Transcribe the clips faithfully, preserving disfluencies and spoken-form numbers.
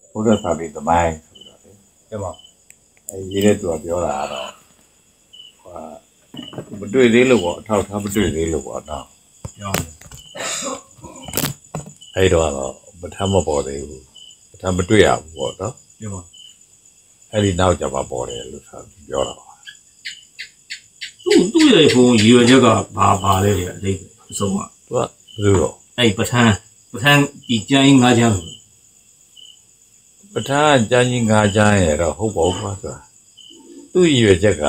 ဘုရားသာပြီးသမိုင်းဆိုတော့လေကဲပါအဲရေးတဲ့သူကပြောတာကတော့ဟာမတွေ့သေးလို့ပေါ့အထောက်ထားမတွေ့သေးလို့ပေါ့နော်ပြောအဲ့တော့ပထမပေါ်သေးဘူးပထမတွေ့ရဘူးပေါ့နော်ပြောပါအဲ့ဒီနောက်ကြမှာပေါ်တယ်လို့ဆိုပြောတာပါသူ့သူ့ရဲ့ဘုံရည်ရွယ်ချက်ကဘာပါလဲလေအလေးအဆုံးကသူကဘယ်လိုတော့အဲ့ပထမပထမဒီကျန်းငါးချမ်းပထမကျန်းကြီးငါးချမ်းရတော့ဟုတ်ပါဘူးကွာဆိုတာသူ့ရည်ရွယ်ချက်က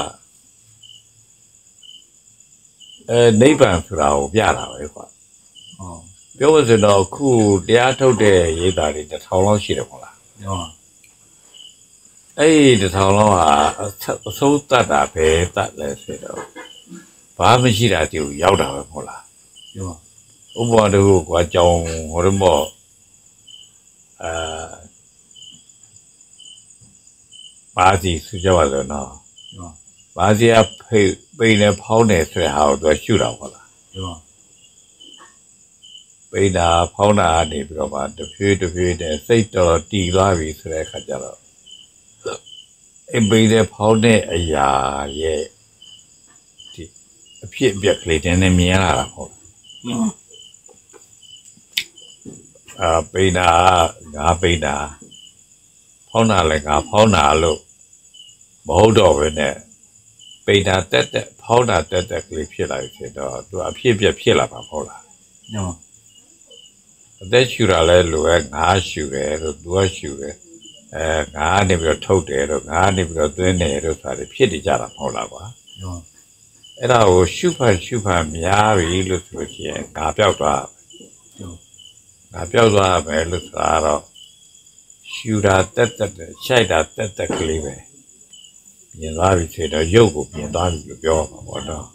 အဲနိဗ္ဗာန်ဆိုတာကိုပြတာပဲကွာဟောပြောလို့ဆိုတော့ခုတရားထုတ်တဲ့ရေးသားတွေတစ်ထောင်လောက်ရှိတယ်မဟုတ်လားဟောအဲ့ဒီတစ်ထောင်လောက်ဟာအစိုးတတ်တာပဲတတ်လဲဆိုတော့ဘာမှရှိတာတူရောက်တာပဲမဟုတ်လားဟောဥပမာတို့ကွာကြောင်ဟိုတော့မို့အာဘာစီစကြဝဠာဆိုတော့ဘာစီအဖိပိနေဖောင်းနေဆွဲဟာတော့ရှုတာဟုတ်လားဟောပိတာဖောင်းတာနေပြီးတော့မှတဖြည်းတဖြည်းနဲ့စိတ်တော်တည်သွားပြီဆိုတဲ့အခါကျတော့အပိနေဖောင်းတဲ့အရာရဲ့ဒီအဖြစ်အပျက်ကလေးတင်းနေမြင်လာတာဟုတ်လားအာပိတာငါပိတာဖောင်းတာလည်းငါဖောင်းတာလို့မဟုတ်တော့ဘဲနဲ့ပိတာတက်တက်ဖောင်းတာတက်တက်ကလေးဖြစ်လာပြီဖြစ်တော့သူအဖြစ်အပျက်ဖြစ်လာမှာမဟုတ်လားဟောအသက်ရှူတာလဲလိုပဲငါရှူတယ်လို့သူကရှူတယ်အဲငါနေပြီးတော့ထုတ်တယ်လို့ငါနေပြီးတော့သွင်းတယ်လို့ဆိုတာဖြစ်နေကြတာမဟုတ်လားကွာဟောအဲ့ဒါကိုရှုဖတ်ရှုဖတ်များပြီလို့ဆိုရင်ငါပြောက်သွားဟောငါပြောက်သွားမယ်လို့ဆိုတာတော့ရှူတာတက်တက်ရှိုက်တာတက်တက်ကလေးပဲမြင်သွားပြီဆိုတော့ရုပ်ကိုမြင်သွားပြီလို့ပြောမှာပေါ့နော်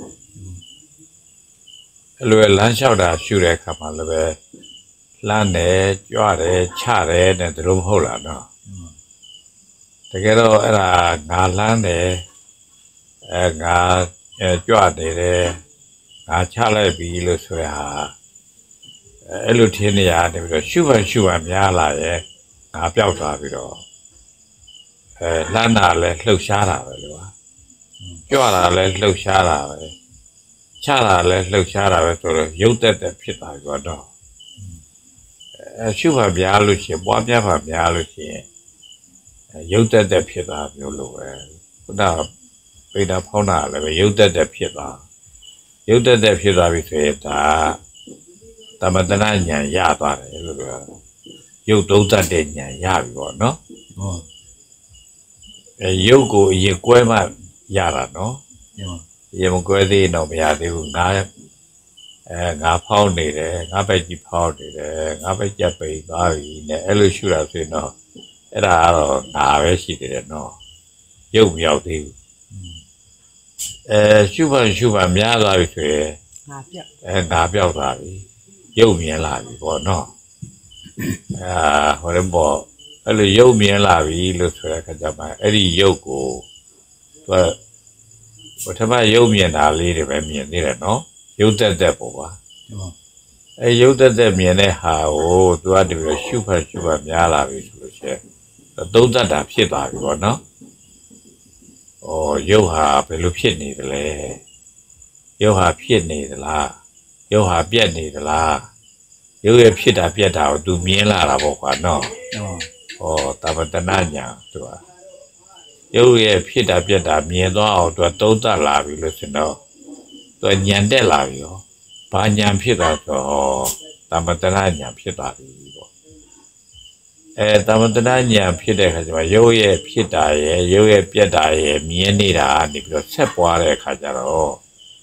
အဲ့လိုလမ်းလျှောက်တာရှူတဲ့အခါမှာလည်းပဲလှမ်းတယ်ကြွတယ်ချတယ်တဲ့ဒါလို့မဟုတ်လားနော်တကယ်တော့အဲ့ဒါငါလှမ်းတယ်အဲငါကြွတယ်တယ်ငါချလိုက်ပြီလို့ဆိုရဟာအဲ့လိုထင်းနေရတယ်ပြီးတော့ရှုမှရှုမှများလာရဲ့ငါပြောက်သွားပြီးတော့အဲလှမ်းတာလဲလှုပ်ရှားတာပဲလို့ပါကြွတာလဲလှုပ်ရှားတာပဲချတာလဲလှုပ်ရှားတာပဲဆိုတော့ရုပ်သက်သက်ဖြစ်သွားပြီတော့အဲရှုမှများလို့ရှိရင်ပွားများမှများလို့ရှိရင်ရုပ်သက်သက်ဖြစ်သွားမျိုးလို့ပဲခုနပိတာဖောင်းတာလည်းပဲရုပ်သက်သက်ဖြစ်သွားရုပ်သက်သက်ဖြစ်သွားပြီဆိုရင်ဒါတမတနာဉာဏ်ရသွားတယ်လို့ပြောရုပ်သုံးသတ်တဲ့ဉာဏ်ရပြီပေါ့နော်ဟုတ်အဲရုပ်ကိုအရင်ကွဲမှရတာနော်ဟုတ်အရင်မကွဲသေးတော့မရသေးဘူးငါအဲငါဖောင်းနေတယ်ငါပဲကြီးဖောင်းနေတယ်ငါပဲကြက်ပိန်သွားပြီနဲ့အဲ့လိုရှုတာဆိုရင်တော့အဲ့ဒါကတော့ငါပဲရှိသေးတယ်နော်ရုပ်မရောက်သေးဘူးအဲရှုမှရှုမှများသွားပြီဆိုရင်ငါပြောက်အဲငါပြောက်သွားပြီရုပ်မြင်လာပြီပေါ့နော်အာဟိုလည်းပေါ့အဲ့လိုရုပ်မြင်လာပြီလို့ဆိုတဲ့အခါကျမှအဲ့ဒီရုပ်ကိုသူကပထမရုပ်မြင်တာလေးတွေပဲမြင်သေးတယ်နော်ရုပ်သက်သက်ပေါ့ပါဟုတ်အဲရုပ်သက်သက်မြင်တဲ့ဟာကိုသူကတပြီးရှုဖတ်ရှုဖတ်များလာပြီဆိုလို့ရှိရင်သုံးသက်တာဖြစ်သွားပြီပေါ့နော်ဩရုပ်ဟာဘယ်လိုဖြစ်နေသလဲရုပ်ဟာဖြစ်နေသလားရုပ်ဟာပြက်နေသလားရုပ်ရဲ့ဖြစ်တာပြက်တာကိုသူမြင်လာတာပေါ့ကွာနော်ဟုတ်ဩတပတနာညာသူကရုပ်ရဲ့ဖြစ်တာပြက်တာမြင်သွားအောင်သူကသုံးသပ်လာပြီလို့ဆိုတော့သူညံတက်လာပြီရောဘာညံဖြစ်တာဆိုတပတနာညာဖြစ်သွားပြီပေါ့အဲတပတနာညာဖြစ်တဲ့အခါကျမှရုပ်ရဲ့ဖြစ်တာရဲ့ရုပ်ရဲ့ပြက်တာရဲ့မြင်နေတာနေပြီးတော့ဆက်ပွားတဲ့အခါကျတော့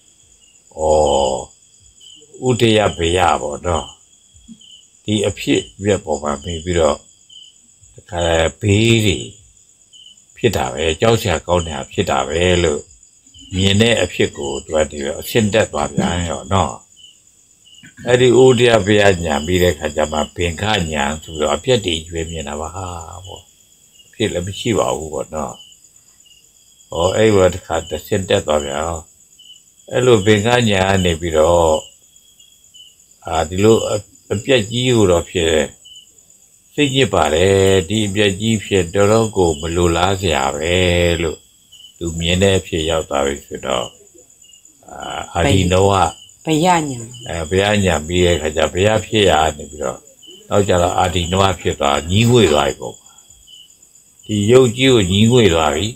ဩဥဒယဘေယပေါ့နော်ဒီအဖြစ်ပြက်ပေါ်မှာပြီးပြီးတော့တခါဘေးတွေဖြစ်တာပဲကြောက်စရာကောင်းတာဖြစ်တာပဲလို့မြင်တဲ့အဖြစ်ကိုသူကဒီအရှင်းတက်သွားပြန်ရောနော်အဲ့ဒီဥဒယဘေယညာပြီးတဲ့ခါကျမှဘင်္ခညာဆိုတော့အပြက်တွေကျွေးမြင်တာပါဟာပေါ့ဖြစ်လည်းမရှိပါဘူးပေါ့နော်ဟောအဲ့ဘောတခါတရှင်းတက်သွားပြန်အဲ့လိုဘင်္ခညာနေပြီးတော့အာဒီလိုအပြက်ကြီးကိုတော့ဖြစ်စစိတ်ညစ်ပါတယ်ဒီအပြက်ကြီးဖြစ်တော်တော်ကိုမလိုလားစရာပဲလို့သူမြင်တဲ့အဖြစ်ရောက်သွားပြီဆိုတော့အာအာဒီနောကဘယညာအဲဘုရားညာပြီးတဲ့ခါကျဘုရားဖြစ်ရနေပြီးတော့နောက်ကြတော့အာဒီနောကဖြစ်သွားညီးငွေသွားပြီပေါ့ဒီရုပ်ကြီးကိုညီးငွေသွားပြီ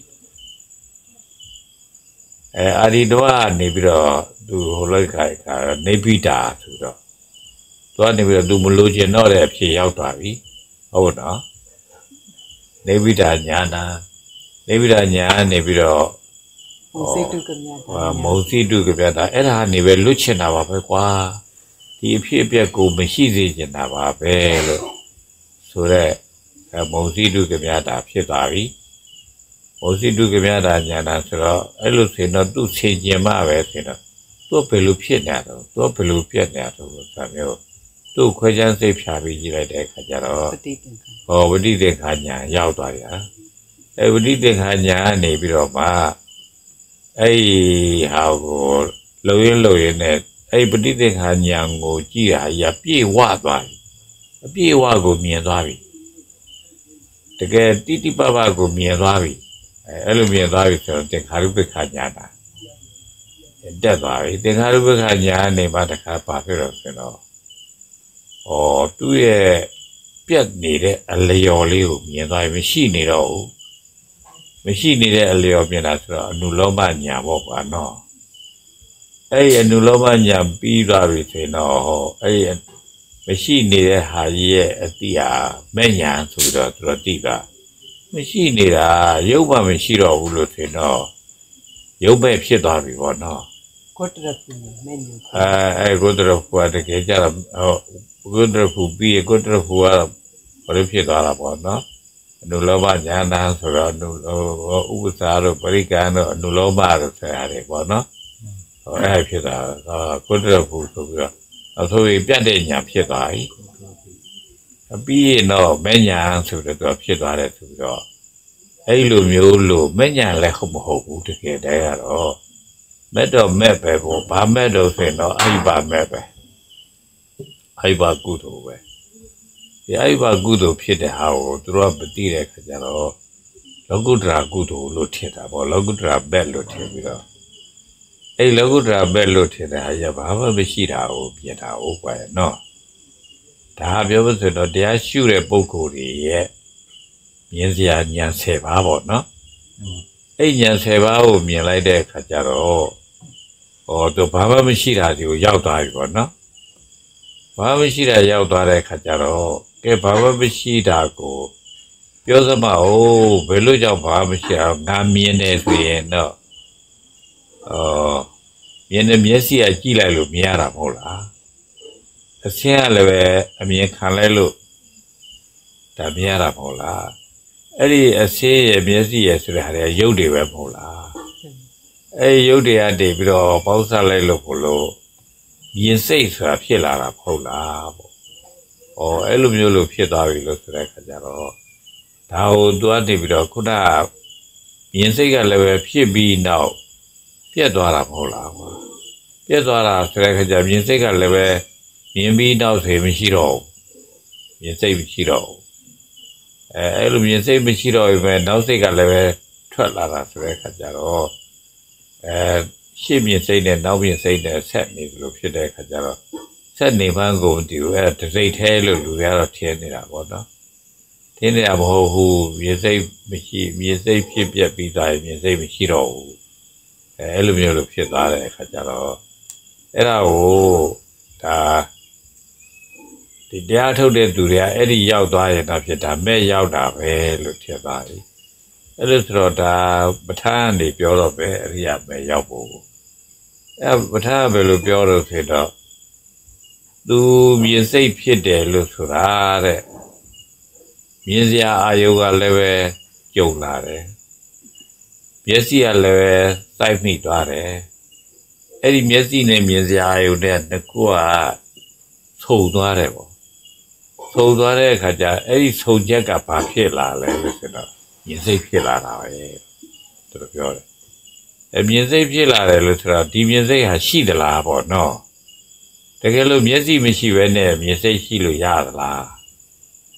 အဲအာဒီနောကနေပြီးတော့သူဟိုလိုက်ခါခါနေပိတာဆိုတော့သွားနေပြီးတော့သူမလိုချင်တော့တဲ့အဖြစ်ရောက်သွားပြီဟုတ်နော်နေပိတာညာနာနေပိတာညာနေပြီးတော့မုံစိတုကမြတ်တာမုံစိတုကမြတ်တာအဲ့ဒါနေပဲလွတ်ချင်တာပါပဲကွာဒီအဖြစ်အပျက်ကိုမရှိစေချင်တာပါပဲလို့ဆိုတော့မုံစိတုကမြတ်တာဖြစ်သွားပြီမုံစိတုကမြတ်တာညာနာဆိုတော့အဲ့လိုဆိုတော့သူ့ခြေကျင်မှပဲဆိုတော့သူ့ဘယ်လိုဖြစ်နေတော့သူ့ဘယ်လိုပြက်နေတော့ဆိုမျိုးသူ့ခွဲချမ်းစိတ်ဖြာပြီးကြည့်လိုက်တဲ့အခါကျတော့ပฏิသင်္ခါဟောပฏิသင်္ခါညာရောက်သွားရအဲပฏิသင်္ခါညာနေပြီးတော့မှအဲ့ဟာကိုလုံရင်းလုံရင်းနဲ့အဲ့ပฏิသင်္ခါညာကိုကြည့်ရရပြေဝသွားပြီအပြေဝကိုမြင်သွားပြီတကယ်တိတိပပကိုမြင်သွားပြီအဲအဲ့လိုမြင်သွားပြီဆိုတော့သင်္ခါရုပ္ပခာညာတာတက်သွားပြီသင်္ခါရုပ္ပခာညာနေမှတခါပါဖြစ်တော့ဆိုတော့ဩသူ့ရဲ့ပြက်နေတဲ့အလျော်လေးကိုမြင်သွားပြီမရှိနေတော့ဘူးမရှိနေတဲ့အလျော်မြင်တာဆိုတော့အနုလောမညာပေါ့ကွာနော်အဲ့ဒီအနုလောမညာပြီးသွားပြီဆိုတော့ဟောအဲ့ဒီမရှိနေတဲ့ဟာကြီးရဲ့အတိဟာမဲ့ညာဆိုတော့သူတို့တိတာမရှိနေတာရုပ်မှမရှိတော့ဘူးလို့ဆိုတော့ရုပ်ပဲဖြစ်သွားပြီပေါ့နော်ကိုတရဖူမဲ့ညာအဲအဲကိုတရဖူတကယ်ကြတော့ဟောကိုတရဖူပြီးကိုတရဖူကဘာလို့ဖြစ်သွားတာပေါ့နော်အနုလောမညာနာဆိုတော့အနုဥပ္ပစာတို့ပရိက္ခဏတို့အနုလောမတို့ဆရာတွေပေါ့နော်ဟောအဲ့ဖြစ်တာကိုတရဖူဆိုပြီးတော့အဆိုပြီးပြတ်တဲ့ညာဖြစ်သွားပြီအပြီးရင်တော့မဲ့ညာဆိုတော့ဖြစ်သွားတယ်ဆိုပြီးတော့အဲ့လိုမျိုးလို့မဲ့ညာလည်းဟုတ်မဟုတ်ဘူးတကယ်တည်းကတော့မဲ့တော့မဲ့ပဲပေါ့ဘာမဲ့တော့ဆိုရင်တော့အဲ့ပါမဲ့ပဲအဲ့ပါကုသိုလ်ပဲဒီအဲ့ပါကုသိုလ်ဖြစ်တဲ့ဟာကိုသူတို့ကမသိတဲ့ခါကျတော့လောကုတ္တရာကုသိုလ်လို့ထင်တာပေါ့လောကုတ္တရာဘက်လို့ထင်ပြီးတော့အဲ့လောကုတ္တရာဘက်လို့ထင်တဲ့ဟာကဘာမှမရှိတာကိုပြတာဟုတ်ကွာနော်ဒါပြောလို့ဆိုတော့တရားရှုတဲ့ပုဂ္ဂိုလ်တွေရဲ့မြင်စရာဉာဏ်ဆယ်ပါးပေါ့နော်အဲ့ဉာဏ်ဆယ်ပါးကိုမြင်လိုက်တဲ့အခါကျတော့ဟောသူဘာမှမရှိတာဒီကိုရောက်သွားပြီပေါ့နော်ဘာမှမရှိတာရောက်သွားတဲ့အခါကျတော့ကဲဘာမှမရှိတာကိုပြောစမအောင်ဘယ်လိုကြောင့်ဘာမှမရှိအောင်ငါမြင်နေဆိုရင်တော့အော်မြင်တဲ့မျက်စိကကြည့်လိုက်လို့မြင်ရတာမဟုတ်လားအဆင်းကလည်းပဲအမြင်ခံလိုက်လို့ဒါမြင်ရတာမဟုတ်လားအဲ့ဒီအဆင်းရဲ့မျက်စိရဲ့ဆိုတဲ့ဟာတွေရုပ်တွေပဲမဟုတ်လားအဲ့ဒီရုပ်တွေကတည်ပြီးတော့ပေါင်းစားလိုက်လို့ဘလို့မြင်စိတ်ဆိုတာဖြစ်လာတာမဟုတ်လားပေါ့ဩအဲ့လိုမျိုးလို့ဖြစ်သွားပြီလို့ဆိုတဲ့အခါကျတော့ဒါကိုသူကတည်ပြီးတော့ခုနမြင်စိတ်ကလည်းပဲဖြစ်ပြီးနောက်ပြတ်သွားတာမဟုတ်လားကွာပြတ်သွားတာဆိုတဲ့အခါကျမြင်စိတ်ကလည်းပဲမြင်ပြီးနောက်ဆိုမရှိတော့ဘူးမြင်စိတ်မရှိတော့ဘူးအဲအဲ့လိုမြင်စိတ်မရှိတော့ဘူးပဲနောက်စိတ်ကလည်းပဲထွက်လာတာဆိုတဲ့အခါကျတော့အဲရှေ့မြင်စိတ်နဲ့နောက်မြင်စိတ်နဲ့ဆက်နေလို့ဖြစ်တဲ့အခါကျတော့ဆက်နေမှန်းကိုဒီအဲတစိတ်သေးလို့လူတွေကတော့ထင်နေတာပေါ့နော်ထင်နေတာမဟုတ်ဘူးမြင်စိတ်မရှိမြင်စိတ်ဖြစ်ပြက်ပြီးသားမြင်စိတ်မရှိတော့ဘူးအဲအဲ့လိုမျိုးလို့ဖြစ်သွားတဲ့အခါကျတော့အဲ့ဒါကိုဒါဒီတရားထုတ်တဲ့သူတွေကအဲ့ဒီရောက်သွားရင်တော့ဖြစ်တာမဲ့ရောက်တာပဲလို့ထင်သွားပြီအဲ့လိုဆိုတော့ဒါပဋ္ဌာန်းနေပြောတော့ပဲအရိယာပဲရောက်ဖို့အဲ့ပဋ္ဌာန်းပဲလို့ပြောတော့ဖြစ်တော့သူမြင်စိတ်ဖြစ်တယ်လို့ဆိုတာတဲ့မြင်စရာအာယုကလည်းပဲကြုံလာတယ်မျက်စိကလည်းပဲစိုက်မိသွားတယ်အဲ့ဒီမျက်စိနဲ့မြင်စရာအာယုနဲ့တစ်ခုကဆုံသွားတယ်ပေါ့ဆုံသွားတဲ့အခါကျအဲ့ဒီဆုံချက်ကဘာဖြစ်လာလဲလို့ဆိုတော့မြင်စိတ်ဖြစ်လာတာပဲသူတို့ပြောတယ်အမြင်စိတ်ဖြစ်လာတယ်လို့ဆိုတော့ဒီမြင်စိတ်ဟာရှိသလားပေါ့နော်တကယ်လို့မျက်စိမရှိဘဲနဲ့မြင်စိတ်ရှိလို့ရသလား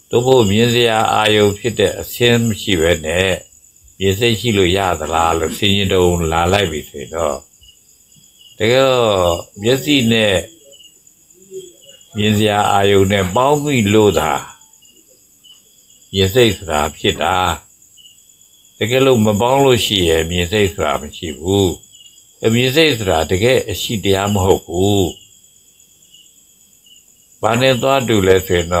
都不明是呀，阿有皮的先西边呢，也是西路亚的啦了，新年都拿来比谁的，这个也是呢，明是呀，阿有呢，保密路的，也是是啦皮的，这个路没帮路西也明是是啦没西不，明是是啦，这个西的也没好不，把那多丢来谁呢？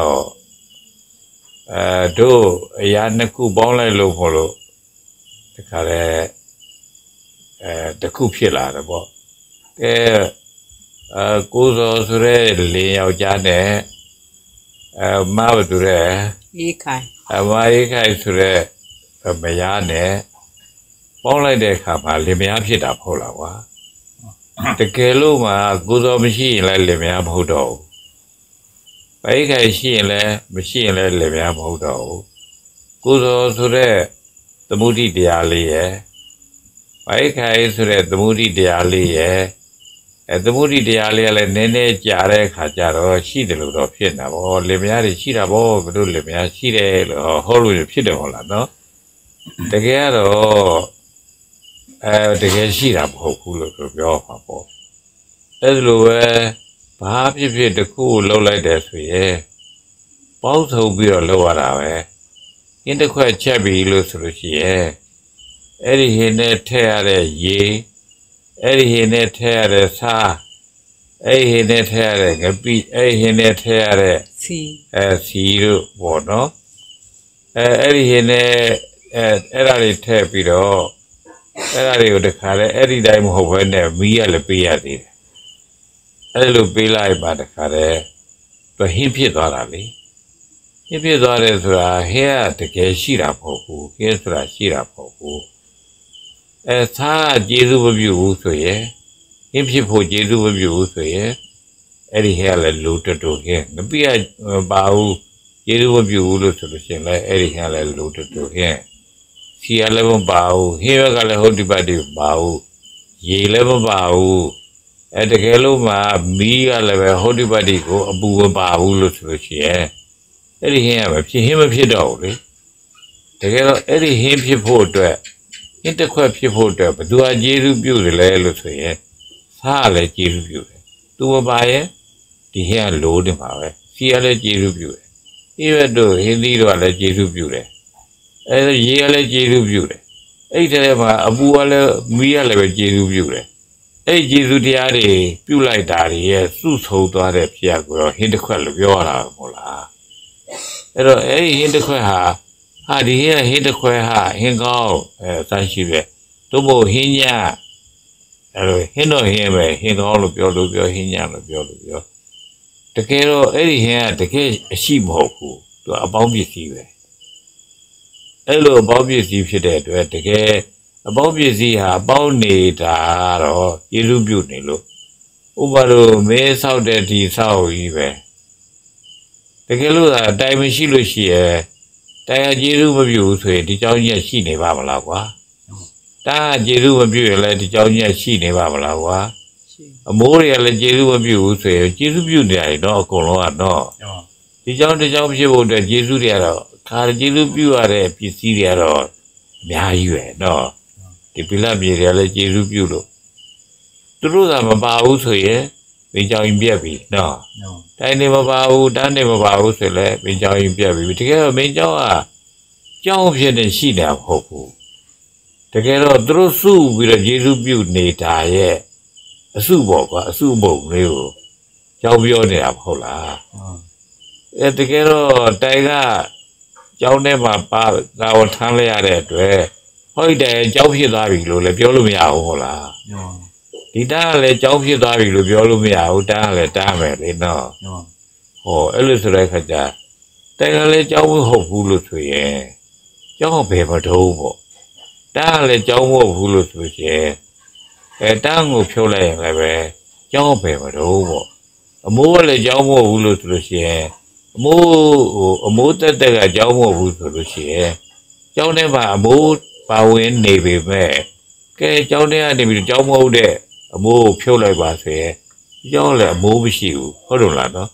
呃，都呀，那库帮来路好了，这个嘞，呃，这库皮来了不？呃，呃，古时说嘞，林要家呢，呃，马不住嘞， 一开呃，马一开出来，呃，没呀呢，帮来的看嘛，里面皮打破了哇，这个路嘛，古时没吸引来里面破到。白开吸引来，没吸引来里面跑到，古时说的，怎么地地下里耶？白开说的怎么地地下里耶？哎，怎么地地下里来？奶奶家来看家了，洗的路到偏了，哦，里面的洗了不？不都里面洗的了，好路就偏的好了喏。这个咯，哎，这个洗了不好苦了，就不要发不。这路哎。把皮皮的苦捞来的水，包头不要捞下来，现在快吃皮了是不是？而且现在太阳的热，而且现在太阳的沙，而且现在太阳的个皮，而且现在太阳的七呃西肉不喏，呃而且现在呃那里太皮了，那里有的看嘞，那里在么好玩的，米也来皮也的。အဲ့လိုပေးလိုက်ပါတခါတည်းသူဟင်းဖြစ်သွားတာလေဟင်းဖြစ်သွားတယ်ဆိုတာဟင်းကတကယ်ရှိတာမဟုတ်ဘူးဟင်းဆိုတာရှိတာမဟုတ်ဘူးအဲသားကျေစုမပြုဘူးဆိုရင်ဟင်းဖြစ်ဖို့ကျေစုမပြုဘူးဆိုရင်အဲ့ဒီဟင်းကလည်းလိုတတူဟင်းမပြည့်ပါဘူးကျေစုမပြုဘူးလို့ဆိုလို့ရှိရင်လည်းအဲ့ဒီဟင်းကလည်းလိုတတူဟင်းစီရလည်းမပါဘူးဟင်းကလည်းဟုတ်ဒီပတ်ဒီပါဘူးရေလည်းမပါဘူးအဲတကယ်လို့မှမီးကလည်းပဲဟိုဒီပတ်ဒီကိုအပူမပါဘူးလို့ဆိုလို့ရှိရင်အဲ့ဒီဟင်းကမဖြစ်ဟင်းမဖြစ်တော့ဘူးလေတကယ်တော့အဲ့ဒီဟင်းဖြစ်ဖို့အတွက်ဟင်းတစ်ခွက်ဖြစ်ဖို့အတွက်ဘယ်သူအကျေးဇူးပြုတယ်လဲလို့ဆိုရင်စားလည်းကျေးဇူးပြုတယ်သူမပါရင်ဒီဟင်းကလိုးနေမှာပဲစီကလည်းကျေးဇူးပြုတယ်ဒီဘက်တို့ဟင်းသီးတို့ကလည်းကျေးဇူးပြုတယ်အဲရေကလည်းကျေးဇူးပြုတယ်အဲ့ဒီတည်းမှာအပူကလည်းမီးကလည်းပဲကျေးဇူးပြုတယ်အဲ့ဒီကျေးဇူးတရားတွေပြုလိုက်တာတွေရဲ့စုဆုံသွားတဲ့ဖြစ်ရကိုတော့ဟင်းတစ်ခွက်လို့ပြောရတာမဟုတ်လားအဲ့တော့အဲ့ဒီဟင်းတစ်ခွက်ဟာဟာဒီဟင်းဟင်းတစ်ခွက်ဟာဟင်းကောင်းအဲအတိုင်းရှိပဲတို့မို့ဟင်းညအဲ့လိုဟင်းတော့ဟင်းပဲဟင်းကောင်းလို့ပြောလို့ပြောဟင်းညလို့ပြောလို့ပြောတကယ်တော့အဲ့ဒီဟင်းကတကယ်အရှိမဟုတ်ဘူးသူအပေါင်းပစ္စည်းပဲအဲ့လိုအပေါင်းပစ္စည်းဖြစ်တဲ့အတွက်တကယ်အပေါင်းပစ္စည်းဟာပေါင်းနေတာတော့ကျေစုပြုနေလို့ဥပမာလို့မဲဆောက်တဲ့ဒီဆောက်ကြီးပဲတကယ်လို့အတိုင်းမရှိလို့ရှိရဲ့တရားကျေစုမပြုဘူးဆိုရင်ဒီเจ้าကြီးရှိနေပါမလားကွာတာကျေစုမပြုရင်လည်းဒီเจ้าကြီးရှိနေပါမလားကွာအမိုးတွေကလည်းကျေစုမပြုဘူးဆိုရင်ကျေစုပြုနေရတယ်တော့အကုန်လုံးကတော့ဒီเจ้าဒီเจ้าဖြစ်ဖို့အတွက်ကျေစုတွေကတော့ခါကျေစုပြုရတဲ့ပစ္စည်းတွေကတော့အများကြီးပဲနော်ဒီပိလမြေတွေလည်းကျေစုပြုလို့သူတို့ကမပါဘူးဆိုရင်ပင်ကြောင်ရင်ပြက်ပြီနော်တိုင်းနေမပါဘူးတန်းနေမပါဘူးဆိုလည်းပင်ကြောင်ရင်ပြက်ပြီတကယ်တော့ပင်ကြောင်ကကြောင်ဖြစ်နေရှိတာမဟုတ်ဘူးတကယ်တော့သူတို့စုပြီးတော့ကျေစုပြုနေတာရဲ့အစုပေါ့ကွာအစုပုံလေးကိုကြောင်ပြောနေတာမဟုတ်လားအဲတကယ်တော့တိုင်ကကြောင်ထဲမှာပါသာဝထမ်းလိုက်ရတဲ့အတွက်ဟုတ်တယ်ကြောက်ဖြစ်သွားပြီလို့လည်းပြောလို့မရဘူးဟုတ်လားဒီတားကလည်းကြောက်ဖြစ်သွားပြီလို့ပြောလို့မရဘူးတားကလည်းတားမယ်လေနော်ဟောအဲ့လိုဆိုတဲ့ခါကျတိုင်ကလည်းကြောက်မဟုတ်ဘူးလို့ဆိုရင်ကြောက်ဘယ်မတော့ပေါ့တားကလည်းကြောက်မဟုတ်ဘူးလို့ဆိုရင်အဲတားကိုဖြုတ်လိုက်ရင်လည်းပဲကြောက်ဘယ်မတော့ပေါ့အမိုးကလည်းကြောက်မဟုတ်ဘူးလို့ဆိုလို့ရှိရင်အမိုးဟိုအမိုးတက်တက်ကကြောက်မဟုတ်ဘူးဆိုလို့ရှိရင်ကြောက်နေမှာအမိုးပါဝင်နေပေမဲ့ကဲကျောင်းထဲကနေပြီးကျောင်းမဟုတ်တဲ့အမိုးကိုဖြုတ်လိုက်ပါဆိုရင်ကျောင်းလည်းအမိုးမရှိဘူးဟုတ်တယ်လားနော်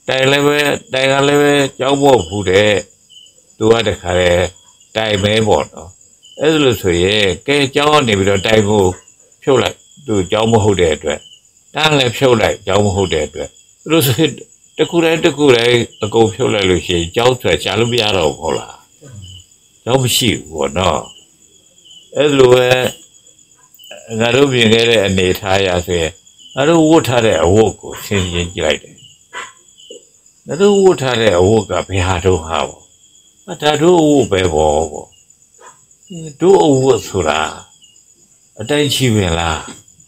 တိုင်လည်းပဲတိုင်ကလည်းပဲကြောက်ဖို့ဖူးတယ်သူကတခါလေတိုင်မဲပေါ့နော်အဲ့ဒါလို့ဆိုရင်ကဲကြောင်းကနေပြီးတော့တိုင်ကိုဖြုတ်လိုက်သူကြောင်းမဟုတ်တဲ့အတွက်တန်းလည်းဖြုတ်လိုက်ကြောင်းမဟုတ်တဲ့အတွက်သူတို့ဆိုတခုတိုင်းတခုတိုင်းအကုန်ဖြုတ်လိုက်လို့ရှိရင်ကြောင်းဆွဲချလို့မရတော့ဘူးဟုတ်လားကြောင်းမရှိဘူးပေါ့နော်အဲ့လိုပဲငါတို့ပြင်ခဲ့တဲ့အနေထားရဆိုရင်ငါတို့ဝတ်ထားတဲ့အဝတ်ကိုဆင်းရင်ကြည့်လိုက်တယ်ငါတို့ဝတ်ထားတဲ့အဝတ်ကဘယ်ဟာတော့ဟာပေါ့အတားတို့အဝတ်ပဲပေါ့ပေါ့တို့အဝတ်ဆိုတာအတိုင်းချီပင်လား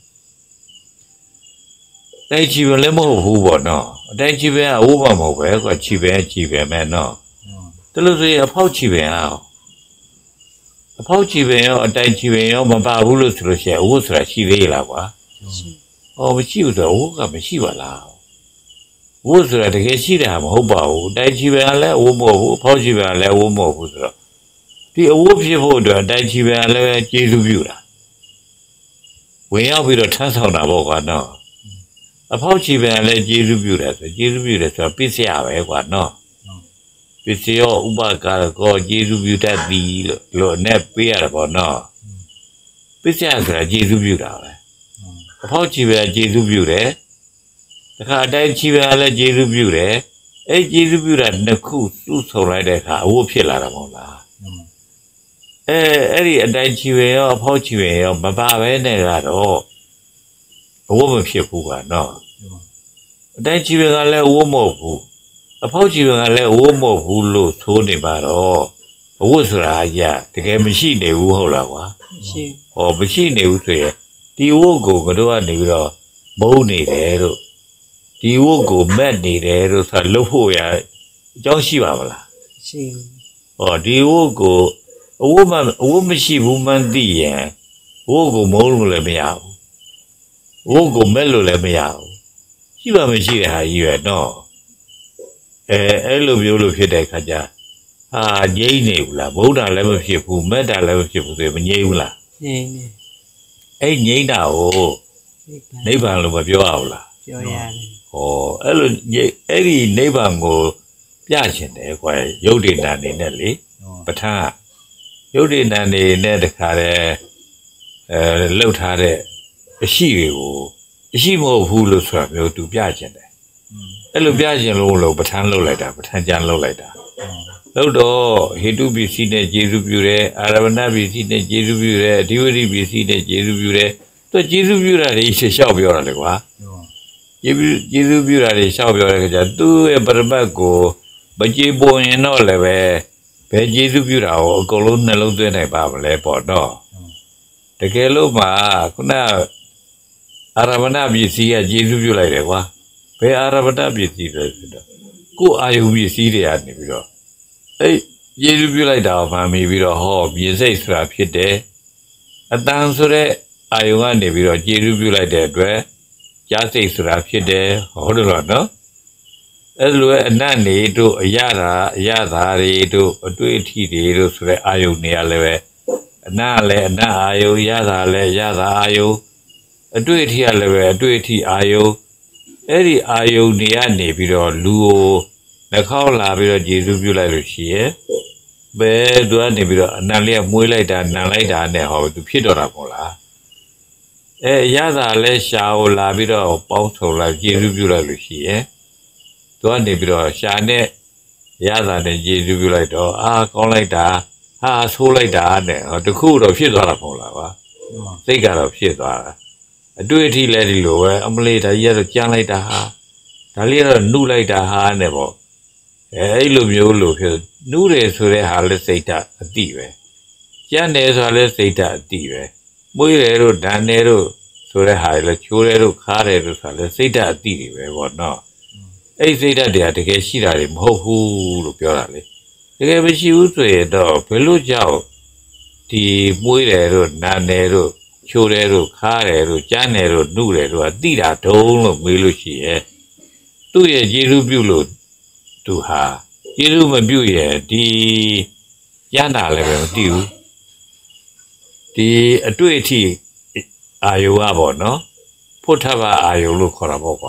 တိုင်းချီပင်လည်းမဟုတ်ဘူးပေါ့နော်အတိုင်းချီပင်ကအဝတ်မဟုတ်ပဲကွာချီပင်ချီပင်မဲ့နော်တလို့ဆိုရင်အဖောက်ချီပင်အောင်အဖောက်ချီပင်ရောအတိုင်းချီပင်ရောမပါဘူးလို့ဆိုလို့ရှိရင်အဝတ်ဆိုတာရှိသေးလားကွာဟောမရှိဘူးဆိုတော့အဝတ်ကမရှိပါလားဝတ်ဆိုတာတကယ်ရှိတာမဟုတ်ပါဘူးတိုင်းချီပင်ကလည်းအဝတ်မဟုတ်ဘူးအဖောက်ချီပင်ကလည်းအဝတ်မဟုတ်ဘူးဆိုတော့ဒီအဝတ်ဖြစ်ဖို့အတွက်တိုင်းချီပင်ကလည်းကျေစုပြုတာဝင်ရောက်ပြီးတော့ထမ်းဆောင်တာပေါ့ကွာနော်အဖောက်ချီပင်ကလည်းကျေစုပြုတယ်ဆိုကျေစုပြုတယ်ဆိုတော့ပစ္စယပဲကွာနော်ပစ္စယောဥပကာရကောကျေစုပြုတတ်သည်လို့လို့နဲ့ပေးရတာပေါ့နော်ပစ္စယဆိုတာကျေစုပြုတာပဲအဖောက်ချီပင်ကကျေစုပြုတယ်တခါအတိုင်းချီပင်ကလည်းကျေစုပြုတယ်အဲ့ကျေစုပြုတာနှစ်ခုစုဆုံလိုက်တဲ့အခါအဝတ်ဖြစ်လာတာမဟုတ်လားအဲအဲ့ဒီအတိုင်းချီပင်ရောအဖောက်ချီပင်ရောမပါပဲနဲ့ကတော့အဝတ်မဖြစ်ဘူးကွာနော်အတိုင်းချီပင်ကလည်းအဝတ်မဟုတ်ဘူးအဖောက်ချီပင်ကလည်းအဝတ်မဟုတ်ဘူးလို့ဆိုနေပါတော့အဝတ်ဆိုတာကတကယ်မရှိနေဘူးဟုတ်လားကွာမရှိဟောမရှိနေဘူးဆိုရင်ဒီဝတ်ကိုကတော့ကနေပြီးတော့မုန်းနေတယ်လို့ဒီဝတ်ကိုမက်နေတယ်လို့ဆိုလို့ဖို့ရအကြောင်းရှိပါမလားရှိဟောဒီဝတ်ကိုအဝတ်မအဝတ်မရှိဘူးမှန်းသိရင်ဝတ်ကိုမုန်းလို့လည်းမရဘူးဝတ်ကိုမက်လို့လည်းမရဘူးရှိပါမရှိတဲ့ဟာကြီးပဲနော်အဲအဲ့လိုမျိုးလို့ဖြစ်တဲ့ခါကျဟာငြိမ့်နေဘူးလားဗုဒ္ဓလည်းမဖြစ်ဘူးမက်တာလည်းမဖြစ်ဘူးဆိုရင်မငြိမ့်ဘူးလားငြိမ့်နေအဲ့ငြိမ့်တာကိုနိဗ္ဗာန်လို့မပြောရဘူးလားပြောရတယ်ဟောအဲ့လိုအဲ့ဒီနိဗ္ဗာန်ကိုပြချင်တယ်ကွာယုတ်တိဏနေနဲ့လေပဋ္ဌာန်းယုတ်တိဏနေနဲ့တခါတည်းအဲလှုပ်ထားတဲ့အရှိတွေကိုအရှိမဟုတ်ဘူးလို့ဆိုတာမျိုးသူပြချင်တယ်အဲ့လိုပြချင်လို့လို့ပဋ္ဌာန်းလှုပ်လိုက်တာပဋ္ဌာန်းကျမ်းလှုပ်လိုက်တာလှုပ်တော့ဟေတုပစ္စည်းနဲ့ကျေစုပြုတယ်အာရမဏပစ္စည်းနဲ့ကျေစုပြုတယ်အဓိဝိပစ္စည်းနဲ့ကျေစုပြုတယ်သူကျေစုပြုတာတွေရှေ့လျှောက်ပြောတာလေကွာကျေကျေစုပြုတာတွေလျှောက်ပြောတဲ့ကြသူ့ရဲ့ပရမတ်ကိုမကျေပွန်ရင်တော့လည်းပဲဘယ်ကျေစုပြုတာကိုအကုန်လုံးနှလုံးသွင်းနိုင်ပါမလဲပေါ့နော်တကယ်လို့မှခုနအာရမဏပစ္စည်းကကျေစုပြုလိုက်တယ်ကွာဘယ်အာရမဏပစ္စည်းလဲဆိုတော့ကိုယ်အာယုပစ္စည်းတွေကနေပြီးတော့အဲ့ကျေစုပြုလိုက်တာကိုမှမိပြီးတော့ဟောမြေစိတ်ဆိုတာဖြစ်တယ်အတန်ဆိုတဲ့အာယုကနေပြီးတော့ကျေစုပြုလိုက်တဲ့အတွက်ကြားစိတ်ဆိုတာဖြစ်တယ်ဟုတ်တယ်လို့နော်အဲ့လိုအနတ်နေတို့အရသာအရသာတွေတို့အတွေ့အထိတွေတို့ဆိုတဲ့အာယုနေရလည်းပဲအနတ်လည်းအနတ်အာယုရသာလည်းရသာအာယုအတွေ့အထိရလည်းပဲအတွေ့အထိအာယုအဲ့ဒီအာယုနေရနေပြီးတော့လူကိုနှာခေါင်းလာပြီးတော့ကျေစုပြုလိုက်လို့ရှိရဲ့ဘယ်သူကနေပြီးတော့အနတ်လေးကမွေးလိုက်တာနံလိုက်တာနဲ့ဟောသူဖြစ်တော့တာမဟုတ်လားအဲရသာလဲရှာကိုလာပြီးတော့ပေါင်းထုံလိုက်ကျေစုပြုလိုက်လို့ရှိရဲ့သူကနေပြီးတော့ရှာနဲ့ရသာနဲ့ကျေစုပြုလိုက်တော့အာကောင်းလိုက်တာဟာဆိုးလိုက်တာနဲ့ဟောတခုတော့ဖြစ်သွားတာမဟုတ်လားကွာစိတ်ကတော့ဖြစ်သွားတာအတွေ့အထိလဲဒီလိုပဲအမလေးဒါကြီးကတော့ကြမ်းလိုက်တာဟာဒါလေးကတော့နှုတ်လိုက်တာဟာနဲ့ပေါ့အဲအဲ့လိုမျိုးလို့ဖြစ်နှုတ်တယ်ဆိုတဲ့ဟာလဲစိတ်ဓာတ်အတိပဲကြမ်းတယ်ဆိုတာလဲစိတ်ဓာတ်အတိပဲမွေးတယ်တို့ဒဏ်တယ်တို့ဆိုတဲ့ဟာလဲချိုးတယ်တို့ခါတယ်တို့ဆိုတာလဲစိတ်ဓာတ်အတိတွေပဲပေါ့နော်အဲ့စိတ်ဓာတ်တွေကတကယ်ရှိတာတွေမဟုတ်ဘူးလို့ပြောတာလေတကယ်မရှိဘူးဆိုရင်တော့ဘယ်လိုကြောင့်ဒီမွေးတယ်တို့နန်တယ်တို့ချိုးတယ်တို့ခါတယ်တို့ကြမ်းတယ်တို့နှုတ်တယ်တို့ကတိတာတုံးလို့မေးလို့ရှိရဲ့သူ့ရဲ့ကျေစုပြုလို့သူဟာကျေစုမပြုရဲ့ဒီရနာလည်းပဲမသိဘူးဒီအတွေ့အထိအာယုကပေါ့နော်ဖုထဘအာယုလို့ခေါ်တာပေါ့ကွာ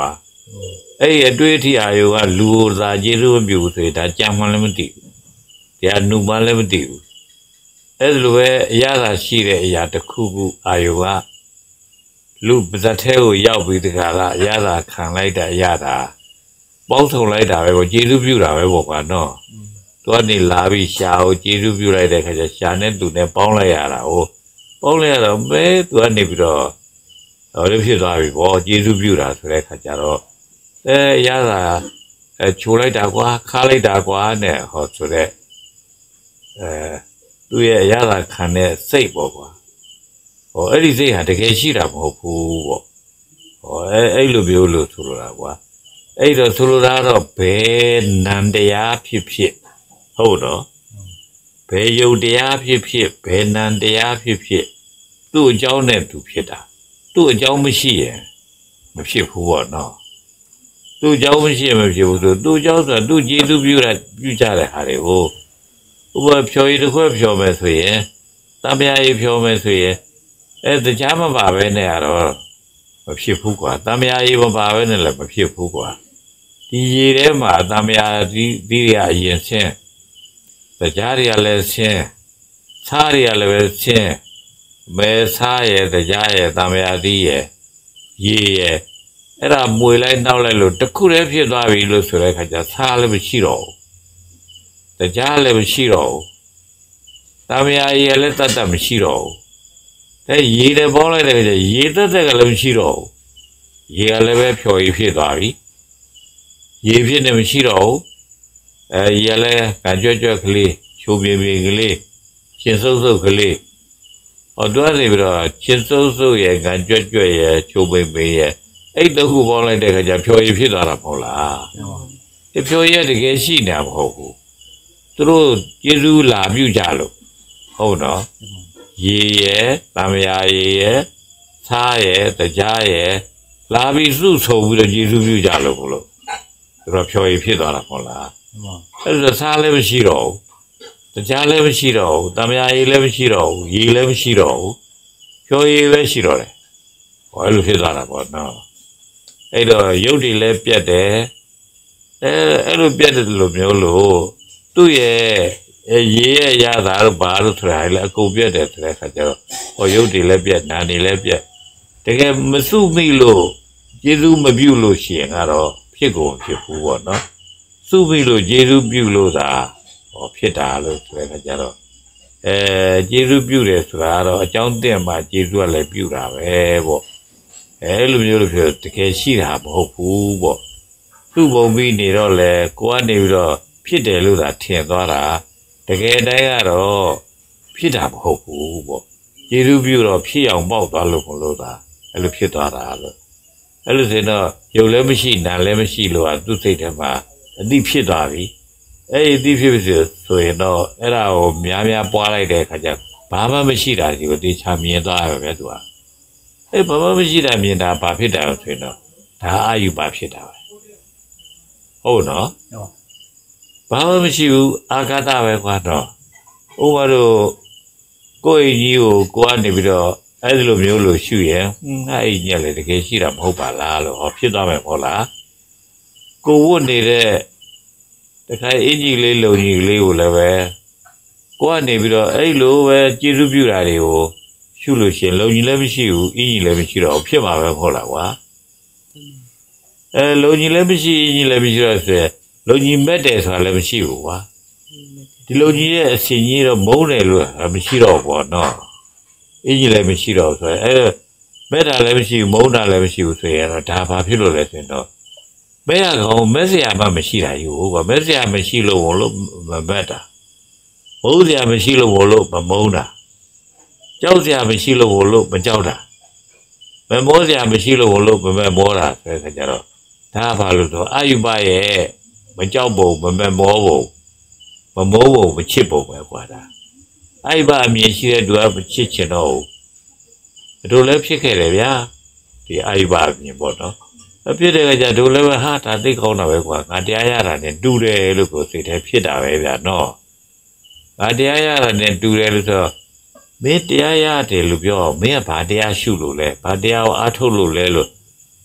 အဲ့အတွေ့အထိအာယုကလူသာကျေစုမပြုဘူးဆိုရင်ဒါကြံမှလည်းမသိဘူးတရားနှုမှလည်းမသိဘူးအဲ့လိုပဲအရာသာရှိတဲ့အရာတစ်ခုခုအာယုကလူပါဇက်ထဲကိုရောက်ပြီးတခါလားအရာသာခံလိုက်တဲ့အရာသာပေါင်းစုံလိုက်တာပဲပေါ့ကျေစုပြုတာပဲပေါ့ကွာနော်သူကနေလာပြီးရှာကိုကျေစုပြုလိုက်တဲ့ခါကျရှာနဲ့သူနဲ့ပေါင်းလိုက်ရတာဟိုပေါင်းလိုက်ရတော့မဲသူကနေပြီးတော့ဟိုလိုဖြစ်သွားပြီပေါ့ကျေစုပြုတာဆိုတဲ့ခါကျတော့အဲရတာအဲချိုလိုက်တာကွာခါလိုက်တာကွာနဲ့ဟောဆိုတဲ့အဲသူရဲ့ရတာခံတဲ့စိတ်ပေါ့ကွာဟောအဲ့ဒီစိတ်ဟာတကယ်ရှိတာမဟုတ်ဘူးပေါ့ဟောအဲအဲ့လိုမျိုးလို့ဆိုလိုတာကွာအဲ့တော့ဆိုလိုတာတော့ဘယ်နံတရားဖြစ်ဖြစ်ဟုတ်တော့ဘယ်ယုတ်တရားဖြစ်ဖြစ်ဘယ်နံတရားဖြစ်ဖြစ်သူ့အကြောင်းနဲ့သူဖြစ်တာသူ့အကြောင်းမရှိရင်မဖြစ်ဘူးပေါ့နော်သူ့အကြောင်းမရှိရင်မဖြစ်ဘူးဆိုသူ့အကြောင်းဆိုတာသူ့ကျေစုပြုတာပြုကြတဲ့ဟာတွေကိုဥပမာဖြော်ရည်တစ်ခွက်ဖြော်မယ်ဆိုရင်တံမြာရည်ဖြော်မယ်ဆိုရင်အဲတရားမပါပဲနဲ့ကတော့မဖြစ်ဘူးကွာတံမြာရည်မပါပဲနဲ့လည်းမဖြစ်ဘူးကွာဒီရည်ထဲမှာတံမြာဒီဒီရအရင်ဆင်းတရားတွေကလည်းဆင်းစားတွေကလည်းပဲဆင်းမဲစားရဲ့တရားရဲ့တံမြာဒီရဲ့ရည်ရဲ့အဲ့ဒါမွေလိုက်နောက်လိုက်လို့တခုတည်းဖြစ်သွားပြီလို့ဆိုတဲ့အခါကျစားလည်းမရှိတော့ဘူးတရားလည်းမရှိတော့ဘူးတမယာရည်လည်းတတ်တတ်မရှိတော့ဘူးအဲရေလည်းပေါင်းလိုက်တဲ့အခါကျရေတတ်တက်ကလည်းမရှိတော့ဘူးရေကလည်းပဲဖြော်ရည်ဖြစ်သွားပြီရေဖြစ်နေမရှိတော့ဘူးအဲရေလည်းကကြွကြွကလေးချိုးပြပြကလေးရှင်စုပ်စုပ်ကလေးဟောတွားနေပြီးတော့ရှင်စုပ်စုပ်ရဲ့ကကြွကြွရဲ့ချိုးပြပြရဲ့အဲ့တခုပေါင်းလိုက်တဲ့အခါကျဖြော်ရည်ဖြစ်သွားတာမဟုတ်လားဒီဖြော်ရည်တကယ်ရှိနေတာမဟုတ်ဘူးသူတို့ကျေစုလာပြုကြလို့ဟုတ်နော်ရေရဲ့တံမြာရေရဲ့သားရဲ့တရားရဲ့လာပြီးစုဆုံပြီးတော့ကျေစုပြုကြလို့ဘလို့သူတို့ဖြော်ရည်ဖြစ်သွားတာမဟုတ်လားအဲ့ဒါသားလည်းမရှိတော့ဘူးတရားလည်းမရှိတော့ဘူးတံမြာရေလည်းမရှိတော့ဘူးရေလည်းမရှိတော့ဘူးဖြော်ရည်ပဲရှိတော့တယ်ဟောအဲ့လိုဖြစ်သွားတာပေါ့နော်အဲ့တော့ရုပ်တွေလည်းပြတ်တယ်အဲအဲ့လိုပြတ်တယ်လို့မျိုးလို့သူ့ရဲ့ရေရဲ့ရတာတော့ဘာလို့ဆိုတာလဲအကုန်ပြတ်တယ်ဆိုတဲ့အခါကျတော့ဟောရုပ်တွေလည်းပြတ်နာနေလည်းပြတ်တကယ်မစုမိလို့ကျေစုမပြုလို့ရှိရင်ကတော့ဖြစ်ကုန်ဖြစ်ဘူးပေါ့နော်စုမိလို့ကျေစုပြုလို့သာဟောဖြစ်တာလို့ဆိုတဲ့အခါကျတော့အဲကျေစုပြုတယ်ဆိုတာကတော့အကြောင်းတင်မှာကျေစုကလည်းပြုတာပဲပေါ့အဲလိုမျိုးလို့ပြောတကယ်ရှိတာမဟုတ်ဘူးပေါ့သူ့ပုံပြီးနေတော့လေကိုကနေပြီးတော့ဖြစ်တယ်လို့သာထင်သွားတာတကယ်တိုင်းကတော့ဖြစ်တာမဟုတ်ဘူးပေါ့ကျေစုပြုတော့ဖြစ်အောင်ပေါက်သွားလို့မလို့သာအဲ့လိုဖြစ်သွားတာလို့အဲ့လိုဆိုတော့ရုပ်လည်းမရှိနာလည်းမရှိလို့ကသူ့စိတ်ထဲမှာအတိဖြစ်သွားပြီအဲ့ဒီအတိဖြစ်ပြီဆိုရင်တော့အဲ့ဒါကိုများများပွားလိုက်တဲ့အခါကျဘာမှမရှိတာဒီကိုတေချာမြင်သွားရပဲသူကအဲ့ဘာမှမရှိတာမြင်တာဘာဖြစ်တာဆိုရင်တော့ဒါအာယုပါဖြစ်တာပဲဟုတ်နော်ဘာမှမရှိဘူးအာဃာတပဲကွာတော့ဥပမာတော့ကိုယ်ကြီးကိုကိုကနေပြီးတော့အဲ့ဒီလိုမျိုးလို့ရှုရင်ငါအိညာလေတကယ်ရှိတာမဟုတ်ပါလားလို့ဟောဖြစ်သွားမယ်ပေါ့လားကိုဝတ်နေတဲ့တခါအင်ကြီးလေးလုံကြီးလေးကိုလည်းပဲကိုကနေပြီးတော့အဲ့လိုပဲကျေစုပြုတာတွေကိုရှုလို့ရှိရင်လုံကြီးလည်းမရှိဘူးအင်ကြီးလည်းမရှိတော့ဖြစ်မှာပဲဟုတ်လားကွာအဲလုံကြီးလည်းမရှိအင်ကြီးလည်းမရှိတော့ဆိုရင်လုံကြီးမက်တယ်ဆိုတာလည်းမရှိဘူးကွာဒီလုံကြီးရဲ့အရှင်ကြီးတော့မုန်းတယ်လို့မရှိတော့ဘောနော်အင်ကြီးလည်းမရှိတော့ဆိုရင်အဲမက်တာလည်းမရှိဘူးမုန်းတာလည်းမရှိဘူးဆိုရင်တော့ဒါဘာဖြစ်လို့လဲဆိုရင်တော့မဲရကောင်မက်စရာမှမရှိတာယူကွာမက်စရာမရှိလို့ဘလို့မမက်တာမုန်းစရာမရှိလို့ဘလို့မမုန်းတာကြောက်စရာမရှိလို့ဘလို့မကြောက်တာမမောစရာမရှိလို့ဘလို့မမက်မောတာဆိုတဲ့ခါကျတော့ဒါဘာလို့တော့အာယုဘရဲ့မကြောက်ဖို့မမက်မောဖို့မမိုးဖို့မချစ်ဖို့ပဲကွာဒါအာယုဘအမြင်ရှိတဲ့သူကမချစ်ချင်တော့ဘူးတို့လည်းဖြစ်ခဲ့တယ်ဗျာဒီအာယုဘအမြင်ပေါ့နော်အဖြစ်တဲ့ကကြတို့လည်းပဲဟာဒါသိကောင်းတာပဲကွာငါတရားရတာနဲ့တူတယ်လို့ကိုစိတ်ထဲဖြစ်တာပဲဗျာနော်ငါတရားရတာနဲ့တူတယ်လို့ဆိုမင်းတရားရတယ်လို့ပြောမင်းကဘာတရားရှုလို့လဲဘာတရားကိုအားထုတ်လို့လဲလို့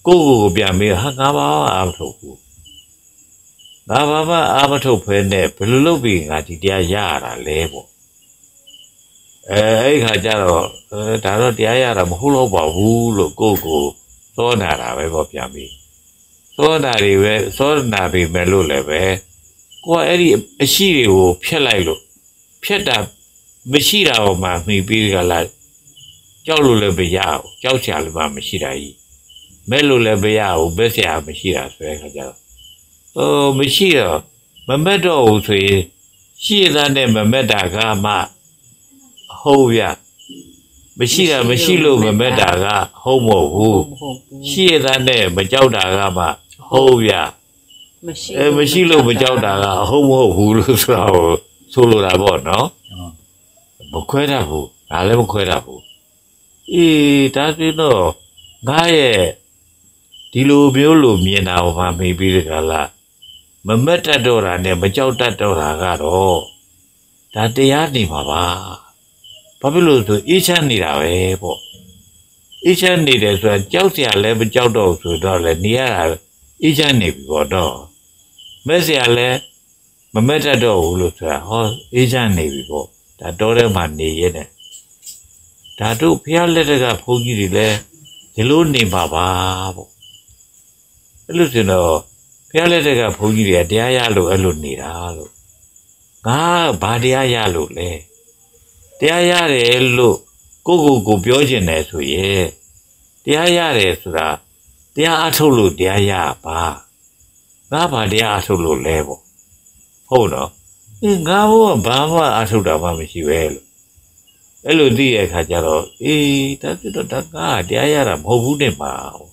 ကိုကိုပြန်ပြီးဟာငါဘာအားမထုတ်ဘူးငါဘာမှအားမထုတ်ဖဲနဲ့ဘယ်လိုလုပ်ပြီးငါဒီတရားရရတာလဲပေါ့အဲအဲ့ခါကျတော့ဒါတော့တရားရတာမဟုတ်တော့ပါဘူးလို့ကိုကိုသောနာတာပဲပေါ့ပြန်ပြီးသောနာတွေပဲသောနာပြီမဲ့လို့လည်းပဲကိုကအဲ့ဒီအရှိတွေကိုဖျက်လိုက်လို့ဖျက်တာမရှိတာဟောမှမှီပြီးကြလားကြောက်လို့လည်းမရဘူးကြောက်ချာလည်းမရှိတာကြီးမဲ့လို့လည်းမရဘူးဘက်ဆရာမရှိတာဆိုတဲ့ခါကျတော့ဟိုမရှိတော့မမက်တော့ဘူးဆိုရင်ရှိရတဲ့မမက်တာကမှဟုတ်ရမရှိတာမရှိလို့မမက်တာကဟုတ်မဟုတ်ဘူးရှိရတဲ့မကြောက်တာကမှဟုတ်ရမရှိအဲမရှိလို့မကြောက်တာကဟုတ်မဟုတ်ဘူးလို့ဆိုတော့ဆိုလိုတာပေါ့နော်မခွဲတတ်ဘူးဒါလည်းမခွဲတတ်ဘူးအေးဒါဆိုတော့ငါရဲ့ဒီလိုမျိုးလိုမြင်တာဟောမှမေးပြီးကြလားမမက်တတ်တော့တာနဲ့မကြောက်တတ်တော့တာကတော့ဒါတရားနေပါပါဘာဖြစ်လို့ဆိုအေးချမ်းနေတာပဲပေါ့အေးချမ်းနေတယ်ဆိုတာကြောက်စရာလည်းမကြောက်တော့ဆိုတော့လေနေရတာအေးချမ်းနေပြီပေါ့တော့မက်စရာလည်းမမက်တတ်တော့ဘူးလို့ဆိုတာဟောအေးချမ်းနေပြီပေါ့ဒါတော့ထဲမှာနေရတဲ့ဒါတို့ဖျားလက်တကဘုန်းကြီးတွေလည်းဒီလိုနေပါပါပေါ့အဲ့လိုဆိုတော့ဖျားလက်တကဘုန်းကြီးတွေကတရားရလို့အဲ့လိုနေတာလို့ငါဘာတရားရလို့လဲတရားရတယ်လို့ကိုကိုကိုပြောကျင်တယ်ဆိုရင်တရားရတယ်ဆိုတာတရားအထုတ်လို့တရားရပါငါဘာတရားအထုတ်လို့လဲပေါ့ဟုတ်တော့ငါဘောဘာမှအထုတ်တာမှမရှိပဲလို့အဲ့လိုသိရတဲ့အခါကျတော့အေးဒါဆိုတော့ဒါကတရားရတာမဟုတ်ဘူးနဲ့ပါ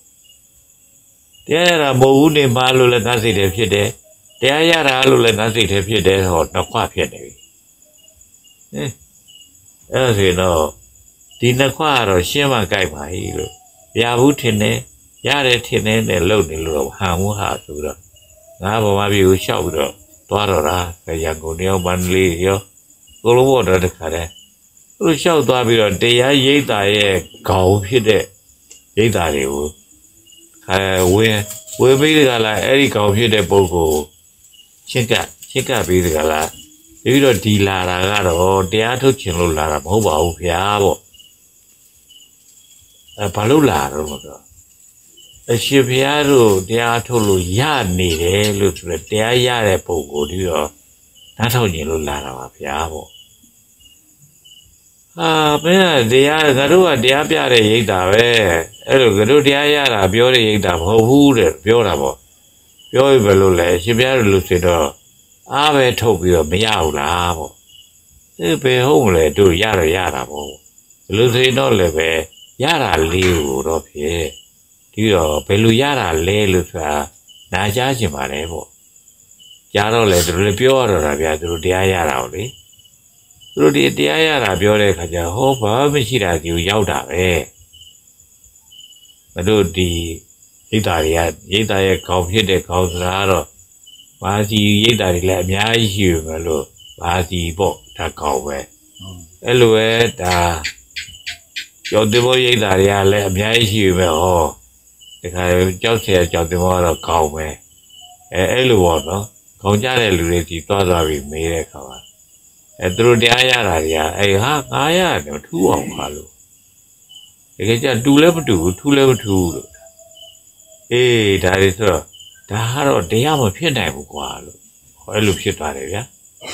တရားရတာမဟုတ်ဘူးနဲ့ပါလို့လည်းငါစိတ်ထဲဖြစ်တယ်တရားရတာလို့လည်းငါစိတ်ထဲဖြစ်တယ်ဟောနှစ်ခွဖြစ်နေပြီဟင်အဲ့ဒါဆိုတော့ဒီနှစ်ခွကတော့ရှင်းမှကြိုက်ပါ ਈ လို့ပြဘူးထင်တယ်ရတယ်ထင်တယ်နဲ့လုံနေလို့ဟန်မှုဟာဆိုတော့ငါဘာမှပြကိုရှောက်ပြီးတော့သွားတော့တာရန်ကုန်ရောမန္တလေးရောကိုလိုဘောတော့တခါတည်းသူရှောက်သွားပြီးတော့တရားရိပ်တာရဲ့ခေါင်းဖြစ်တဲ့ရိပ်တာတွေကိုအဲဝင်းဝင်းပြီးကြလားအဲ့ဒီခေါင်းဖြစ်တဲ့ပုဂ္ဂိုလ်ရှင်းကရှင်းကပြီးကြလားပြီးတော့ဒီလာတာကတော့တရားထုတ်ခြင်းလို့လာတာမဟုတ်ပါဘူးဗျာပေါ့အဲဘာလို့လာတော့ဆိုတော့အရှင်ဘုရားတို့တရားထုတ်လို့ရနေတယ်လို့ဆိုတော့တရားရတဲ့ပုံကိုဒီတော့နားထောင်ခြင်းလို့လာတာပါဗျာပေါ့ဟာဘယ်တရားငါတို့ကတရားပြတဲ့ရိပ်တာပဲအဲ့လိုငါတို့တရားရတာပြောတဲ့ရိပ်တာမဟုတ်ဘူးတဲ့ပြောတာပေါ့ပြောရဘယ်လိုလဲအရှင်ဘုရားတို့လို့ဆိုတော့အားပဲထုတ်ပြီးတော့မရဘူးလားပေါ့ဒီဘယ်ဟုတ်မလဲတို့ရတော့ရတာပေါ့လူစိန်တော့လည်းပဲရတာလေးကိုတော့ဖြစ်ဒီတော့ဘယ်လိုရတာလဲလို့ဆိုတာနာကြားချင်ပါတယ်ပေါ့ကြားတော့လေသူတို့လည်းပြောရတော့တာဗျာသူတို့တရားရတာကိုလေသူတို့ဒီတရားရတာပြောတဲ့အခါကျဟောဘာမရှိတာကြီးကိုရောက်တာပဲမတို့ဒီရိတ်တာတွေကရိတ်တာရဲ့ခေါင်းဖြစ်တဲ့ခေါင်းစရာတော့ဘာစီရိတ်တာတွေလည်းအများကြီးရှိပြီမလို့ဘာစီပေါ့ဒါခေါင်းပဲအဲ့လိုပဲဒါကျော်တင်ဘောရိတ်တာတွေကလည်းအများကြီးရှိပြီပဲဟောဒီခါကြောက်เสียကြောက်တင်ဘောကတော့ခေါင်းပဲအဲအဲ့လိုပေါ့နော်ခေါင်းကြတဲ့လူတွေဒီသွားသွားပြီးမေးတဲ့ခါမှာအဲသူတို့တရားရတာတွေကအဲဟာငါရတယ်ထူးအောင်ခါလို့ဒီကကြတူလည်းမတူဘူးထူးလည်းမထူးလို့အေးဒါတွေဆိုတော့ဒါကတော့တရားမဖြစ်နိုင်ဘူးကွာလို့ဟောအဲ့လိုဖြစ်သွားတယ်ဗျာ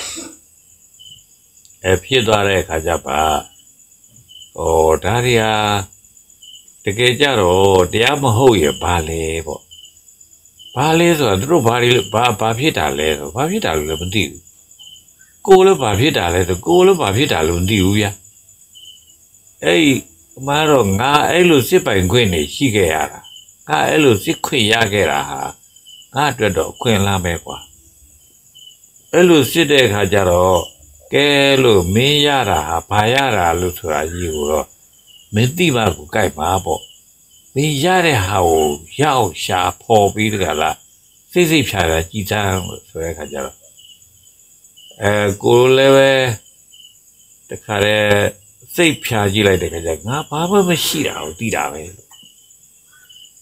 အဲဖြစ်သွားတဲ့အခါကျပါဟောဒါတွေဟာတကယ်ကြတော့တရားမဟုတ်ရဘာလဲပေါ့ဘာလဲဆိုတော့သူတို့ဘာတွေဘာဘာဖြစ်တာလဲဆိုဘာဖြစ်တာလို့လည်းမသိဘူးကိုလည်းဘာဖြစ်တာလဲဆိုကိုလည်းဘာဖြစ်တာလို့မသိဘူးဗျာအဲ့ဒီအမှားတော့ငါအဲ့လိုစစ်ပိုင်ခွင့်နေရှိခဲ့ရတာငါအဲ့လိုစစ်ခွင့်ရခဲ့တာဟာငါအတွက်တော့ခွင့်လားပဲကွာအဲ့လိုစစ်တဲ့အခါကျတော့ကဲလို့မင်းရတာဟာဘာရတာလို့ဆိုတာကြီးကိုတော့မသိပါဘူးကြိုက်ပါပေါ့မင်းရတဲ့ဟာကိုရောက်ရှာဖော်ပြီးတကလားစိတ်စိတ်ဖြာတာကြည်စမ်းလို့ဆိုတဲ့အခါကျတော့အဲကိုလည်းပဲတခါတည်းစိတ်ဖြာကြည့်လိုက်တဲ့အခါကျငါဘာမှမရှိတာကိုသိတာပဲ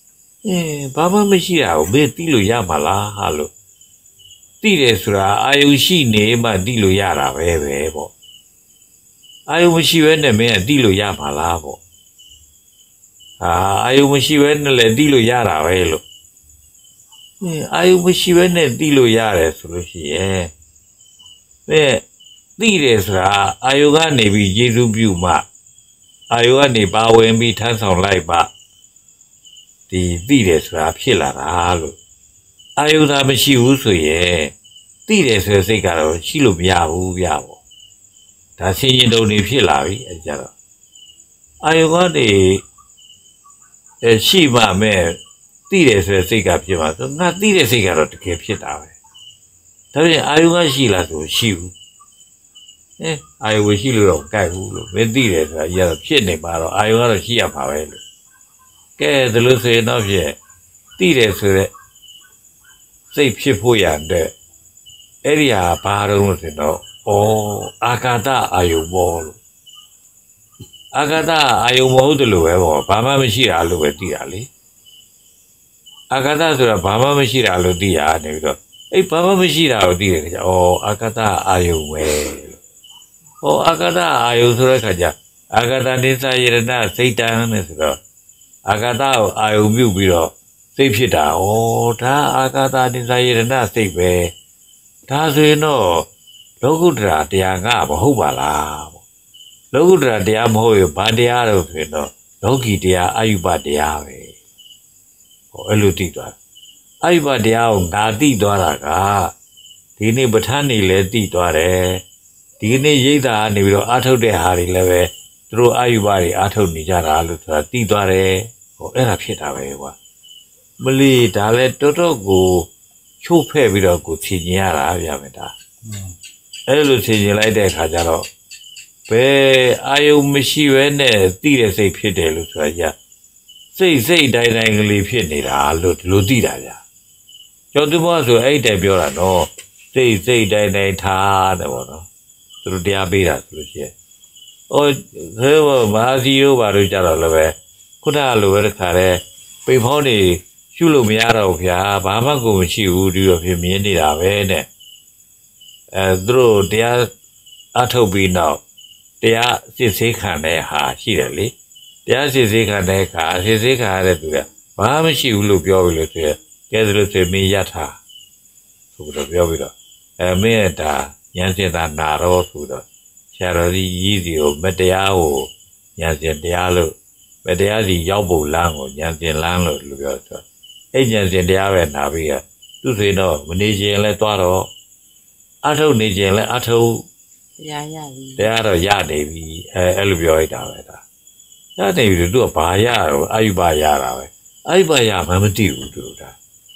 အဲဘာမှမရှိတာကိုမင်းသိလို့ရမှာလားဟာလို့သိတယ်ဆိုတာအာယုရှိနေမှသိလို့ရတာပဲပဲပေါ့အာယုမရှိဘဲနဲ့မင်းကသိလို့ရမှာလားပေါ့အာအာယုမရှိဘဲနဲ့လည်းသိလို့ရတာပဲလို့အဲအာယုမရှိဘဲနဲ့သိလို့ရတယ်ဆိုလို့ရှိရင်မင်းသိတယ်ဆိုတာအာယုကနေပြီးယေရှုပြုမှအာယုကနေပါဝင်ပြီးထမ်းဆောင်လိုက်ပါဒီသိတယ်ဆိုတာဖြစ်လာတာလို့အာယုသာမရှိဘူးဆိုရင်သိတယ်ဆိုတဲ့စိတ်ကတော့ရှိလို့မရဘူးဗျာပေါ့ဒါဆင်ញင်တုံနေဖြစ်လာပြီအဲကြတော့အာယုကနေအဲရှိမှမဲ့သိတယ်ဆိုတဲ့စိတ်ကဖြစ်မှာဆိုငါသိတဲ့စိတ်ကတော့တကယ်ဖြစ်တာပဲဒါပြင်အာယုကရှိလားဆိုရှိဘူးအဲအာယုရှိလို့တော့ကြိုက်ဘူးလို့မသိတယ်ဆိုတာရတော့ဖြစ်နေမှာတော့အာယုကတော့ရှိရမှာပဲလို့ကဲဒါလို့ဆိုရင်တော့ဖြစ်သိတယ်ဆိုတဲ့စိတ်ဖြစ်ဖို့ရတဲ့အဲ့ဒီဟာဘာတော့လို့ဆိုတော့ဩအာကာသအာယုဘောလို့အာကာသအာယုမဟုတ်တယ်လို့ပဲပေါ့ဘာမှမရှိတာလို့ပဲသိတာလေအာကာသဆိုတာဘာမှမရှိတာလို့သိရနေပြီးတော့အဲ့ဘာမှမရှိတာကိုသိတယ်ကြဩအာကာသအာယုပဲဟောအာကာသအာယုဆိုတဲ့ခါကျအာကာသနိစ္စယရဏစိတ်တန်နဲ့ဆိုတော့အာကာသကိုအာယုပြုပြီးတော့စိတ်ဖြစ်တာဩဒါအာကာသနိစ္စယရဏစိတ်ပဲဒါဆိုရင်တော့လောကုတ္တရာတရားကမဟုတ်ပါလားပေါ့လောကုတ္တရာတရားမဟုတ်ရင်ဘာတရားလို့ဆိုရင်တော့လောကီတရားအာယုဘတရားပဲဟောအဲ့လိုသိသွားအာယုဘတရားကိုငါသိသွားတာကဒီနေ့ပဋ္ဌာန်းနေလဲသိသွားတယ်ဒီနေ့ရိတ်တာနေပြီးတော့အာထုတ်တဲ့ဟာတွေလည်းပဲသူတို့အာယုဘတွေအာထုတ်နေကြတာလို့ဆိုတာသိသွားတယ်ဟောအဲ့ဒါဖြစ်တာပဲကွာမလီဒါလည်းတော်တော်ကိုချိုးဖဲ့ပြီးတော့ကိုဖြည့်ကျင်ရတာဗျာမေတ္တာအဲ့လိုဖြည့်ကျင်လိုက်တဲ့အခါကျတော့ဘယ်အာယုမရှိဘဲနဲ့သိတဲ့စိတ်ဖြစ်တယ်လို့ဆိုတာကြီးစိတ်စိတ်တိုင်းတိုင်းကလေးဖြစ်နေတာလို့ဒီလိုသိတာဗျာကျော်သူမဆိုအဲ့တိုင်ပြောတာနော်စိတ်စိတ်တိုင်းတိုင်းထားတယ်ပေါ့နော်သူတို့တရားပေးတာဆိုလို့ရှိရင်ဟိုခဲဘောမဟာစီရောဘာလို့ကြတော့လည်းပဲခုနကလိုပဲတခါတည်းပိန်ဖောင်းနေရှုလို့မရတော့ဘူးဗျာဘာမှကိုမရှိဘူးဒီလိုဖြစ်မြင်နေတာပဲနဲ့အဲသူတို့တရားအထုတ်ပြီးနောက်တရားစစ်ဆေးခံတဲ့ဟာရှိတယ်လေတရားစစ်ဆေးခံတဲ့အခါစစ်ဆေးခံရတဲ့သူကဘာမှမရှိဘူးလို့ပြောပြီးလို့ဆိုရကဲဒါလို့ဆိုမင်းရထားဆိုတော့ပြောပြီးတော့အဲမင်းဒါဉာဏ်စင်သာနာတော့ဆိုတော့ဆရာတော်ကြီးကြီးစီကိုမတရားကိုဉာဏ်စင်တရားလို့မတရားစီရောက်ဖို့လမ်းကိုဉာဏ်စင်လမ်းလို့လို့ပြောဆိုအဲ့ဉာဏ်စင်တရားပဲနာပြီးရသူဆိုရင်တော့မနေခြင်းလဲသွားတော့အထုတ်နေခြင်းလဲအထုတ်တရားရပြီတရားတော့ရနေပြီအဲအဲ့လိုပြောလိုက်တာပဲဒါရနေပြီသူကဘာရတော့အာယုဘရတာပဲအာယုဘရမှမသိဘူးသူတို့ဒါ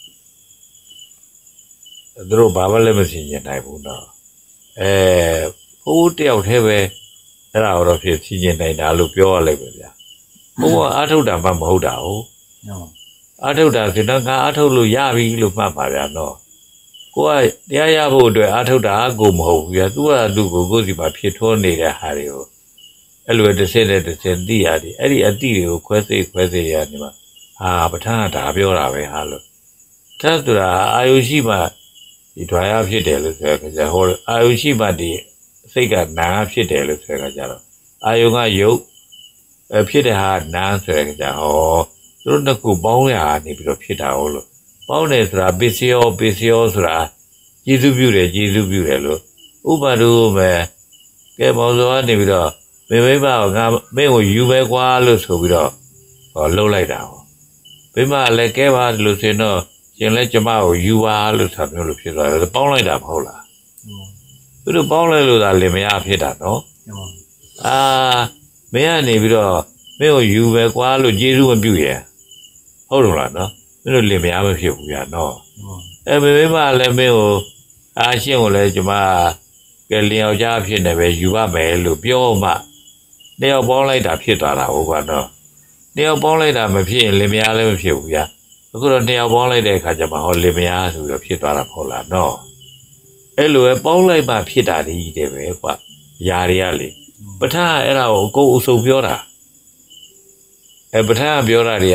သူတို့ဘာမှလည်းမသိကျင်နိုင်ဘူးနော်အဲဘိုးတယောက်တည်းပဲအဲ့ဒါတော့ဖြစ်သိကျင်နိုင်တာလို့ပြောရလိုက်ပဲဗျာဘိုးကအာထုတ်တာမှမဟုတ်တာဟုတ်အာထုတ်တာဆိုတော့ငါအာထုတ်လို့ရပြီလို့မှတ်ပါဗျာနော်ကိုကတရားရဖို့အတွက်အာထုတ်တာကိုမဟုတ်ဘူးဗျာသူကသူ့ကိုကိုယ်စီမှာဖြစ်ထွန်းနေတဲ့ဟာတွေကိုအဲ့လိုတစ်စက်နဲ့တစ်စက်သိရတယ်အဲ့ဒီအတိတွေကိုခွဲစိတ်ခွဲစိတ်ရနေမှာဟာပဋ္ဌာန်းကဒါပြောတာပဲဟာလို့ထပ်ဆိုတာအာယုရှိမှဒီဓာရဖြစ်တယ်လို့ဆိုရကြဟောအာယုရှိမှဒီစိတ်ကနာဖြစ်တယ်လို့ဆိုရကြတော့အာယုကယုတ်အဖြစ်တဲ့ဟာနာဆိုရကြဟောသူတို့တစ်ခုပေါင်းရနေပြီးတော့ဖြစ်တာဟုတ်လို့ပေါင်းတယ်ဆိုတာပစ္စယောပစ္စယောဆိုတာကျေစုပြုတယ်ကျေစုပြုတယ်လို့ဥပဒုမဲ့ကဲပေါင်းစောကနေပြီးတော့မေမိမကငါမင်းကိုယူပဲကွာလို့ဆိုပြီးတော့ဟောလှုပ်လိုက်တာဟောမိမလည်းကဲပါလို့ဆိုရင်တော့ရှင်လည်းကျမကိုယူပါလို့ဆိုမျိုးလို့ဖြစ်သွားတယ်ပေါင်းလိုက်တာမဟုတ်လားသူတို့ပေါင်းလိုက်လို့သာလင်မယားဖြစ်တာနော်အာမင်းကနေပြီးတော့မင်းကိုယူပဲကွာလို့ကျေစုမပြုရဲ့ဟုတ်လို့လားနော်မင်းတို့လင်မယားမဖြစ်ဘူးဗျာနော်အဲမေမိမလည်းမင်းကိုအာရှင်းကိုလည်းကျမကဲလင်ယောက်ျားဖြစ်နေပဲယူပါမယ်လို့ပြောမှတယောက်ပေါင်းလိုက်တာဖြစ်သွားတာဟုတ်ကွာနော်တယောက်ပေါင်းလိုက်တာမဖြစ်ရင်လင်မယားလည်းမဖြစ်ဘူးဗျာအခုတော့တယောက်ပေါင်းလိုက်တဲ့အခါကျမှဟောလင်မယားဆိုပြီးတော့ဖြစ်သွားတာမဟုတ်လားနော်အဲ့လိုပဲပေါင်းလိုက်မှဖြစ်တာတည်းတယ်ပဲကွာຢာတွေကလေပဋ္ဌာန်းအဲ့ဒါကိုအကုန်အစုံပြောတာအဲပဋ္ဌာန်းပြောတာတွေကဘာ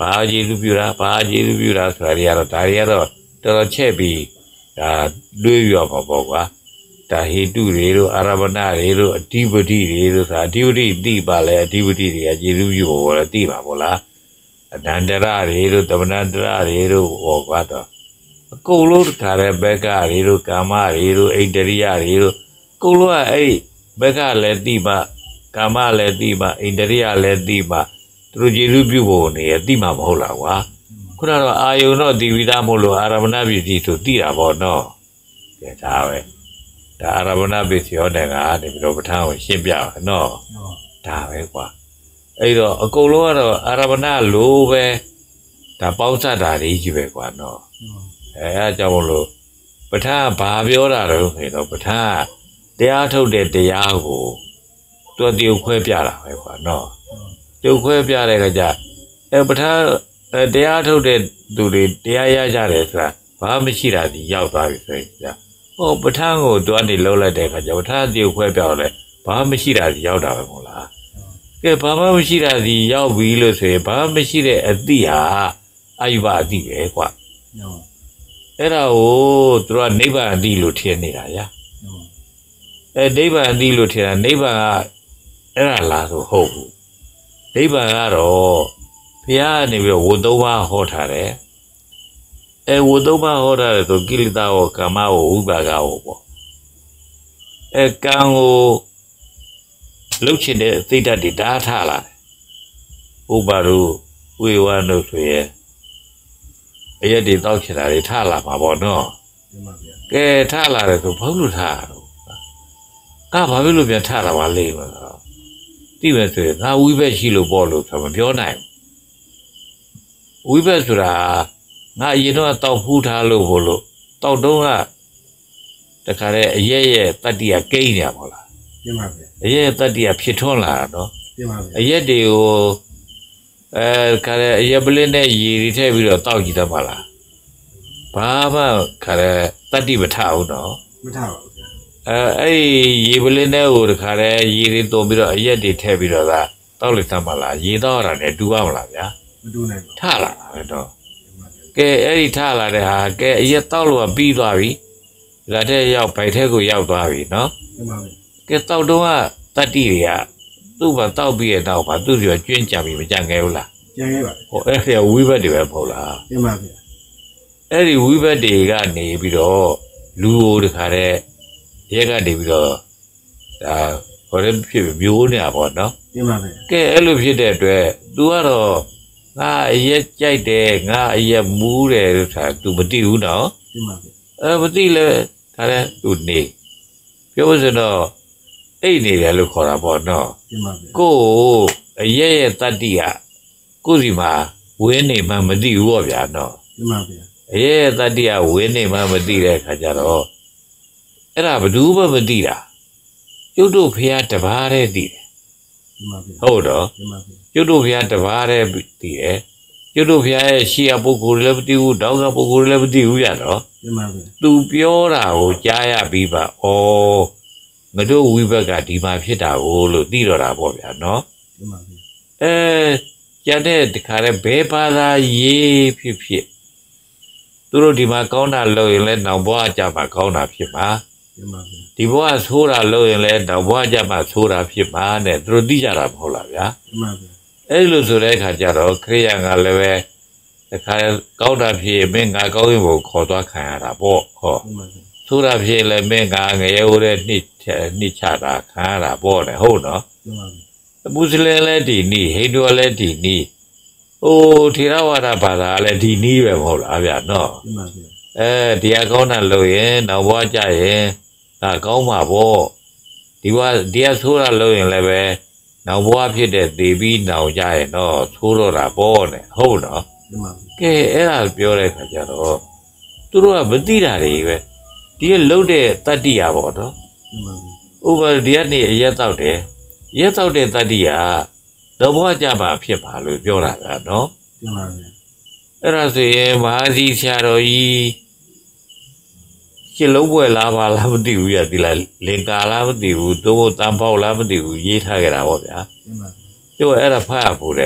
ဘာကျေစုပြတာဘာကျေစုပြတာဆိုတာတွေကတော့ဒါတွေကတော့တော်တော်ချက်ပြီးဒါတွေးရောပါပေါ့ကွာဒါဟိတုတွေတို့အာရဗနာတွေတို့အဓိပတိတွေတို့ဆိုတာအဓိပတိသိပါလေအဓိပတိတွေကကျေစုပြုဖို့လည်းသိပါမို့လားအနန္တရတွေတို့တမနန္တရတွေတို့ဟောကွာတော့အကုန်လုံးတခါတည်းဘက်ကတွေတို့ကာမတွေတို့ဣတရိယတွေတို့အကုန်လုံးကအဲ့ဘက်ကလည်းသိပါကာမလည်းသိပါဣတရိယလည်းသိပါသူတို့ကျေစုပြုဖို့နေရသိမှာမဟုတ်လားကွာခုနကတော့အာယုံတော့ဒီဝိသမို့လို့အာရမဏပစ္စည်းဆိုသိတာပေါ့နော်ကဲဒါပဲဒါအာရမဏပစ္စည်းဟောတဲ့ကနေပြီးတော့ပဋ္ဌာန်းကိုရှင်းပြပါနော်ဒါပဲကွာအဲ့တော့အကုန်လုံးကတော့အာရမဏလိုပဲဒါပေါင်းစပ်တာလေးကြီးပဲကွာနော်အဲအဲကြောင့်မလို့ပဋ္ဌာန်းဘာပြောတာလဲဆိုတော့ပဋ္ဌာန်းတရားထုတ်တဲ့တရားကိုသူတည်ခွဲပြတာပဲကွာနော်တည်ခွဲပြတဲ့ကကြအဲပဋ္ဌာန်းတရားထုတ်တဲ့သူတွေတရားရကြတယ်ဆိုတာဘာမှမရှိတာဒီရောက်သွားပြီဆိုရင်ကြာဟောပဋ္ဌာန်းကိုသူကနေလှုပ်လိုက်တဲ့အခါကျပဋ္ဌာန်းတည်ခွဲပြတော့လေဘာမှမရှိတာဒီရောက်တာပဲမဟုတ်လားကဲဘာမှမရှိတာဒီရောက်ပြီလို့ဆိုရင်ဘာမှမရှိတဲ့အတိဟာအာယုဘအတိပဲကွာအဲ့ဒါကိုသူကနိဗ္ဗာန်အတိလို့ထင်နေတာဗျာအဲနိဗ္ဗာန်အတိလို့ထင်တာနိဗ္ဗာန်ကအဲ့ဒါလားဆိုဟုတ်ဘူးနိဗ္ဗာန်ကတော့ဘုရားကနေပြီးတော့ဝတ္သုံးပါးဟောထားတယ်အဲဝတ္သုံးပါးဟောထားတယ်ဆိုကိလေသာရောကာမရောဝိပါကရောပေါ့အဲကံကိုလှုပ်ချင်တဲ့စိတ်ဓာတ်တွေဓာတ်ထားလာတယ်ဥပါရုဝေဝါတို့ဆိုရဲ့အရက်တွေတောက်ချင်တာတွေထားလာမှာပေါ့နော်ကဲထားလာတယ်ဆိုဘာလို့ထားရတော့ကဘာဖြစ်လို့ပြန်ထားတာပါလိမ့်မယ်ဆိုတိပဲဆိုရင်ငါဝိဘက်ရှိလို့ပေါ့လို့ဆိုမပြောနိုင်ဝိဘက်ဆိုတာငါအရင်တော့တောက်ဖူးထားလို့ဘလို့တောက်တော့ကတခါတည်းအရက်ရဲ့တတ္တိကကိန်းနေပါလားပြင်းပါဗျာအရက်တတ္တိကဖြစ်ထွန်းလာတာနော်ပြင်းပါဗျာအရက်တွေကိုအဲခါတဲ့အရက်ပလင်းနဲ့ရေတွေထည့်ပြီးတော့တောက်ကြည့်တတ်ပါလားဘာမှခါတဲ့တတ္တိမထဘူးနော်မထပါဘူးအဲအဲ့ရေပလင်းတဲ့ဟိုတခါတဲ့ရေတွေတုံပြီးတော့အရက်တွေထည့်ပြီးတော့သာတောက်လိုက်သမှာလားရေတော့တာနဲ့တူပါမလားဗျာမတူနိုင်ဘူးထလာတာပဲတော့ကဲအဲ့ဒီထလာတဲ့ဟာကဲအရက်တောက်လို့ပြီးသွားပြီလက်ထက်ရောက်ဗိုက်ထက်ကိုရောက်သွားပြီနော်မှန်ပါပြီကဲတောက်တော့ကတတ္တိတွေကသူ့ဘာတောက်ပြီးရတော့ဘာသူ့ပြောကျွင်းကြံပြီးမကြံခဲ့ဘူးလားကြံခဲ့ပါဟိုအဲ့ဒီဝိဘတ်တွေပဲပေါ့လားမှန်ပါဗျာအဲ့ဒီဝိဘတ်တွေကနေပြီးတော့လူကိုတခါတဲ့ရဲကနေပြီးတော့ဒါဟိုလည်းဖြစ်မျိုးနေတာပေါ့နော်မှန်ပါဗျာကဲအဲ့လိုဖြစ်တဲ့အတွက် तू ကတော့ငါအရက်ကြိုက်တယ်ငါအရက်မူးတယ်ဆိုတာ तू မသိဘူးနော်မှန်ပါဗျာအဲမသိလဲဒါလည်း तू နေပြောစတော့အိတ်နေတယ်လို့ခေါ်တာပေါ့နော်မှန်ပါဗျာကိုအရက်ရဲ့တတ္တိကကိုစီမှာဝင်းနေမှမသိဘူးပေါ့ဗျာနော်မှန်ပါဗျာအရက်ရဲ့တတ္တိကဝင်းနေမှမသိတဲ့ခါကျတော့အဲ့ဒါဘယ်သူမှမသိတာကျွတ်တို့ဖះတပါးတည်းသိတယ်မှန်ပါဗျာဟုတ်တော့မှန်ပါဗျာကျွတ်တို့ဖះတပါးတည်းသိတယ်ကျွတ်တို့ဖះရဲ့ရှေ့ရပုဂ္ဂိုလ်လည်းမသိဘူးတောက်ကပုဂ္ဂိုလ်လည်းမသိဘူးရတော့မှန်ပါဗျာသူပြောတာကိုကြားရပြီးပါဩငါတို့ဝိဘက်ကဒီမှာဖြစ်တာကိုလို့သိတော့တာပေါ့ဗျာနော်မှန်ပါဗျာအဲကြတဲ့တခါတည်းဘဲဘာသာရေးဖြစ်ဖြစ်သူတို့ဒီမှာကောင်းတာလုပ်ရင်လည်းနောက်ဘဝကြမှာကောင်းတာဖြစ်မှာဒီဘဝဆိုးတာလုပ်ရင်လည်းနောက်ဘဝကြမှာဆိုးတာဖြစ်မှာနဲ့သူတို့သိကြတာမဟုတ်လားဗျာအဲ့လိုဆိုတဲ့အခါကျတော့ခရိယာကလည်းပဲတခါကောင်းတာဖြစ်မင်းငါကောင်းရင်ကိုခေါ်သွားခံရတာပေါ့ဟောဆိုးတာဖြစ်လည်းမင်းငါငရဲဦးတဲ့နှစ်နှစ်ချတာခံရတာပေါ့လေဟုတ်နော်မွတ်စလင်လည်းဒီနည်းဟိန္ဒူလည်းဒီနည်းဟိုထေရဝါဒဘာသာလည်းဒီနည်းပဲမဟုတ်လားဗျာနော်အဲဒီအကောင်းတာလို့ရင်နောက်ဘဝကြရင်ဒါကောင်းမှာပေါ့ဒီဘဝဒီအဆိုးတာလို့ရင်လည်းပဲနောက်ဘဝဖြစ်တဲ့သေပြီးနောက်ကြရင်တော့သိုးတော့တာပေါ့နဲ့ဟုတ်နော်ကဲအဲ့ဒါပြောတဲ့ခါကျတော့သူတို့ကမသိတာတွေပဲဒီလှုပ်တဲ့တတ္တိရပေါ့နော်ဥပဒေဒီကနေအရက်တောက်တယ်ရက်တောက်တဲ့တတ္တိရတော့ဘဝကြပါဖြစ်ပါလို့ပြောတာကနော်မှန်ပါဗျာအဲ့ဒါဆိုရင်မဟာစီဆရာတော်ကြီးရှင်းလုံးပွဲလားပါလားမသိဘူးရဒီလားလင်္ကာလားမသိဘူးသို့မဟုတ်တန်ပေါက်လားမသိဘူးရေးထားကြတာပေါ့ဗျာမှန်ပါပြောအဲ့ဒါဖတ်ရဖို့လေ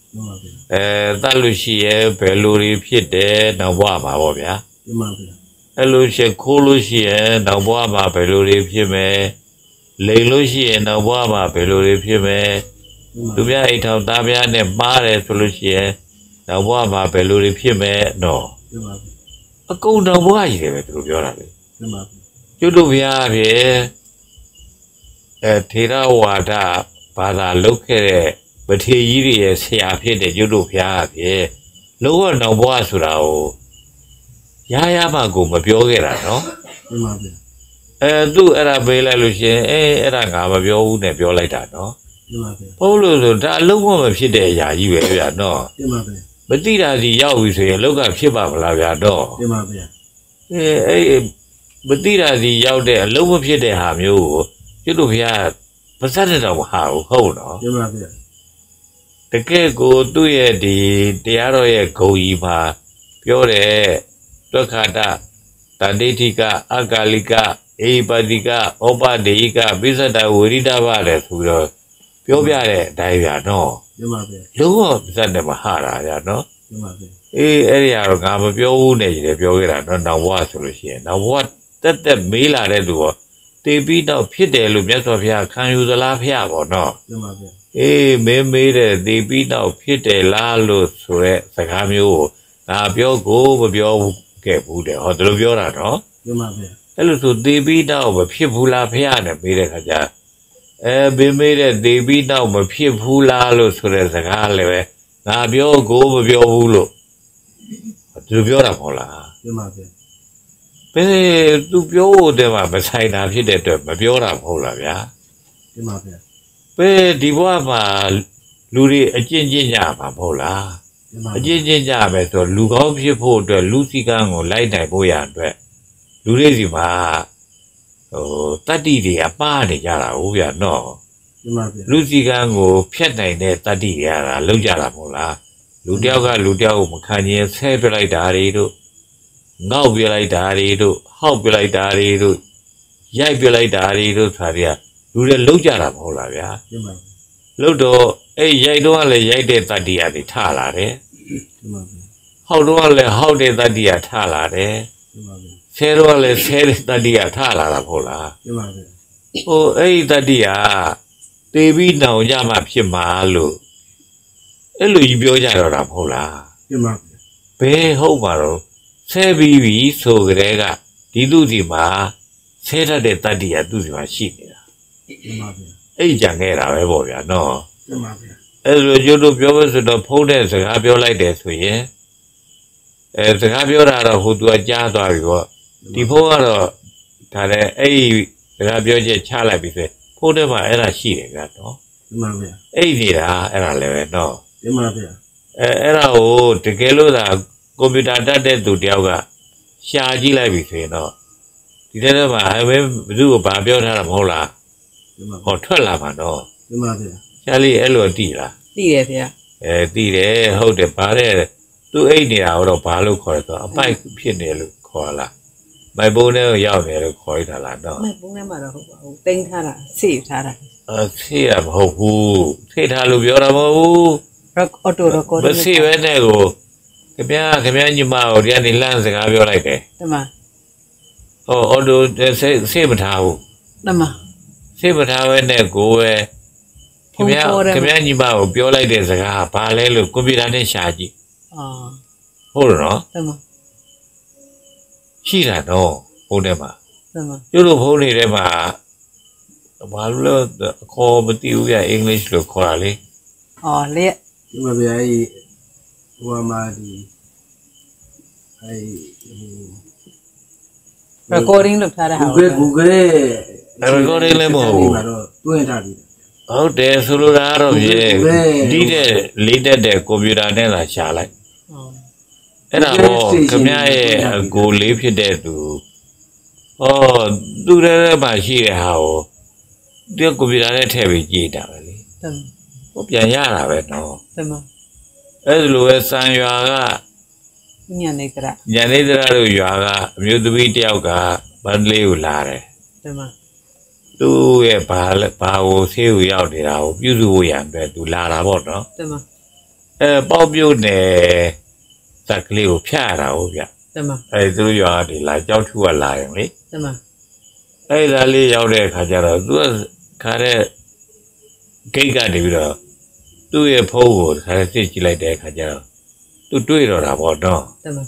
အဲတတ်လို့ရှိရဲ့ဘယ်လိုတွေဖြစ်တယ်နောက်ဘဝမှာပေါ့ဗျာဒီမှာဗျာအဲ့လိုရှိခိုးလို့ရှိရဲ့နောက်ဘဝမှာဘယ်လိုတွေဖြစ်မယ်လိန်လို့ရှိရဲ့နောက်ဘဝမှာဘယ်လိုတွေဖြစ်မယ်သူများအိမ်ထောင်သားများနဲ့မှားတယ်ဆိုလို့ရှိရဲ့နောက်ဘဝမှာဘယ်လိုတွေဖြစ်မယ်နော်ဒီမှာဗျာအကုန်နောက်ဘဝကြီးတယ်ပဲသူတို့ပြောတာလေဒီမှာကျွတ်တို့ဘုရားဖြင့်အဲထေရဝါဒဘာသာလုပ်ခဲ့တဲ့ဗထေကြီးတွေရဲ့ဆရာဖြစ်တဲ့ကျွတ်တို့ဘုရားဖြင့်လောကနောက်ဘဝဆိုတာကိုရရမှကိုမပြောခဲ့တာနော်ဒီမှာဗျာအဲသူအဲ့ဒါပေးလိုက်လို့ရှင်အဲအဲ့ဒါငါမပြောဘူးနဲ့ပြောလိုက်တာနော်ဒီမှာဗျာဟုတ်လို့ဆိုဒါအလုံးမဖြစ်တဲ့အရာကြီးပဲဗျာနော်ဒီမှာဗျာမတိတာစီရောက်ပြီဆိုရင်လောကဖြစ်ပါမလားဗျာတော့ဒီမှာဗျာအဲအဲ့မတိတာစီရောက်တဲ့အလုံးမဖြစ်တဲ့ဟာမျိုးကိုကျွတ်တို့ဘုရားပါစတဲ့တော်မဟာဘူးဟုတ်နော်ဒီမှာဗျာတကယ်ကိုသူ့ရဲ့ဒီတရားတော်ရဲ့ဂုံကြီးမှာပြောတယ်ဒုက္ခတာတန္တိတိကအကာလိကအေပတိကဩပဒေယိကပိစတဝိရိဒဘလည်းဆိုတော့ပြောပြတဲ့အတိုင်းဗျာနော်ဒီမှာဗျာလုံးဝပါစတဲ့မဟာတာဗျာနော်ဒီမှာဗျာအေးအဲ့ဒီကတော့ငါမပြောဘူးနဲ့ကြီးတယ်ပြောခဲ့တာနော်နောက်ဘဝဆိုလို့ရှိရင်နောက်ဘဝတက်တက်မေးလာတဲ့လူရောတေပြီးတော့ဖြစ်တယ်လို့မြတ်စွာဘုရားခံယူသလားဖျားပေါ့နော်ဒီမှာဗျာအေးမင်းမေးတဲ့တေပြီးတော့ဖြစ်တယ်လားလို့ဆိုရဲစကားမျိုးကိုငါပြောကိုမပြောခဲ့ဘူးတဲ့ဟောဒီလိုပြောတာနော်ဒီမှာဗျာအဲ့လိုဆိုတေပြီးတော့မဖြစ်ဘူးလားဖျားနဲ့မေးတဲ့ခါကျအဲမင်းမေးတဲ့တေပြီးတော့မဖြစ်ဘူးလားလို့ဆိုတဲ့စကားလည်းပဲငါပြောကိုမပြောဘူးလို့ဒီလိုပြောတာမဟုတ်လားဒီမှာဗျာဘယ်သူပြောတဲ့မှာမဆိုင်တာဖြစ်တဲ့အတွက်မပြောတာမဟုတ်လားဗျာဒီမှာဗျာဘယ်ဒီဘဝမှာလူတွေအကျင့်ကျင့်ကြမှာမဟုတ်လားဒီမှာအကျင့်ကျင့်ကြမယ်ဆိုလူကောင်းဖြစ်ဖို့အတွက်လူစည်းကမ်းကိုလိုက်နိုင်ဖို့ရအတွက်လူတွေစီမှာဟိုတတ္တိတွေကပါနေကြတာဟုတ်ဗျာနော်ဒီမှာဗျာလူစည်းကမ်းကိုဖျက်နိုင်တဲ့တတ္တိတွေရတာလောက်ကြတာမဟုတ်လားလူတယောက်ကလူတယောက်ကိုမခံရင်ဆဲပြလိုက်တာတွေတို့ငေါက်ပြလိုက်တာတွေတို့ဟောက်ပြလိုက်တာတွေတို့ရိုက်ပြလိုက်တာတွေတို့ဆိုတာတွေကလူတွေလောက်ကြတာမဟုတ်လားဗျာဒီမှာလို့တော့အဲ့ရိုက်တော့ကလည်းရိုက်တဲ့တတ္တိရတွေထလာတယ်ဒီမှာဗျာဟောက်တော့ကလည်းဟောက်တဲ့တတ္တိရထလာတယ်ဒီမှာဗျာဆဲတော့ကလည်းဆဲတဲ့တတ္တိရထလာတာမဟုတ်လားဒီမှာဗျာဟိုအဲ့ဒီတတ္တိရတေပြီးနောင်ကြမှဖြစ်မှာလို့အဲ့လိုကြီးပြောကြတော့တာမဟုတ်လားဒီမှာဗျာဘယ်ဟုတ်မှာတော့ဆဲပြီးပြီဆိုကြတဲ့ကဒီသူစီမှာဆဲတတ်တဲ့တတ္တိရသူစီမှာရှိနေတာဒီမှာဗျာအဲ့ကြံခဲ့တာပဲပေါ့ဗျာနော်ဒီမှာဗျာအဲ့လိုကျတို့ပြောလို့ဆိုတော့ဖုံးတဲ့စကားပြောလိုက်တယ်ဆိုရင်အဲစကားပြောတာတော့ဟိုသူကကြားသွားပြီပေါ့ဒီဖုံးကတော့ဒါလည်းအဲ့ဒီစကားပြောချက်ချလိုက်ပြီဆိုဖုံးတဲ့မှာအဲ့ဒါရှိတယ်ဗျာနော်ဒီမှာဗျာအဲ့နေတာအဲ့ဒါလည်းပဲနော်ဒီမှာဗျာအဲအဲ့ဒါကိုတကယ်လို့သာကွန်ပျူတာတတ်တဲ့သူတယောက်ကရှာကြည့်လိုက်ပြီဆိုရင်တော့ဒီတဲ့မှာအဲဘယ်သူ့ကိုဘာပြောထားတာမဟုတ်လားဒီမှာဟောထွက်လာမှာတော့ဒီမှာဗျာရှာလေးအဲ့လိုတည်လားသိတယ်ဗျာအဲတည်တယ်ဟုတ်တယ်ဗါတဲ့သူအိတ်နေတာတော့ဘာလို့ခေါ်လဲဆိုတော့အပိုက်ဖြစ်နေလို့ခေါ်လားမိုက်ဘုံနဲ့ရောက်နေလို့ခေါ်ရတာလားတော့မပုံထဲမှာတော့ဟုတ်ပါဘူးတင်းထားတာစေးထားတာအဲဆေးရမဟုတ်ဘူးဆေးထားလို့ပြောတာမဟုတ်ဘူးအော်တိုရောကောမဆေးပဲနဲ့ကိုခင်ဗျာခင်ဗျာညီမကိုဒီကနေလမ်းစကားပြောလိုက်တယ်တမဟောအော်တိုဆေးဆေးမထားဘူးတမဆေးမထားပဲနဲ့ကိုပဲခင်ဗျာခင်ဗျာညီမကိုပြောလိုက်တဲ့စကားဘာလဲလို့ကွန်ပျူတာနဲ့ရှာကြည့်အော်ဟုတ်တယ်နော်တမရှိတာတော့ဖုန်းထဲမှာတမကျတို့ဖုန်းတွေထဲမှာဘာလို့လဲအခေါ်မသိဘူးပြအင်္ဂလိပ်လို့ခေါ်တာလေအော်လက်ဒီမှာဗျာအဲ့ဟိုမှာဒီအဲ့ recording လုပ်ထားတာဟာ Google Google တော့တွင်းထားပြီဟုတ်တယ်ဆိုလိုတာကတော့ပြေဒီတဲ့လေးတက်တဲ့ကွန်ပျူတာနဲ့လာရှာလိုက်အော်အဲ့ဒါတော့ခင်ဗျားရဲ့အကိုလေးဖြစ်တဲ့သူဟောသူတည်းတည်းမှာရှိတဲ့ဟာကိုဒီကွန်ပျူတာနဲ့ထည့်ပြီးကြည့်တာပဲလေတမဟိုပြန်ရတာပဲနော်တမအဲ့လိုပဲစံရွာကညနေကြတာညနေတရတို့ရွာကအမျိုးသမီးတယောက်ကဗန်လေးကိုလာတယ်တမသူ့ရဲ့ဘာဘာကိုဆေးကိုရောက်နေတာကိုပြုစုဖို့ရံအတွက်သူလာတာပေါ့နော်တမအဲပေါက်ပြုတ်နေတက်ကလေးကိုဖျက်ရတာဟုတ်ဗျတမအဲသူတို့ရွာဒီလာကြောက်ထူကလာရင်လေတမအဲလာလေးရောက်တဲ့အခါကျတော့သူကခါတဲ့ဂိတ်ကနေပြီးတော့သူ့ရဲ့ဖုန်းကိုခါတဲ့စစ်ကြည့်လိုက်တဲ့အခါကျတော့သူတွေ့တော့တာပေါ့နော်တမ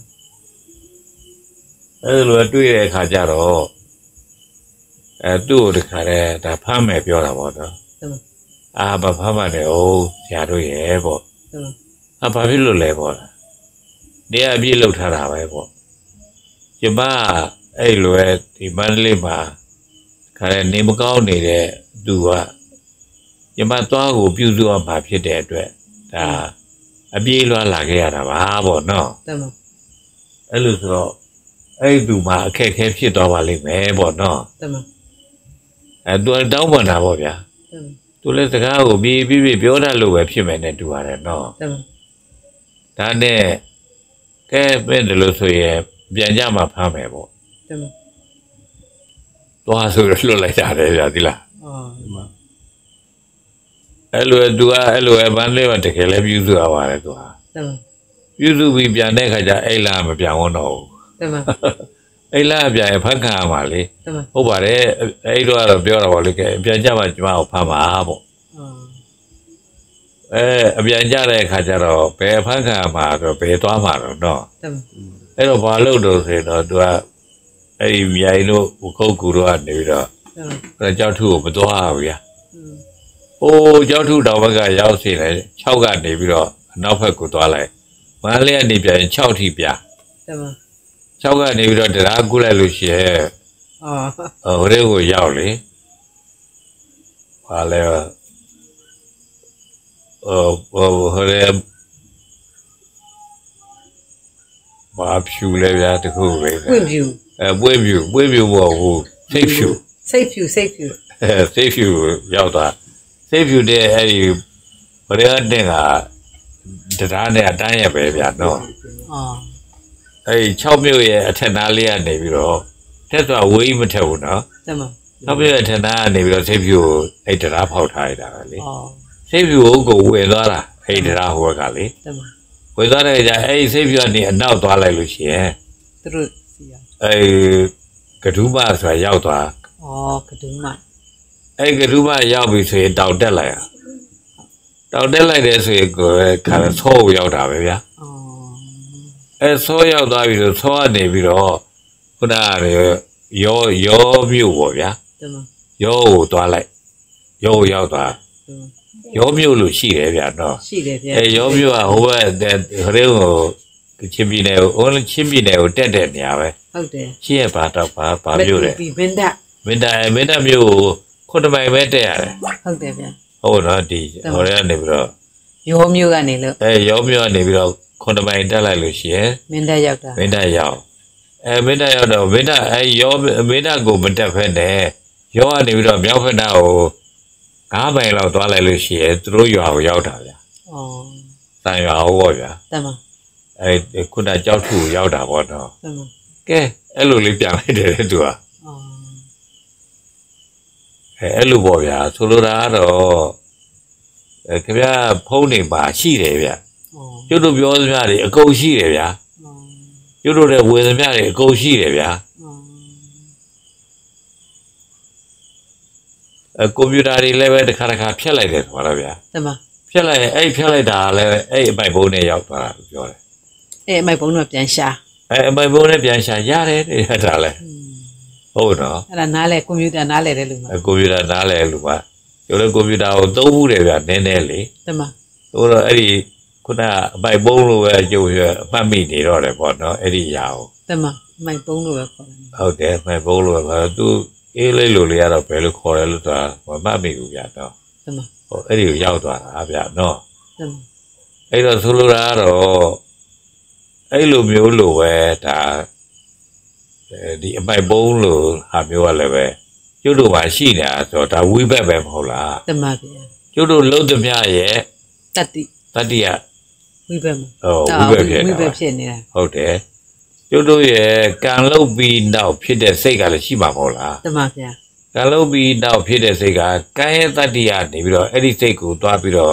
အဲလိုတွေ့တဲ့အခါကျတော့အဲသူ့ကိုတခါတဲ့ဒါဖမ်းမယ်ပြောတာပေါ့နော်တမအာဘာဖမ်းမှလည်းဟုတ်ဆရာတို့ရဲ့ပေါ့တမအာဘာဖြစ်လို့လဲပေါ့တရားအပြည့်လောက်ထားတာပဲပေါ့ကျမအဲ့လိုပဲဒီမန္တလေးမှာခါတဲ့နေမကောင်းနေတဲ့သူကကျမသွားကိုပြုစုအောင်မှာဖြစ်တဲ့အတွက်ဒါအပြေးလွှားလာခဲ့ရတာပါပေါ့နော်တမအဲ့လိုဆိုတော့အဲ့သူမှာအခက်အခဲဖြစ်သွားပါလိမ့်မယ်ပေါ့နော်တမအဲသူတောင်းပန်တာပေါ့ဗျာတမသူလည်းစကားကိုပြီးပြီးပြီးပြောတတ်လို့ပဲဖြစ်မယ်နဲ့တူရတယ်နော်တမဒါနဲ့ကဲပဲလို့ဆိုရင်ပြန်ကြမှာဖမ်းမယ်ပေါ့တမသွားဆိုရလွတ်လိုက်တာလေဗျာဒီလားအော်အဲ့လိုသူကအဲ့လိုပဲဘန်းလေးကတကယ်လည်းပြုစုရပါတယ်သူဟာတမပြုစုပြီးပြန်တဲ့ခါကျအဲ့လာမပြောင်းဝတော့ဘူးတမအဲ့လာပြန်ဖတ်ခံရမှာလေတမဟုတ်ပါတယ်အဲ့တော့ကတော့ပြောတာပေါ့လေကဲပြန်ကြမှာကျမကိုဖမ်းပါပေါ့အော်အဲအပြန်ကြတဲ့ခါကျတော့ဘယ်ဖတ်ခံရမှာတော့ဘယ်သွားမှာတော့နော်တမအဲ့တော့ဘာလို့တော့ဆိုတော့သူကအဲ့ဒီမြိုင်တို့ဥခုတ်ကူတို့ကနေပြီးတော့တမအဲ့ကြောက်ထုကိုမသွားဘူးဗျာอืมအိုးကြောက်ထုတောင်ဘက်ကရောက်စီတယ်၆ကနေပြီးတော့အနောက်ဘက်ကိုသွားလိုက်မန္တလေးကနေပြန်၆ထိပြတမ၆ကနေပြီးတော့တရားကူးလိုက်လို့ရှိရဲ့အော်ဟိုတဲ့ကိုရောက်လေဟာလဲဟိုဟိုဟိုတဲ့ဘာဖြူလဲဗျာတခုပဲပွင့်ပြူအဲပွေးဖြူပွေးဖြူပေါ့ဟိုစိတ်ဖြူစိတ်ဖြူစိတ်ဖြူအဲစိတ်ဖြူရောက်သွားစိတ်ဖြူတဲ့အဲ့ဒီဟိုတဲ့တဲ့ကတရားနဲ့အတန်းရပဲဗျာနော်အော်အဲ့၆မြို့ရဲ့အထက်သားလေးကနေပြီးတော့ထက်သွားဝေးမထက်ဘူးနော်တမ၆မြို့ရဲ့အထက်သားကနေပြီးတော့စိတ်ဖြူကိုအဲ့တရားဖောက်ထားရတာပဲလေအော်စိတ်ဖြူကိုဝင်သွားတာအဲ့တရားဟိုကလေတမဝင်သွားတဲ့ကြအဲ့စိတ်ဖြူကနေအနောက်သွားလိုက်လို့ရှိရင်သူတို့စီရအဲ့ကဒူးမဆိုတာရောက်သွားအော်ကဒူးမအဲ့ကဒူးမရောက်ပြီဆိုရင်တောင်တက်လိုက်ရတောင်တက်လိုက်တယ်ဆိုရင်ကိုယ်ခါဆောကိုရောက်တာပဲဗျာအော်အဲဆောရောက်သွားပြီဆိုဆောကနေပြီးတော့ခုနကရောရောမြို့ပေါ့ဗျာတမရောကိုသွားလိုက်ရောကိုရောက်သွားတမရောမြို့လို့ရှိတယ်ဗျာနော်ရှိတယ်ဗျာအဲရောမြို့ကဟိုဘက်ဟိုတဲ့ကိုချင်းပြည်နယ်ကိုဟိုချင်းပြည်နယ်ကိုတက်တဲ့နေရာပဲဟုတ်တယ်ရှိရပါတော့ပါပါမြို့တယ်ဒီဘင်းဒမင်းတာမင်းတာမြို့ကိုခုနှစ်မိုင်ပဲတက်ရတယ်ဟုတ်တယ်ဗျာဟုတ်နော်ဒီဟိုထဲကနေပြီးတော့ရောမျိုးကနေလို့အဲရောမြို့ကနေပြီးတော့ခုနှစ်မိုင်တက်လိုက်လို့ရှိရင်မင်းတက်ရောက်တာမင်းတာရောက်အဲမင်းတာရောက်တော့မင်းတာအဲရောမင်းတာကိုမတက်ဖက်နဲ့ရောကနေပြီးတော့မြောက်ဖက်တာကိုငါးပိုင်လောက်သွားလိုက်လို့ရှိရင်သူတို့ရွာကိုရောက်တာဗျာအော်တန်ရွာဟုတ်ပေါ့ဗျာတမအဲခုနကြောက်ထုကိုရောက်တာပေါ့နော်တမကဲအဲ့လိုလေးပြန်လိုက်တယ်လေသူကအော်အဲအဲ့လိုပေါ့ဗျာဆိုလိုတာကတော့အဲခင်ဗျာဖုန်းနေပါရှိတယ်ဗျာအော်ကျွတ်တို့ပြောသမျှတွေအကုန်ရှိတယ်ဗျာအော်ကျွတ်တို့တဲ့ဝင်သမျှတွေအကုန်ရှိတယ်ဗျာအော်အဲကွန်ပျူတာတွေလည်းပဲတစ်ခါတစ်ခါဖျက်လိုက်တယ်ဆိုတာဗျာတမဖျက်လိုက်ရင်အဲ့ဖျက်လိုက်တာလည်းအဲ့အပိုက်ဘုံနဲ့ရောက်သွားတာလို့ပြောတယ်အဲအမိုက်ဘုံတော့ပြန်ရှာအဲ့အပိုက်ဘုံနဲ့ပြန်ရှာရတယ်တဲ့ရတာလဲဟုတ်နော်အဲ့ဒါနားလဲကွန်ပျူတာနားလဲတယ်လို့မှာအဲကွန်ပျူတာနားလဲလို့ပါကျိုးလည်းကွန်ပျူတာကိုသုံးဘူးတယ်ဗျာနည်းနည်းလေးတမဟိုတော့အဲ့ဒီခုနအပိုက်ဘုံလိုပဲကျိုးရအမှတ်မိနေတော့တယ်ပေါ့နော်အဲ့ဒီຢာကိုတမအမိုက်ဘုံလို့ပဲခေါ်တယ်ဟုတ်တယ်အပိုက်ဘုံလိုပဲသူအေးလေးလိုလေးကတော့ဘယ်လိုခေါ်တယ်လို့ဆိုတာမမှတ်မိဘူးဗျာနော်တမဟိုအဲ့ဒီကိုရောက်သွားတာဗျာနော်တမအဲ့တော့ဆိုလိုတာကတော့အဲ့လိုမျိုးလိုပဲဒါဒီအပိုက်ဘုံလိုဟာမျိုးကလည်းပဲကျုပ်တို့မှာရှိနေတာဆိုတော့ဒါဝိဘက်ပဲမဟုတ်လားတမဗျာကျုပ်တို့လုံးသမျှရဲ့တတိတတိယဝိဘက်မှာဟိုဝိဘက်ဖြစ်ဝိနေတာဘက်ဖြစ်နေတာဟုတ်တယ်ကျုပ်တို့ရဲ့ကံလုတ်ပြီးနောက်ဖြစ်တဲ့စိတ်ကလည်းရှိမှာမဟုတ်လားတမဗျာကံလုတ်ပြီးနောက်ဖြစ်တဲ့စိတ်ကကံရဲ့တတိယနေပြီးတော့အဲ့ဒီစိတ်ကိုတွားပြီးတော့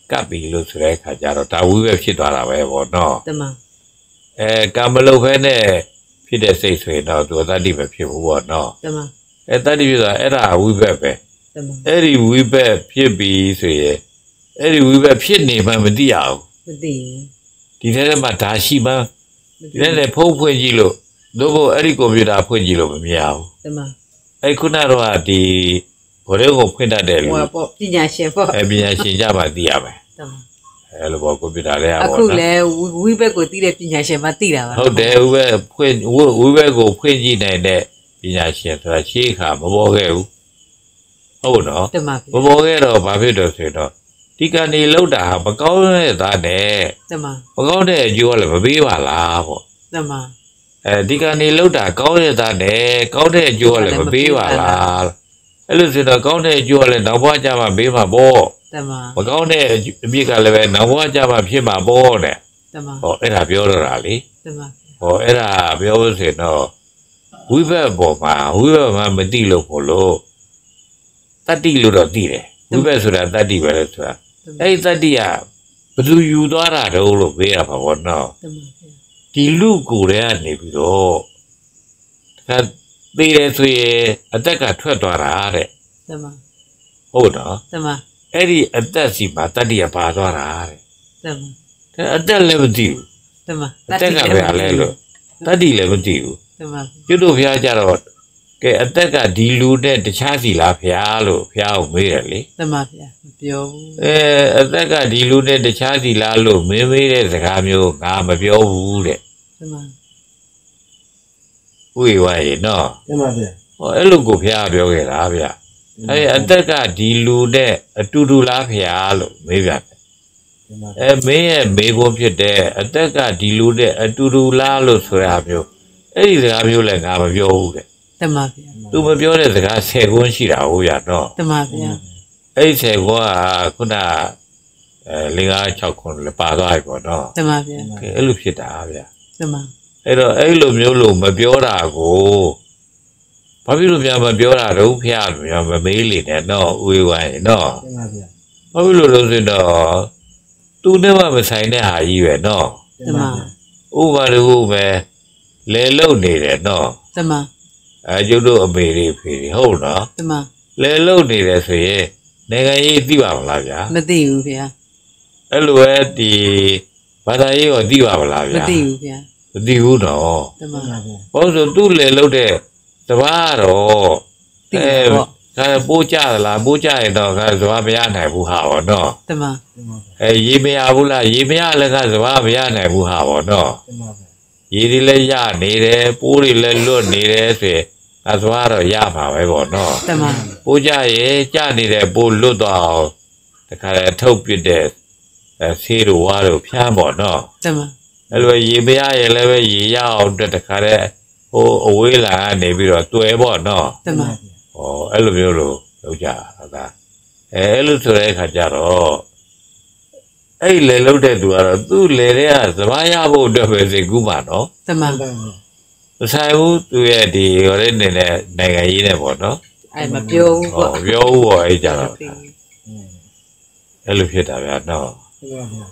ကပ်ပြီလို့ဆိုတဲ့အခါကျတော့ဒါဝိဘက်ဖြစ်သွားတာပဲပေါ့နော်တမအဲကံမလုပ်ဖဲနဲ့ဖြစ်တဲ့စိတ်ဆိုရင်တော့သူတတ္တိပဲဖြစ်ဘူးပေါ့နော်တမအဲတတ္တိဖြစ်သွားအဲ့ဒါဝိဘက်ပဲတမအဲ့ဒီဝိဘက်ဖြစ်ပြီးဆိုရင်အဲ့ဒီဝိဘက်ဖြစ်နေမှမသိရဘူးမသိဒီထဲမှာဒါရှိမှဘူးဒီထဲနဲ့ဖုံးဖွင့်ကြည့်လို့တို့ဘအဲ့ဒီကွန်ပျူတာဖွင့်ကြည့်လို့မမြင်ဘူးတမအဲ့ခုနတော့ကဒီဘော်ရဲကိုဖွင့်တတ်တယ်ဟိုလို့ပေါ့ပညာရှင်ပေါ့အဲပညာရှင်ကြပါသိရမယ်တမအဲလိုပေါ့ကွန်ပျူတာလေးอ่ะအပေါ့ခုနော်လဲဝိဘက်ကိုတီးတဲ့ပညာရှင်မှတီးတာပါဟုတ်တယ်ဝိဘက်ဖွင့်ဝိဘက်ကိုဖွင့်ကြည့်နိုင်တဲ့ပညာရှင်ဆိုတာရှေးခါမပေါ်ခဲ့ဘူးဟုတ်နော်တမမပေါ်ခဲ့တော့ဘာဖြစ်တော့ဆိုတော့ဒီကနေ့လောက်တာမကောင်းတဲ့သားနဲ့တမမကောင်းတဲ့အကျိုးကလည်းမပေးပါလားပေါ့တမအဲဒီကနေ့လောက်တာကောင်းတဲ့သားနဲ့ကောင်းတဲ့အကျိုးကလည်းမပေးပါလားအဲ့လိုဆိုတော့ကောင်းတဲ့အကျိုးကလည်းနောက်ဘဝကျမှပေးမှာပေါ့တမမကောင်းတဲ့အပြစ်ကလည်းပဲနောက်ဘဝကျမှဖြစ်မှာပေါ့တဲ့တမဟောအဲ့ဒါပြောတော့တာလေတမဟောအဲ့ဒါပြောလို့ဆိုရင်တော့ဝိဘက်ပေါ်မှာဝိဘက်မှာမသိလို့ဖို့လို့တတ္တိလို့တော့သိတယ်ဝိဘက်ဆိုတာတတ္တိပဲလို့ဆိုတာအဲ့ဒီတတ္တိကဘယ်သူယူသွားတာတော့လို့ပြောရပါဘောနော်တမဒီလူကိုယ်တည်းကနေပြီးတော့ဒါသိတယ်ဆိုရင်အသက်ကထွက်သွားတာတဲ့တမဟုတ်တော့တမအဲ့ဒီအသက်စီမှာတတ္တိကပါသွားတာတဲ့တမဒါအသက်လည်းမသိဘူးတမအသက်ကပဲလဲလို့တတ္တိလည်းမသိဘူးတမကျွတ်တို့ဖျားကြတော့ကဲအသက်ကဒီလူနဲ့တခြားစီလားဖျားလို့ဖျားကိုမေးတယ်လေတမဗျာမပြောဘူးအဲအသက်ကဒီလူနဲ့တခြားစီလားလို့မင်းမေးတဲ့စကားမျိုးငါမပြောဘူးတဲ့တမဥယျာဉ်ရေနော်တင်ပါဗျာဟောအဲ့လိုကိုဖျားပြောခဲ့တာဗျအဲအသက်ကဒီလူနဲ့အတူတူလားဖျားလို့မေးပြန်တယ်တင်ပါအဲမင်းရဲ့မေးခွန်းဖြစ်တဲ့အသက်ကဒီလူနဲ့အတူတူလားလို့ဆိုတာမျိုးအဲ့ဒီစကားမျိုးလည်းငါမပြောဘူးတဲ့တမဗျာသူမပြောတဲ့စကားဆယ်ခွန်းရှိတာဟုတ်ရနော်တမဗျာအဲ့ဒီဆယ်ခွန်းကခုနအဲလေးငါး၆ခွန်းလည်းပါသွားပြီပေါ့နော်တမဗျာကဲအဲ့လိုဖြစ်တာဗျတမအဲ့တော့အဲ့လိုမျိုးလို့မပြောတာကိုဘာဖြစ်လို့ပြန်မပြောတာတော့ဖျားလို့မမေးလေနဲ့နော်ဥယျာဉ်ရေနော်တင်ပါဗျာဘာဖြစ်လို့လို့ဆိုတော့သူနဲ့မှမဆိုင်တဲ့ဟာကြီးပဲနော်တမဥပမာလို့ပဲလဲလုံနေတယ်နော်တမအဲကျုပ်တို့အမေတွေဖေတွေဟုတ်နော်တမလဲလုံနေတယ်ဆိုရင်နိုင်ငံရေးသိပါမလားဗျာမသိဘူးဗျာအဲ့လိုပဲဒီဘာသာရေးကိုသိပါမလားမဗျာသိဘူးဗျာမသိဘူးနော်တမတင်ပါဗျာဘာလို့ဆိုသူ့လေလုတ်တဲ့တပားတော့သိတယ်ပေါ့အဲပိုးကြသလားပိုးကြရင်တော့ကစဘာမရနိုင်ဘူးဟာပေါ့နော်တမတင်ပါဗျာအဲရေမရဘူးလားရေမရလည်းကစဘာမရနိုင်ဘူးဟာပေါ့နော်တင်ပါဗျာရေတွေလည်းရနေတယ်ပိုးတွေလည်းလွတ်နေတယ်ဆိုရင်အဲစဘာတော့ရမှာပဲပေါ့နော်တမပိုးကြရင်ကြနေတဲ့ပိုးလွတ်တော့အောင်တခါလေထုတ်ပြတဲ့အဲဆေးတို့ဝါတို့ဖျမ်းပေါ့နော်တမအဲ့လိုရေမရရင်လည်းပဲရေရအောင်အတွက်တခါလေဟိုအဝေးလာကနေပြီးတော့တွဲပေါ့နော်တမဩအဲ့လိုမျိုးလို့လုပ်ကြတာကအဲအဲ့လိုဆိုတဲ့အခါကျတော့အဲ့လေလုပ်တဲ့သူကတော့သူ့လေတွေကစဘာရဖို့အတွက်ပဲစိတ်ကူးပါနော်တမတင်ပါဗျာမဆိုင်ဘူးသူရဲ့ဒီဟိုလေးနေတဲ့နိုင်ငံရေးနဲ့ပေါ့နော်အဲ့မပြောဘူးဟောပေါ့ပြောဦးပေါ့အဲ့ကြတော့သိဘူးအဲ့လိုဖြစ်တာဗျာနော်တင်ပါဗျာ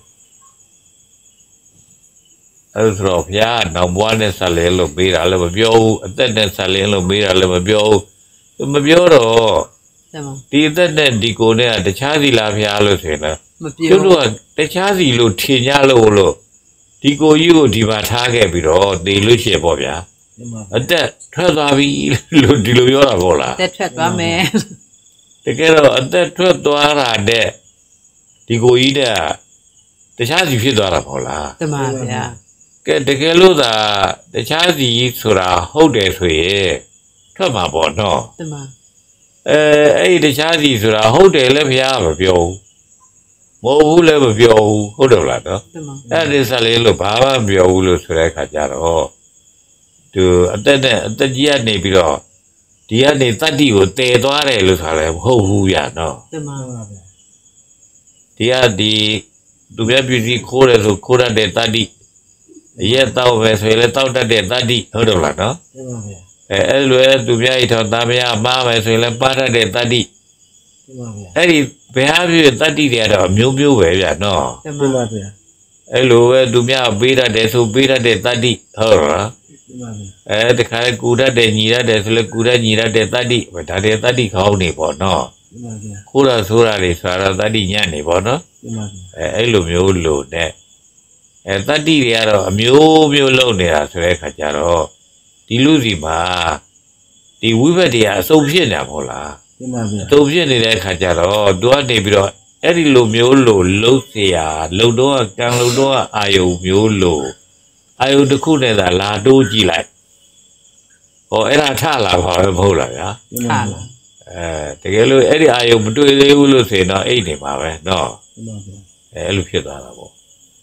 အဲ့လိုဆိုတော့ဘုရားနောင်ဘွားနဲ့ဆက်လင်းလို့ပေးတာလည်းမပြောဘူးအသက်နဲ့ဆက်လင်းလို့ပေးတာလည်းမပြောဘူးသူမပြောတော့တမဒီအသက်နဲ့ဒီကိုယ်နဲ့ကတခြားစီလားဘုရားလို့ဆိုရင်လည်းမပြောကျွတ်တို့ကတခြားစီလို့ထင်ကြလို့လို့ဒီကိုကြီးကိုဒီမှာထားခဲ့ပြီးတော့တေလို့ရှိရပေါ့ဗျာတင်ပါဗျာအသက်ထွက်သွားပြီလို့ဒီလိုပြောတာပေါ့လားတက်ထွက်သွားမယ်တကယ်တော့အသက်ထွက်သွားတာတဲ့ဒီကိုကြီးတဲ့တခြားစီဖြစ်သွားတာပေါ့လားတမဗျာကဲတကယ်လို့သာတခြားစီဆိုတာဟုတ်တယ်ဆိုရင်ထွက်မှာပေါ့နော်တမအဲအဲ့ဒီတခြားစီဆိုတာဟုတ်တယ်လည်းဘုရားမပြောဘူးမဟုတ်ဘူးလည်းမပြောဘူးဟုတ်တယ်လားနော်တမအဲ့ဒီဆက်လေးလို့ဘာမှမပြောဘူးလို့ဆိုတဲ့အခါကျတော့သူအသက်နဲ့အသက်ကြီးကနေပြီးတော့ဒီကနေတတ္တိကိုတည်သွားတယ်လို့ဆိုတာလည်းမဟုတ်ဘူးဗျာနော်တမတင်ပါဗျာဒီကဒီသူပြပြစီခိုးတယ်ဆိုခိုးရတဲ့တတ္တိရက်တော့ပဲဆိုရင်လည်းတောက်တတ်တဲ့တတ္တိဟုတ်တယ်လားနော်တင်ပါဗျာအဲအဲ့လိုလေသူပြဤထောသားမရမှားပဲဆိုရင်လည်းပါတတ်တဲ့တတ္တိတအဲ့ဒီဘယ်ဟာဖြစ်တတ္တိတွေကတော့မျိုးမျိုးပဲဗျာနော်တမပြပါဗျာအဲ့လိုပဲသူများပေးတတ်တယ်ဆိုပေးတတ်တဲ့တတ္တိဟုတ်လားပြပါဗျာအဲတခါကူတတ်တယ်ညီတတ်တယ်ဆိုလဲကူတတ်ညီတတ်တဲ့တတ္တိဒါတွေတတ္တိခေါင်းနေပေါ့နော်ပြပါဗျာခိုးတာဆိုးတာတွေဆိုတော့တတ္တိညံ့နေပေါ့နော်ပြပါဗျာအဲအဲ့လိုမျိုးလို့နဲ့အဲတတ္တိတွေကတော့အမျိုးမျိုးလုံနေတာဆိုတဲ့အခါကျတော့ဒီလူစီမှာဒီဝိဘတ်တွေကအစုံဖြစ်နေတာမဟုတ်လားပြပါဗျာအစုံဖြစ်နေတဲ့အခါကျတော့သူကနေပြီးတော့အဲ့ဒီလိုမျိုးလို့လှုပ်เสียလှုပ်တော့ကံလှုပ်တော့အာယုံမျိုးလို့အာယုံတစ်ခုနဲ့သာလာတိုးကြည့်လိုက်ဟောအဲ့ဒါထလာပါပဲမဟုတ်လားဗျာပြပါဗျာအဲတကယ်လို့အဲ့ဒီအာယုံမတွေ့သေးဘူးလို့ဆိုရင်တော့အိတ်နေပါပဲနော်ပြပါဗျာအဲအဲ့လိုဖြစ်သွားတာပေါ့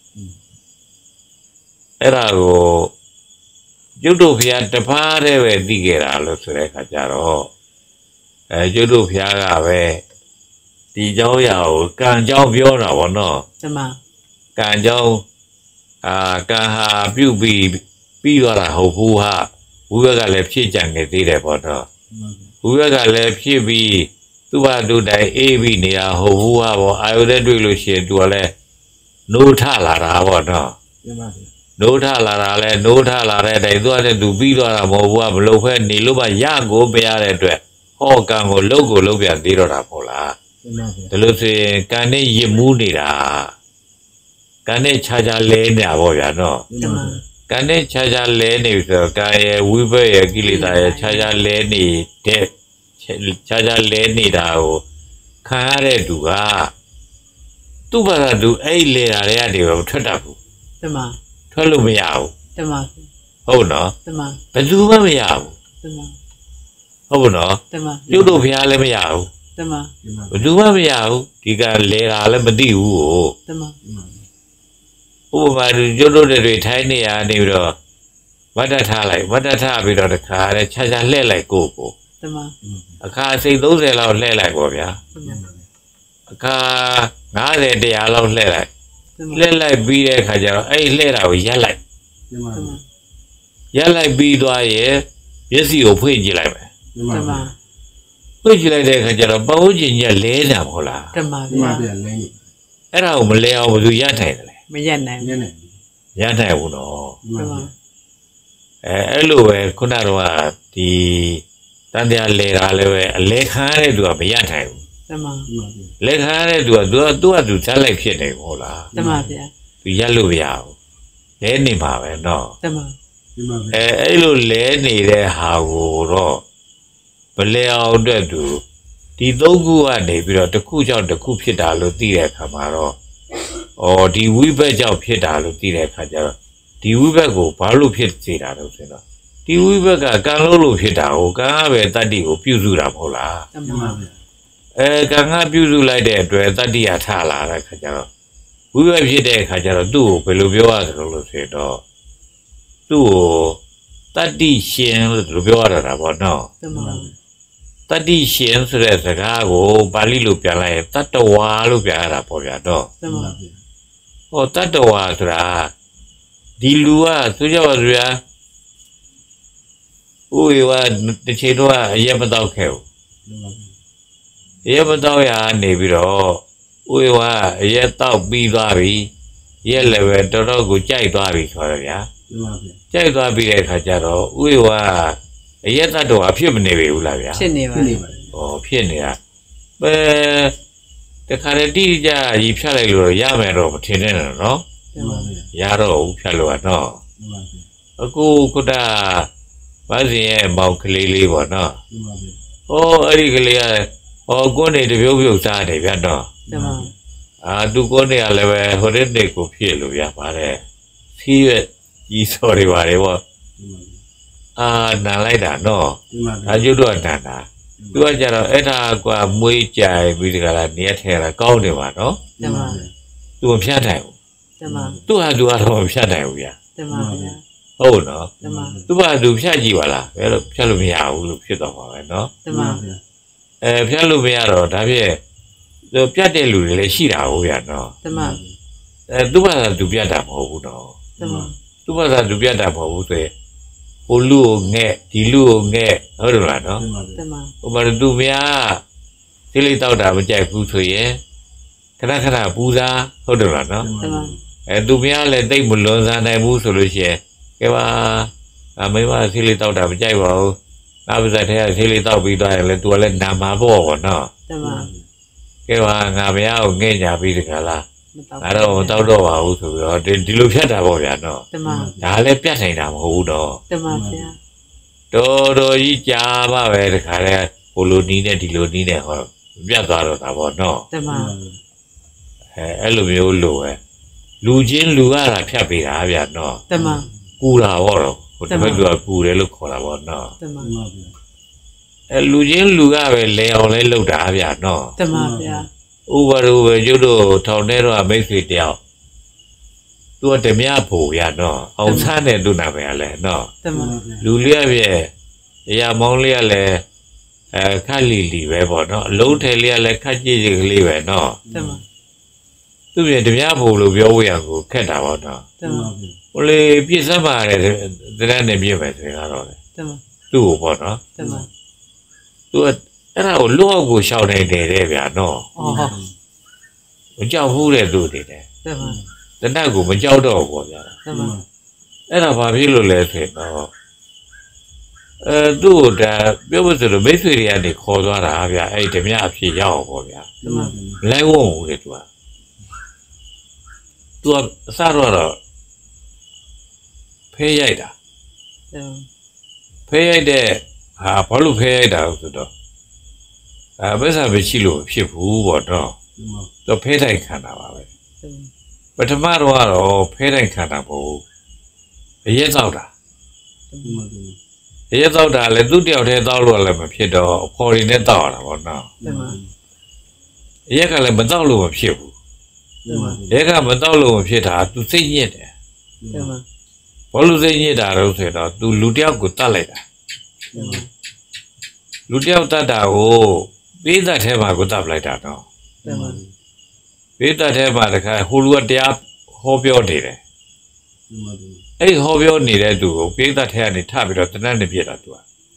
အဲ့ဒါကိုကျုပ်တို့ဖျားတပားတည်းပဲသိခဲ့တာလို့ဆိုတဲ့အခါကျတော့အဲကျုပ်တို့ဖျားကပဲဒီเจ้าရာကိုကံเจ้าပြောတာပေါ့နော်တမကံเจ้าအာကံဟာပြုတ်ပြီးပြီးသွားတာဟုတ်ဘူးဟာဝိဘက်ကလည်းဖြစ်ကြံနေသေးတယ်ပေါ့နော်ဝိဘက်ကလည်းဖြစ်ပြီးသူ့ဘာသူတိုင်အေးပြီးနေတာဟုတ်ဘူးဟာပေါ့အာယုတဲ့တွေ့လို့ရှိရင်သူကလည်းနိုးထလာတာပေါ့နော်ပြပါဗျာနိုးထလာတာလဲနိုးထလာတဲ့တိုင်သူကလည်းသူပြီးသွားတာမဟုတ်ဘူးကဘလို့ဖဲနေလို့မှရကိုမရတဲ့အတွက်ဟောကံကိုလုတ်ကိုလုတ်ပြန်သေးတော့တာပေါ့လားပြပါဗျာဒါလို့ဆိုရင်ကံနဲ့ရစ်မှုနေတာကံနဲ့ခြားခြားလဲနေတာပေါ့ဗျာနော်ပြပါဗျာကံနဲ့ခြားခြားလဲနေပြီဆိုတော့ကာယဝိဘတ်ရဲ့ကိလေသာရဲ့ခြားခြားလဲနေတဲ့ခြားခြားလဲနေတာကိုခံရတဲ့သူကသူ့ဘာသာသူအဲ့လဲရတဲ့ကနေတော့ထွက်တတ်ဘူးတမထွက်လို့မရဘူးတမဟုတ်နော်တမဘယ်သူမှမရဘူးတမဟုတ်ဘူးနော်တမပြုတ်လို့ဖျားလည်းမရဘူးတမဘယ်သူမှမရဘူးဒီကလဲတာလည်းမသိဘူးကိုတမဥပမာကျွတ်တို့တွေထိုင်းနေရနေပြီးတော့ဝတ္တထားလိုက်ဝတ္တထားပြီးတော့တခါလဲခြားခြားလှဲ့လိုက်ကိုကိုတမအခါစိတ်သုံးဆယ်လောက်လှဲ့လိုက်ပေါ့ဗျာတမအခါငါးဆယ်တရာလောက်လှဲ့လိုက်တမလှဲ့လိုက်ပြီးတဲ့အခါကျတော့အဲ့လှဲ့တာကိုရက်လိုက်ပြပါတမဗျာရက်လိုက်ပြီးသွားရဲ့မျက်စိကိုဖွင့်ကြည့်လိုက်မယ်ပြတပါမဗျာဖွင့်ကြည့်လိုက်တဲ့အခါကျတော့ပဝန်းကျင်ကြီးလဲနေတာမဟုတ်လားတမပြပါဗျာလဲအဲ့ဒါကိုမလဲအောင်ဘယ်သူရထိုင်တယ်လဲမရက်နိုင်ညနေရထိုင်ဘူးနော်ပြတပါမဗျာအဲအဲ့လိုပဲခုနကတော့ဒီတန်တရားလဲတာလည်းပဲအလဲခံရတဲ့သူကမရထိုင်ဘူးတမပြပါဗျာလဲခံရတဲ့သူကသူကသူ့အတူဇက်လိုက်ဖြစ်နေဟုတ်လားတမဗျာသူရက်လို့မရဘူးလဲနေမှာပဲနော်တမပြပါဗျာအဲအဲ့လိုလဲနေတဲ့ဟာကိုတော့မလဲအောင်အတွက်သူဒီသုံးခုကနေပြီးတော့တစ်ခုကြောင့်တစ်ခုဖြစ်တာလို့သိတဲ့အခါမှာတော့ဩဒီဝိဘက်ကြောင့်ဖြစ်တာလို့သိတဲ့အခါကျတော့ဒီဝိဘက်ကိုဘာလို့ဖြစ်စေတာလို့ဆိုတော့ဒီဝိဘက်ကကံလို့လို့ဖြစ်တာကိုကံကပဲတတ္တိကိုပြုစုတာမဟုတ်လားတမပြပါဗျာအဲကံကပြုစုလိုက်တဲ့အတွက်တတ္တိရထလာတဲ့အခါကျတော့ဝိဘက်ဖြစ်တဲ့အခါကျတော့သူ့ကိုဘယ်လိုပြောရသလဲလို့ဆိုတော့သူ့ကိုတတ္တိရှင်လို့ပြောရတာပေါ့နော်တမတတ္တိရှင်ဆိုတဲ့စကားကိုပါဠိလိုပြန်လိုက်ရင်တတ္တဝါလို့ပြန်ရတာပေါ့ဗျာတော့တမဟောတတ္တဝါဆိုတာဒီလူကဆိုကြပါစို့ဗျာဥယဝတစ်ချိန်တော့အရက်မတော့ခဲ့ဘူးအရက်မတော့ရနေပြီးတော့ဥယဝအရက်တော့ပြီးသွားပြီရက်လည်းပဲတော်တော်ကိုကြိုက်သွားပြီဆိုတော့ဗျာပြပါဗျာကြိုက်သွားပြီးတဲ့အခါကျတော့ဥယဝအရက်တတ္တဝါဖြစ်မနေပြီဘူးလားဗျာဖြစ်နေပါဖြစ်နေပါ။ဩဖြစ်နေတာ။ပဲတခါတည်းတိကျရီဖြတ်လိုက်လို့ရမယ်တော့မထင်နဲ့နော်ပြပါဗျာ။ရတော့ဘူးဖြတ်လို့ကနော်ပြပါဗျာ။အခုကုတ္တဘာစင်ရဲ့မောင်ကလေးလေးပေါ့နော်ပြပါဗျာ။ဩအဲ့ဒီကလေးကဩကိုယ်နေတပြုတ်ပြုတ်စားတယ်ဗျတ်တော့တမ။အာသူကိုယ်နေကလည်းပဲဟိုတဲ့တဲ့ကိုဖြစ်လို့ရပါတယ်။စီးရဲ့ကြီးစော်တွေပါတယ်ပေါ့။အာနာလိုက်တာနော်ပြပါ။ဗျာဒါကျွတ်တော့တန်တာ။ သူကကြတော့အဲ့ဒါကမွေးကြိုင်ပြီးတကလားနေထဲတာကောင်းတယ်ပါနော်တမသူမဖြတ်နိုင်ဘူးတမသူဟာသူကတော့မဖြတ်နိုင်ဘူးဗျာတမဗျာဟုတ်နော်တမသူကသူဖြတ်ကြည့်ပါလားဘယ်လိုဖြတ်လို့မရဘူးလို့ဖြစ်တော့မှာပဲနော်တမအဲဖြတ်လို့မရတော့ဒါဖြင့်သူပြတ်တဲ့လူတွေလည်းရှိတာဟုတ်ဗျာနော်တမအဲသူကသူပြတ်တာမဟုတ်ဘူးနော်တမသူကသူပြတ်တာမဟုတ်ဘူးဆိုရင်ဟိုလူကိုငဲ့ဒီလူကိုငဲ့ဟုတ်တယ်လားနော်တမဟိုမှာသူများဟစိလိတောက်တာမကြိုက်ဘူးဆိုရင်ခဏခဏပူစားဟုတ်တယ်လားနော်အဲသူများလည်းတိတ်မလွန်စားနိုင်ဘူးဆိုလို့ရှိရင်ကဲပါအမေမစိလိတောက်တာမကြိုက်ပါဘူးနောက်ပါးထဲကစိလိတောက်ပြီးသွားရင်လည်းသူကလည်းနာမှာပေါ့ပေါ့နော်တမန်ကဲပါငါမရအောင်ငဲ့ညာပြီးတခါလားငါတော့မတောက်တော့ပါဘူးဆိုပြီးတော့ဒီလိုဖြတ်တာပေါ့ဗျာနော်တမန်ဒါလည်းပြတ်နိုင်တာမဟုတ်ဘူးတော့တမန်ဗျာတော်တော်ကြီးကြားပါပဲတခါလဲဟိုလိုနီးနဲ့ဒီလိုနီးနဲ့ဟောပြတ်သွားတော့တာပေါ့နော်တမန်အဲအဲ့လိုမျိုးလို့ပဲလူချင်းလူရတာဖြတ်ပေးတာဗျာနော်တမန်ကူတာပေါ့တော့ဟိုတပတ်လူကကူတယ်လို့ခေါ်တာပေါ့နော်တမန်အဲလူချင်းလူကပဲလဲအောင်လဲလုပ်တာဗျာနော်တမန်ဗျာဥပဒေပဲကျွတ်တို့ထောင်ထဲတော့မိတ်ဆွေတယောက်သူကဓမြဖို့ဗျာနော်အောင်ဆန်းတဲ့သူနာပဲလဲနော်တမန်လူလျက်ပြည့်အရာမောင်းလျက်လဲအဲခက်လီလီပဲပေါ့နော်အလုံးထဲလျက်လဲခက်ကြည့်ကြည့်ကလေးပဲနော်တမန်သူပြဓမြဖို့လို့ပြောဝရကိုခက်တာပေါ့နော်တမန်ဟိုလေပြည့်စမ်းပါတယ်တဲ့နဲ့ပြည့်ပဲဆိုရင်ကတော့လေတမန်သူ့ကိုပေါ့နော်တမန်သူကအဲ့ဒါကိုလွတ်ကိုရှောင်နေတယ်တဲ့ဗျာနော်ဟုတ်မကြောက်ဘူးတဲ့သူတွေတဲ့တမန်တနတ်ကိုမကြောက်တော့ဘူးဗျာတမန်အဲ့ဒါဘာဖြစ်လို့လဲဆိုတော့အဲသူ့ဒါပြောလို့ဆိုတော့မိတ်ဆွေတွေကနေခေါ်သွားတာဗျာအဲ့ဓမြအဖြစ်ရောက်အောင်ပေါ့ဗျာတမန်လဲဝုံဘူးတဲ့သူကသူကအစတော့ဖေးရိုက်တာဖေးရိုက်တဲ့ဟာဘာလို့ဖေးရိုက်တာဆိုတော့အဲဘယ်စားမရှိလို့ဖြစ်ဘူးပေါ့တော့သူဖေးတိုင်းခံတာပါပဲပထမတော့ကတော့ဖေးတိုင်းခံတာပေါ့အရက်သောက်တာအရက်သောက်တာလည်းသူ့တယောက်တည်းသောက်လို့လည်းမဖြစ်တော့အဖော်ရီနဲ့သောက်ရတာပေါ့နော်အရက်ကလည်းမသောက်လို့မဖြစ်ဘူးရက်ကမသောက်လို့မဖြစ်တာသူစိတ်ညစ်တယ်ဘာလို့စိတ်ညစ်တာတော့ဆိုတော့သူလူတယောက်ကိုတတ်လိုက်တာလူတယောက်တတ်တာကိုပေးသက်ထဲမှာကိုတတ်လိုက်တာတော့ပေးသက်ထဲမှာတခါဟိုလူကတရားဟောပြောနေတယ်အဲ့ဟောပြောနေတဲ့သူကိုပေးသက်ထဲကနေထပြီးတော့တနတ်နဲ့ပြစ်တာသူက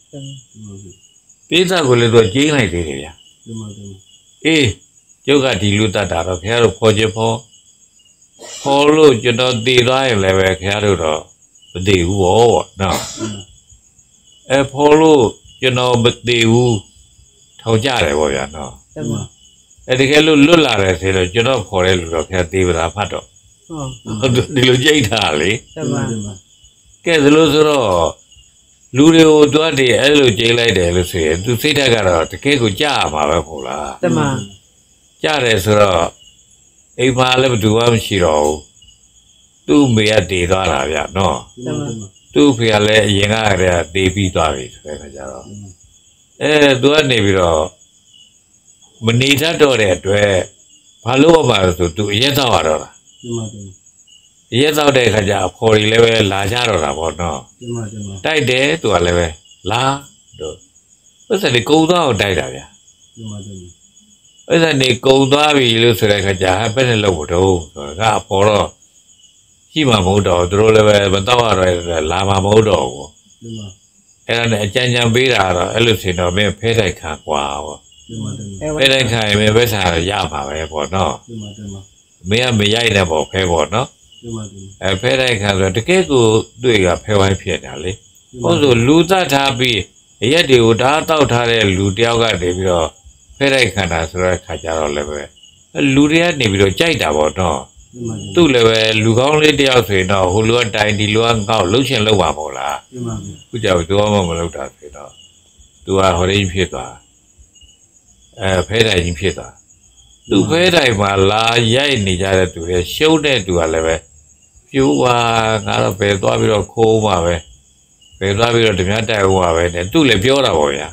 ပေးသက်ကိုလည်းသူကကြီးလိုက်သေးတယ်ဗျာအေးကျုပ်ကဒီလူတတ်တာတော့ခင်ဗျားတို့ခေါ်ချင်ဖော်ခေါ်လို့ကျွန်တော်တည်သွားရင်လည်းပဲခင်ဗျားတို့တော့မတည်ဘူးဘောနော်အဲဖော်လို့ကျွန်တော်မတည်ဘူးထောင်ကြတယ်ပေါ့ဗျာနော်အဲတကယ်လို့လွတ်လာတယ်ဆိုတော့ကျွန်တော်ခေါ်တဲ့လူတော့ခင်ဗျားတည်ပါလားဖတ်တော့ဟုတ်ဒီလိုကြိတ်ထားလေကဲဒါလို့ဆိုတော့လူတွေကိုတွားတည်အဲ့လိုကြိတ်လိုက်တယ်လို့ဆိုရင်သူစိတ်ဓာတ်ကတော့တကယ်ကိုကြားရမှာပဲပေါ့လားတမန်ကြားတယ်ဆိုတော့အိမ်မှာလည်းဘယ်သူမှမရှိတော့ဘူးသူ့မေကတည်သွားတာဗျနော်သူ့ဖေကလည်းအရင်ကတည်းကတည်ပြီးသွားပြီဆိုတဲ့ခါကျတော့အဲသူကနေပြီးတော့မနေတတ်တော့တဲ့အတွက်ဘာလို့မှမဆိုသူအရက်တော့ရတော့လားအရက်တော့တဲ့ခါကျအဖော်ကြီးလည်းပဲလာကြတော့တာပေါ့နော်တိုက်တယ်သူကလည်းပဲလာတို့ဥစ္စာလေးကုံသွားအောင်တိုက်တာဗျအဲ့ဒါနေကုံသွားပြီလို့ဆိုတဲ့ခါကျဘယ်နဲ့လောက်ဖို့တော့ဆိုတော့ကအပေါ်တော့ရှိမှမဟုတ်တော့သူတို့လည်းပဲမတော့ရတော့လာမှမဟုတ်တော့ဘူးအဲ့ဒါနဲ့အကြံဉာဏ်ပေးတာတော့အဲ့လိုဆိုတော့မင်းဖဲတိုက်ခံကွာပေါ့ဖဲတိုက်ခံရင်မင်းပဲစားရမှာပဲပေါ့နော်မင်းကမရိုက်တဲ့ပေါ့ဖဲပေါ့နော်အဲဖဲတိုက်ခံဆိုတကယ်ကိုတွေ့ကဖဲဝိုင်းဖြစ်တာလေဟုတ်ဆိုလူသတ်ထားပြီးရက်တွေကိုဓာတ်တောက်ထားတဲ့လူတယောက်ကနေပြီးတော့ဖဲတိုက်ခံတာဆိုတဲ့ခါကျတော့လည်းပဲလူတွေကနေပြီးတော့ကြိုက်တာပေါ့နော်သူ့လည်းပဲလူကောင်းလေးတယောက်ဆိုရင်တော့ဟိုလူကတိုင်ဒီလူကကောက်လှုပ်ရှင်လှုပ်ပါမို့လားခုကြောက်သူမှမလှုပ်တာဆိုတော့သူကဟိုရင်းဖြစ်သွားအဲဖဲတိုင်ကြီးဖြစ်သွားသူဖဲတိုင်မှာလာရိုက်နေကြတဲ့သူတွေရှုံးတဲ့သူကလည်းပဲပြိုးပါငါတော့ပဲသွားပြီးတော့ခိုးမှာပဲပဲသွားပြီးတော့ဓမြတိုက်ဦးပါပဲနဲ့သူ့လည်းပြောတာပေါ့ဗျာ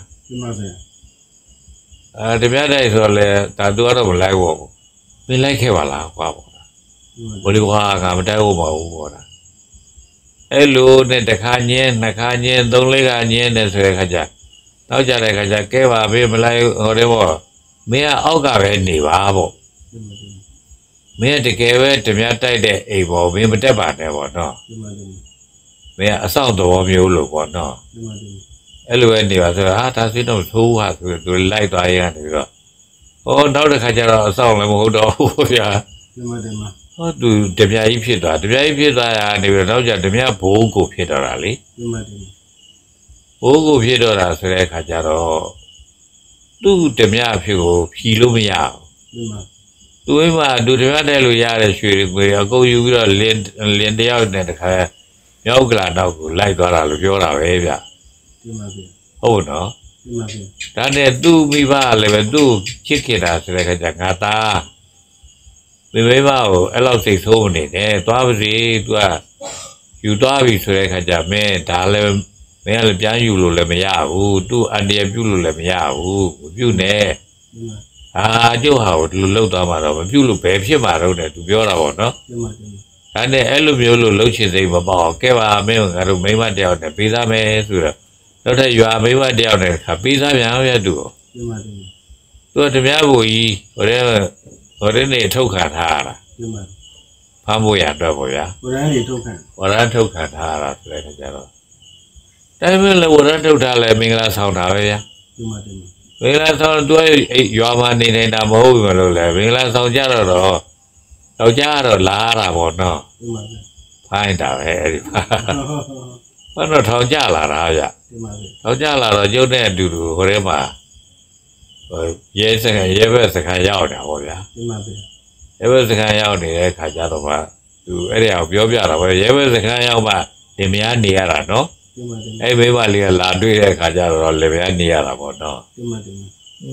အဲဓမြတိုက်ဆိုတော့လေဒါသူကတော့မလိုက်ဘူးမင်းလိုက်ခဲ့ပါလားကွာပေါ့ဘယ်လိုဟာကမတိုက်ဦးပါဘူးပေါ့လားအဲ့လိုနဲ့တစ်ခါညင်းနှစ်ခါညင်းသုံးလေးခါညင်းနေဆိုတဲ့ခါကျနောက်ကြတဲ့ခါကျကဲပါဘေးမလိုက်ဟိုတဲ့ပေါ့မင်းကအောက်ကပဲနေပါပေါ့မင်းတကယ်ပဲဓမြတိုက်တဲ့အိမ်ပေါ့မင်းမတက်ပါနဲ့ပေါ့နော်မင်းကအဆောင်တော်မျိုးလို့ပေါ့နော်အဲ့လိုပဲနေပါဆိုတော့ဟာဒါဆိုတော့သိုးဟာဆိုသူလိုက်သွားရင်ကနေပြီးတော့哦，နောက်တစ်ခါကျတော့အဆောင်လည်းမဟုတ်တော့ဘူးဗျာဒီမှာဒီမှာဟောသူတပြားကြီးဖြစ်သွားတပြားကြီးဖြစ်သွားတာနေပြီးတော့နောက်ကျတပြားဘိုးကိုဖြစ်တော့တာလေဒီမှာဒီမှာဘိုးကိုဖြစ်တော့တာဆိုတဲ့အခါကျတော့သူ့တပြားဖြစ်ကိုဖြီလို့မရဘူးဒီမှာသူအိမ်မှာသူတပြားတဲ့လို့ရတဲ့ရွှေတွေအကုန်ယူပြီးတော့လင်းလင်းတယောက်နဲ့တခါမြောက်ကလာတော့ကိုလိုက်သွားတာလို့ပြောတာပဲဗျဒီမှာဒီဟုတ်နော်ဒီမှာဒီဒါနဲ့သူ့မိဘလည်းပဲသူ့ချစ်ခင်တာဆိုတဲ့အခါကျငါသားမိမိမကိုအဲ့လောက်စိတ်ဆိုးနေတယ်သွားပါစေသူကယူသွားပြီဆိုတဲ့အခါကျမင်းဒါလည်းမင်းကလည်းပြန်ယူလို့လည်းမရဘူးသူ့အန်ဒီရပြုလို့လည်းမရဘူးမပြုနဲ့ဒီမှာအာကျုပ်ဟာကိုဒီလိုလှုပ်သွားမှာတော့မပြုလို့ဘယ်ဖြစ်မှာတော့တဲ့သူပြောတာပေါ့နော်ဒီမှာဒီမှာဒါနဲ့အဲ့လိုမျိုးလို့လှုပ်ချင်စိတ်မပေါ့ကဲပါမင်းငါတို့မိမတယောက်နဲ့ပေးသားမယ်ဆိုတော့နောက်ထပ်ရွာမိမတယောက်နဲ့ခါပေးသားပြန်ရတူဒီမှာဒီမှာသူကတပြားဘူကြီးဟိုတဲ့ဟိုတဲ့နေထုတ်ခံထားရတာဒီမှာဖမ်းဖို့ရအတွက်ပေါ့ဗျာဝရမ်းတွေထုတ်ခံဝရမ်းထုတ်ခံထားရတာဆိုတဲ့ခါကျတော့တိုင်းမလည်းဝရမ်းထုတ်ထားလဲမင်္ဂလာဆောင်တာပဲဗျာဒီမှာဒီမှာမင်္ဂလာဆောင်သူအဲ့ရွာမှာနေနေတာမဟုတ်ဘူးမလို့လဲမင်္ဂလာဆောင်ကြတော့တော့ယောက်ျားကတော့လာတာပေါ့နော်ဒီမှာဒီဖိုင်းတာပဲအဲ့ဒီဘာတော့ထောင်ကြလာတာဗျဒီမှာဒီထောင်ကြလာတော့ကျုပ်နဲ့အတူတူဟိုထဲမှာဟိုရဲစခန်းရဲဘက်စခန်းရောက်တာပေါ့ဗျာဒီမှာဒီရဲဘက်စခန်းရောက်နေတဲ့ခါကျတော့မှသူအဲ့ဒီအောင်ပြောပြတာပဲရဲဘက်စခန်းရောက်မှတင်မရနေရတာနော်ဒီမှာဒီအဲ့မိမလေးကလာတွေ့တဲ့ခါကျတော့လေမရနေရတာပေါ့နော်ဒီမှာဒီမှာ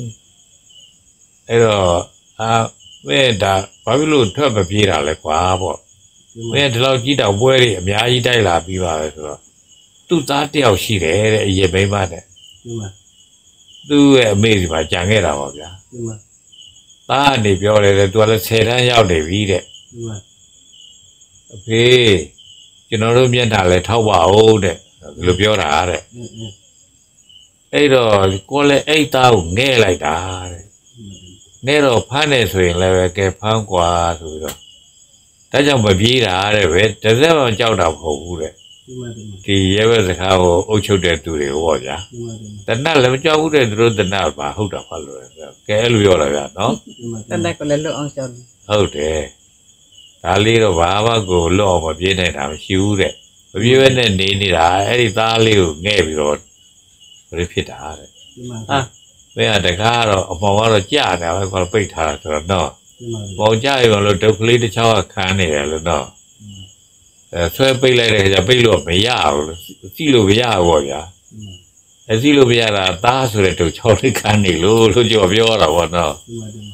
အဲ့တော့အာမဲဒါဘာဖြစ်လို့ထွက်မပြေးတာလဲကွာပေါ့ဒီမမှာင်းဒီလောက်ကြီးတောင်ပွဲတွေအများကြီးတိုက်လာပြီးပါပဲဆိုတော့သူ့သားတယောက်ရှိတယ်တဲ့အရင်မိမနဲ့ဒီမှာသူ့ရဲ့အမေဒီမှာကြံခဲ့တာပေါ့ဗျာဒီမှာသားကနေပြောတယ်လေသူကလည်းဆယ်တန်းရောက်နေပြီတဲ့ဒီမှာအဖေကျွန်တော်တို့မျက်နှာလဲထောက်ပါဦးတဲ့ဒီလိုပြောတာတဲ့အင်းအင်းအဲ့တော့ကိုလည်းအဲ့သားကိုငဲ့လိုက်တာတဲ့ငဲ့တော့ဖမ်းနေဆိုရင်လည်းပဲကဲဖမ်းကွာဆိုပြီးတော့ဒါကြောင့်မပြေးတာတဲ့ပဲတစ်စက်မှကြောက်တာမဟုတ်ဘူးတဲ့ဒီမှာဒီမှာဒီရဲဘက်စကားကိုအုပ်ချုပ်တဲ့သူတွေဟောဗျာဒီမှာဒီမှာတနတ်လည်းမကြောက်ဘူးတဲ့သူတို့တနတ်ပါဟုတ်တာပါလို့လေကဲအဲ့လိုပြောတာဗျာနော်ဒီမှာတလက်ကိုလည်းလွတ်အောင်ရှောက်တယ်ဟုတ်တယ်ဒါလေးတော့ဘာမှကိုလွတ်အောင်မပြေးနိုင်တာမရှိဘူးတဲ့မပြေးဘဲနဲ့နေနေတာအဲ့ဒီသားလေးကိုငဲ့ပြီးတော့ဘယ်ဖြစ်တာတဲ့ဒီမှာဟာမင်းကတကားတော့အမောင်ကတော့ကြာနေပဲခေါ်ပိတ်ထားတာဆိုတော့နော်ဒီမှာမောင်ကြာရင်လို့ဒုက္ခလေးတစ်ချောင်းခံနေတယ်လို့နော်အဲဆွဲပိတ်လိုက်တဲ့ခါကျပိတ်လို့မရဘူးစီလို့မရဘူးပေါ့ဗျာအစီလို့မရတာသားဆိုတဲ့ဒုက္ခချောင်းလေးခံနေလို့လို့ကြော်ပြောတာပေါ့နော်ဒီမှာဒီမှာ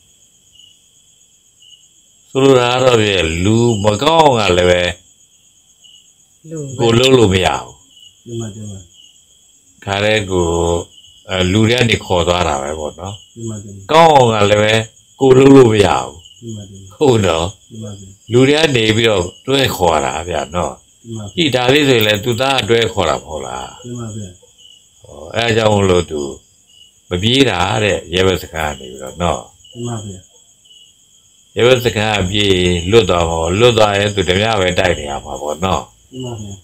ဆိုလိုတာတော့ပြလူမကောင်းကလည်းပဲလူကိုလုံးလို့မရဘူးဒီမှာဒီမှာခါတဲ့ကိုအဲလူတွေကနေခေါ်သွားတာပဲပေါ့နော်ဒီမှာဒီမှာကောင်းကလည်းပဲကိုလုံးလို့မရဘူးဒီမှာဒီမှာဟုတ်တော့ဒီမှာဒီလူတွေကနေပြီးတော့တွဲခေါ်တာဗျာနော်မှာကြည့်ဒါလေးဆိုရင်လည်းသူသားအတွဲခေါ်တာမဟုတ်လားဒီမှာဗျဟောအဲအကြောင်းလို့သူမပြေးတာတဲ့ရဲဘက်စကားနေပြီးတော့နော်ဒီမှာဗျရဲဘက်စကားပြေးလွတ်သွားမှာလွတ်သွားရင်သူတမရပဲတိုက်နေရမှာပေါ့နော်ဒီမှာဗျ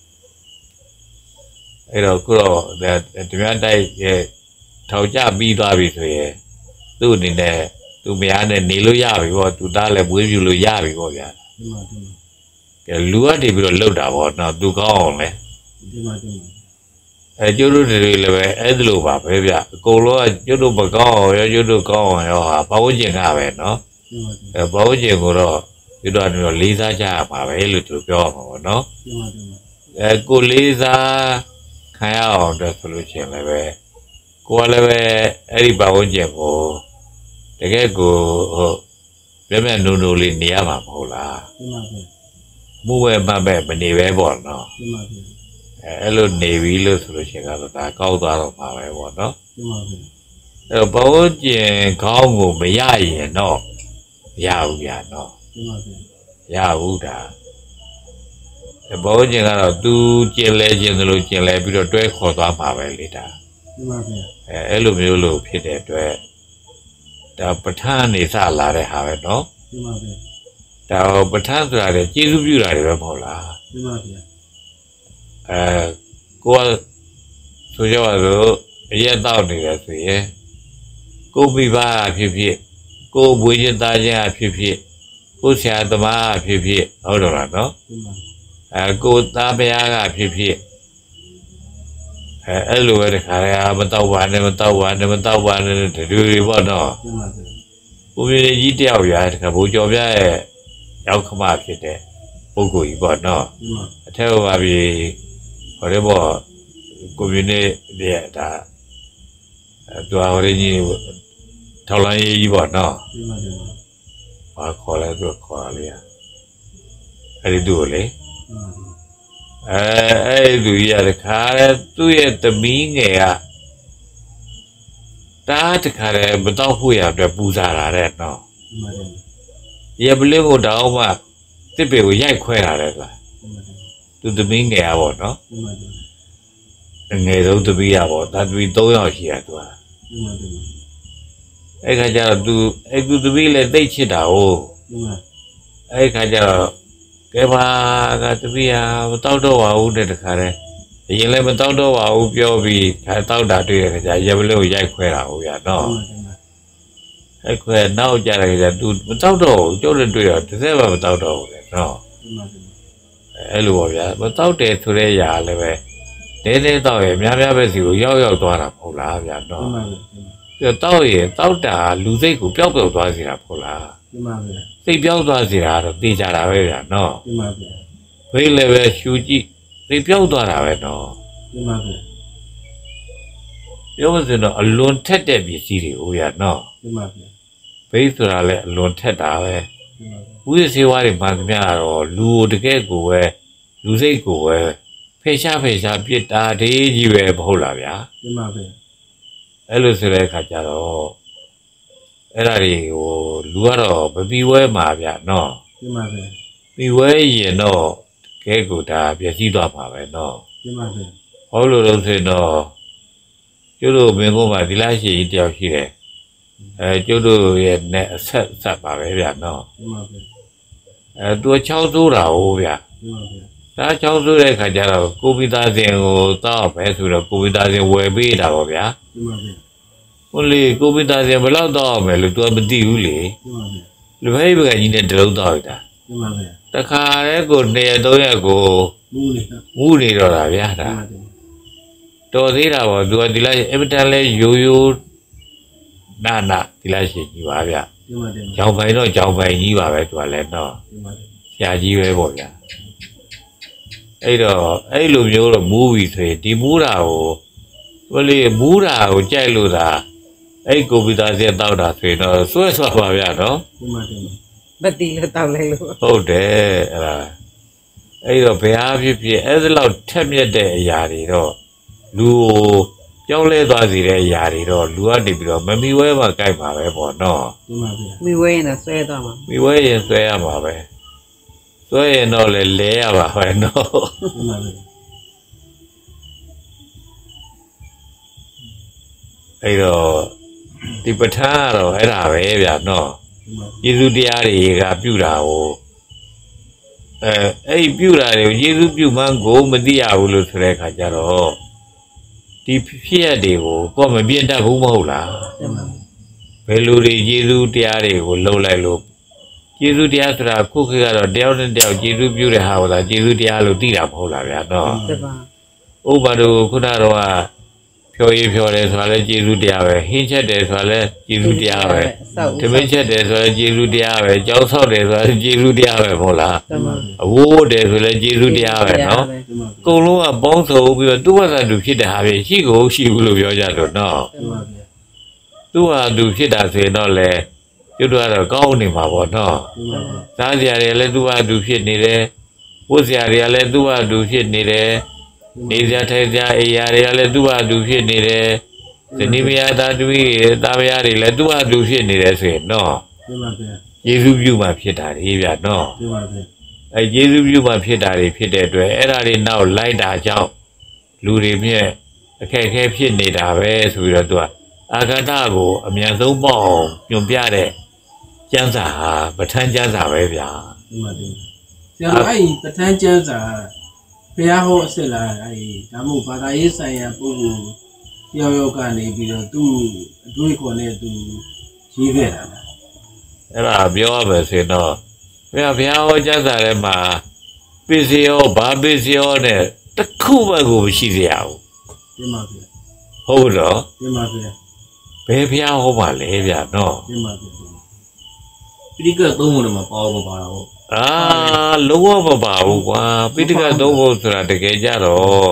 အဲ့တော့ခုတော့တမရတိုက်ရဲ့ထောက်ကြပြီးသွားပြီဆိုရင်သူ့အနေနဲ့သူမရနဲ့နေလို့ရပြီပေါ့သူသားလည်းမွေးပြူလို့ရပြီပေါ့ဗျာဒီမှာဒီမှာကဲလူကနေပြီးတော့လှုပ်တာပေါ့နော်သူကောင်းအောင်လဲဒီမှာဒီမှာအဲကျုပ်တို့တွေလည်းပဲအဲ့ဒါလိုပါပဲဗျအကုန်လုံးကကျုပ်တို့မကောင်းအောင်ရောကျုပ်တို့ကောင်းအောင်ရောဟာဘာဝကျင်ကပဲနော်ဒီမှာဒီအဲဘာဝကျင်ကိုတော့ကျုပ်တို့ကတော့လေးစားကြရမှာပဲလို့သူပြောမှာပေါ့နော်မှာဒီမှာအဲကိုလေးစားခံရအောင်အတွက်ဆိုလို့ရှိရင်လည်းပဲကိုကလည်းပဲအဲ့ဒီဘာဝကျင်ကိုတကယ်ကိုဟုတ်ပြည့်မြတ်နုံနုံလေးနေရမှာမဟုတ်လားဒီမှာဗျမှုပဲမှတ်ပဲမနေပဲပေါ့နော်ဒီမှာဗျအဲအဲ့လိုနေပြီလို့ဆိုလို့ရှိရင်ကတော့ဒါကောက်သွားတော့မှာပဲပေါ့နော်ဒီမှာဗျအဲ့တော့ဘဝကျင်ခေါင်းကိုမရရင်တော့မရဘူးဗျာနော်ဒီမှာဗျရဘူးဒါဘဝကျင်ကတော့သူကျင်လဲကျင်သလိုကျင်လဲပြီးတော့တွဲခေါ်သွားမှာပဲလေဒါဒီမှာဗျအဲအဲ့လိုမျိုးလို့ဖြစ်တဲ့အတွက်ဒါပဋ္ဌာန်းနေစလာတဲ့ဟာပဲနော်ဒီမှာဗျဒါပဋ္ဌာန်းဆိုတာလေကျေစုပြုတာတွေပဲမဟုတ်လားဒီမှာဗျအဲကိုကဆိုကြပါစို့အရက်တောက်နေတယ်ဆိုရင်ကိုမိဘဖြစ်ဖြစ်ကိုဘွေးချင်းသားချင်းဖြစ်ဖြစ်ကိုဆရာသမားဖြစ်ဖြစ်ဟုတ်တော့လားနော်အဲကိုသားမယားကဖြစ်ဖြစ်အဲအဲ့လိုပဲတခါရမတော့ပါနဲ့မတော့ပါနဲ့မတော့ပါနဲ့တူတွေပေါ့နော်ကိုမြေကြီးတယောက်ရတခါဘိုးကျော်ပြရဲ့ရောက်ခမဖြစ်တဲ့ပုဂ္ဂိုလ်ကြီးပေါ့နော်အထက်ပါပြီဟောရဲပေါ့ကိုမြေနဲ့တဲ့ဒါသူဟောရင်းကြီးထောက်လိုင်းကြီးပေါ့နော်ဘာခေါ်လဲသူခေါ်ရလေအဲ့ဒီသူ့လေအဲအဲ့ဒီရတခါသူ့ရဲ့သမီးငယ်ကတားတခါလဲမတော့ဖို့ရအတွက်ပူဇာတာတဲ့နော်ရပလင်းကိုတောင်းမှတစ်ပေကိုရိုက်ခွဲတာတဲ့လားသူသမီးငယ်ရပေါ့နော်ငယ်ဆုံးသမီးရပေါ့တာသမီးသုံးယောက်ရှိရသူကအဲ့ခါကျတော့သူအဲ့သူသမီးလည်းသိချစ်တာဟုတ်အဲ့ခါကျတော့ကဲပါကသမီးဟာမတောက်တော့ပါဘူးတဲ့တခါတည်းအရင်လည်းမတောက်တော့ပါဘူးပြောပြီးခါတောက်တာတွေ့ရခါကျရပလေးကိုရိုက်ခွဲတာဟုတ်ရနော်အဲ့ခွဲနောက်ကြတယ်ကသူမတောက်တော့ဘူးကျုပ်လည်းတွေ့တော့တစ်သက်မှမတောက်တော့ဘူးလေနော်အဲ့လိုပါဗျာမတောက်တယ်ဆိုတဲ့ຢာလည်းပဲတဲတဲတောက်ရများများပဲစီကိုရောက်ရောက်သွားတာမဟုတ်လားဗျာနော်ပြတောက်ရတောက်တာလူစိတ်ကိုပျောက်ပျောက်သွားစေတာမဟုတ်လားဒီမှာဗျာစိတ်ပြောင်းသွားစေတာတော့သိကြတာပဲဗျာနော်ဒီမှာဗျာဘေးလည်းပဲရှူကြည့်စိတ်ပြောင်းသွားတာပဲနော်ဒီမှာဗျာပြောမစင်တော့အလွန်ထက်တဲ့ပစ္စည်းတွေဟိုရနော်ဒီမှာဗျာဘေးဆိုတာလည်းအလွန်ထက်တာပဲဥယျာဉ်စေဝါတွေမှသမျှတော့လူကိုတကယ်ကိုပဲလူစိတ်ကိုပဲဖေရှားဖေရှားပြစ်တာတေးကြီးပဲမဟုတ်လားဗျာဒီမှာဗျာအဲ့လိုဆိုတဲ့အခါကျတော့အဲ့ဒါတွေကိုလူကတော့မပြီးဝဲမှာဗျာနော်ဒီမှာပဲပြီးဝဲရင်တော့ကဲကိုဒါပြည့်စည်သွားမှာပဲနော်ဒီမှာပဲဟောလို့လို့ဆိုတော့ကျုပ်တို့မင်းကုန်းမှာဒီလားရှိကြီးတယောက်ရှိတယ်အဲကျုပ်တို့ရဲ့နဲ့အဆက်ဆက်ပါပဲဗျာနော်ဒီမှာပဲအဲသူချောင်းစိုးတာဟုတ်ဗျာဒီမှာပဲဒါချောင်းစိုးတဲ့ခါကျတော့ကိုပိသားစင်ကိုတောက်ပဲဆိုတော့ကိုပိသားစင်ဝယ်ပေးတာပေါ့ဗျာဒီမှာပဲဟိုလေကိုပိသားစင်ဘယ်လောက်တော့မယ်လို့ तू မသိဘူးလေလူဟဲ့ဘကကြီးနဲ့တလုံးတော့တာဒီမှာပဲတခါတည်းကိုနေရသုံးရက်ကိုမူးနေတာမူးနေတော့တာဗျာဒါတော်သေးတာပေါ့ तू ကဒီလိုက်အင်မတန်လဲရိုးရိုးနာနာဒီလိုက်ရှိကြီးပါဗျာဒီမှာတယ်ကြောင်ပိုင်တော့ကြောင်ပိုင်ကြီးပါပဲ तू ကလည်းတော့ဒီမှာတယ်ဆရာကြီးပဲပေါ့ဗျာအဲ့တော့အဲ့လိုမျိုးတော့မူးပြီဆိုရင်ဒီမူးတာကိုဘယ်လေမူးတာကိုကြိုက်လို့သာအဲ့ကိုပိသားစင်တောက်တာဆိုရင်တော့ဆွဲဆွာပါဗျာနော်ဒီမှာတယ်မတိလို့တောက်လိုက်လို့ဟုတ်တယ်အဲ့ဒါအဲ့တော့ဘယ်အားဖြစ်ဖြစ်အဲ့ဒါလောက်ထက်မြက်တဲ့အရာတွေတော့လူကိုပြောင်းလဲသွားစေတဲ့အရာတွေတော့လူကနေပြီးတော့မမီဝဲမှာကြိုက်ပါပဲပေါ့နော်ဒီမှာဗျာမီဝဲရင်တော့ဆွဲသွားမှာမီဝဲရင်ဆွဲရမှာပဲဆွဲရင်တော့လေလဲရပါပဲနော်ဒီမှာဗျာအဲ့တော့ဒီပဋ္ဌာန်းကတော့အဲ့ဒါပဲဗျာနော်ယေရှုတရားတွေကပြုတာကိုအဲအဲ့ပြုတာတွေကိုယေရှုပြုမှန်းကိုမသိရဘူးလို့ဆိုတဲ့အခါကျတော့ဒီဖြစ်ရတွေကိုကိုယ်မပြည့်တတ်ဘူးမဟုတ်လားဘယ်လိုတွေယေရှုတရားတွေကိုလှုပ်လိုက်လို့ယေရှုတရားဆိုတာခုခေတ်ကတော့တယောက်နဲ့တယောက်ယေရှုပြုတဲ့ဟာကယေရှုတရားလို့သိတာမဟုတ်လားဗျာနော်ဥပမာတို့ခုနကတော့ဖြောရေးဖြောတယ်ဆိုတာလည်းကျေစုတရားပဲဟင်းချက်တယ်ဆိုတာလည်းကျေစုတရားပဲဓမင်းချက်တယ်ဆိုတာလည်းကျေစုတရားပဲကြောက်ဆောက်တယ်ဆိုတာလည်းကျေစုတရားပဲမဟုတ်လားအဝိုးတယ်ဆိုလည်းကျေစုတရားပဲနော်အကုန်လုံးကပေါင်းစုံပြီးတော့သူ့ဘာသာသူဖြစ်တဲ့ဟာပဲရှိကိုရှိဘူးလို့ပြောကြတော့နော်သူ့ဟာသူဖြစ်တာဆိုရင်တော့လေကျွတ်တော့ကောင်းနေမှာပေါ့နော်သားစရာတွေလည်းသူ့ဟာသူဖြစ်နေတယ်ဝတ်စရာတွေကလည်းသူ့ဟာသူဖြစ်နေတယ်နေစရာထိုင်စရာအိယာတွေကလည်းသူ့ဟာသူဖြစ်နေတယ်ဇနီးမယားသားသမီးတွေသားမယားတွေလည်းသူ့ဟာသူဖြစ်နေတယ်ဆိုရင်နော်ဒီမှာဗျာယေရှုပြုမှဖြစ်တာတွေဗျာနော်ဒီမှာဗျာအဲယေရှုပြုမှဖြစ်တာတွေဖြစ်တဲ့အတွက်အဲ့ဒါတွေနောက်လိုက်တာကြောင့်လူတွေမြဲအခက်အခဲဖြစ်နေတာပဲဆိုပြီးတော့သူကအာဂတကိုအမြန်ဆုံးပေါ့အောင်ညွန်ပြတဲ့ကျမ်းစာဟာပဋ္ဌာန်းကျမ်းစာပဲဗျာဒီမှာဒီဆရာအဲ့ပဋ္ဌာန်းကျမ်းစာဘုရားဟောအစ်စ်လားအဲ့ဒါမှမဟုတ်ဘာသာရေးဆိုင်ရာပုဂ္ဂိုလ်ယောက်ယောက်ကနေပြီးတော့သူ့အတွေးခေါ်နဲ့သူရေးခဲ့တာလားအဲ့ဒါပြောရမယ်ဆိုရင်တော့ဘုရားဘုရားဟောကြားစာထဲမှာပစ္စည်းရောဘာပစ္စည်းရောနဲ့တစ်ခုမှကိုမရှိစေရဘူးတင်ပါဗျာဟုတ်တော့တင်ပါဗျာဘယ်ဘုရားဟောပါလဲဗျာနော်တင်ပါဗျာပိဋကသုံးခုနဲ့မပေါမပါတော့အာလုံးဝမပါဘူးကွာပိဋကသုံးဖို့ဆိုတာတကယ်ကြတော့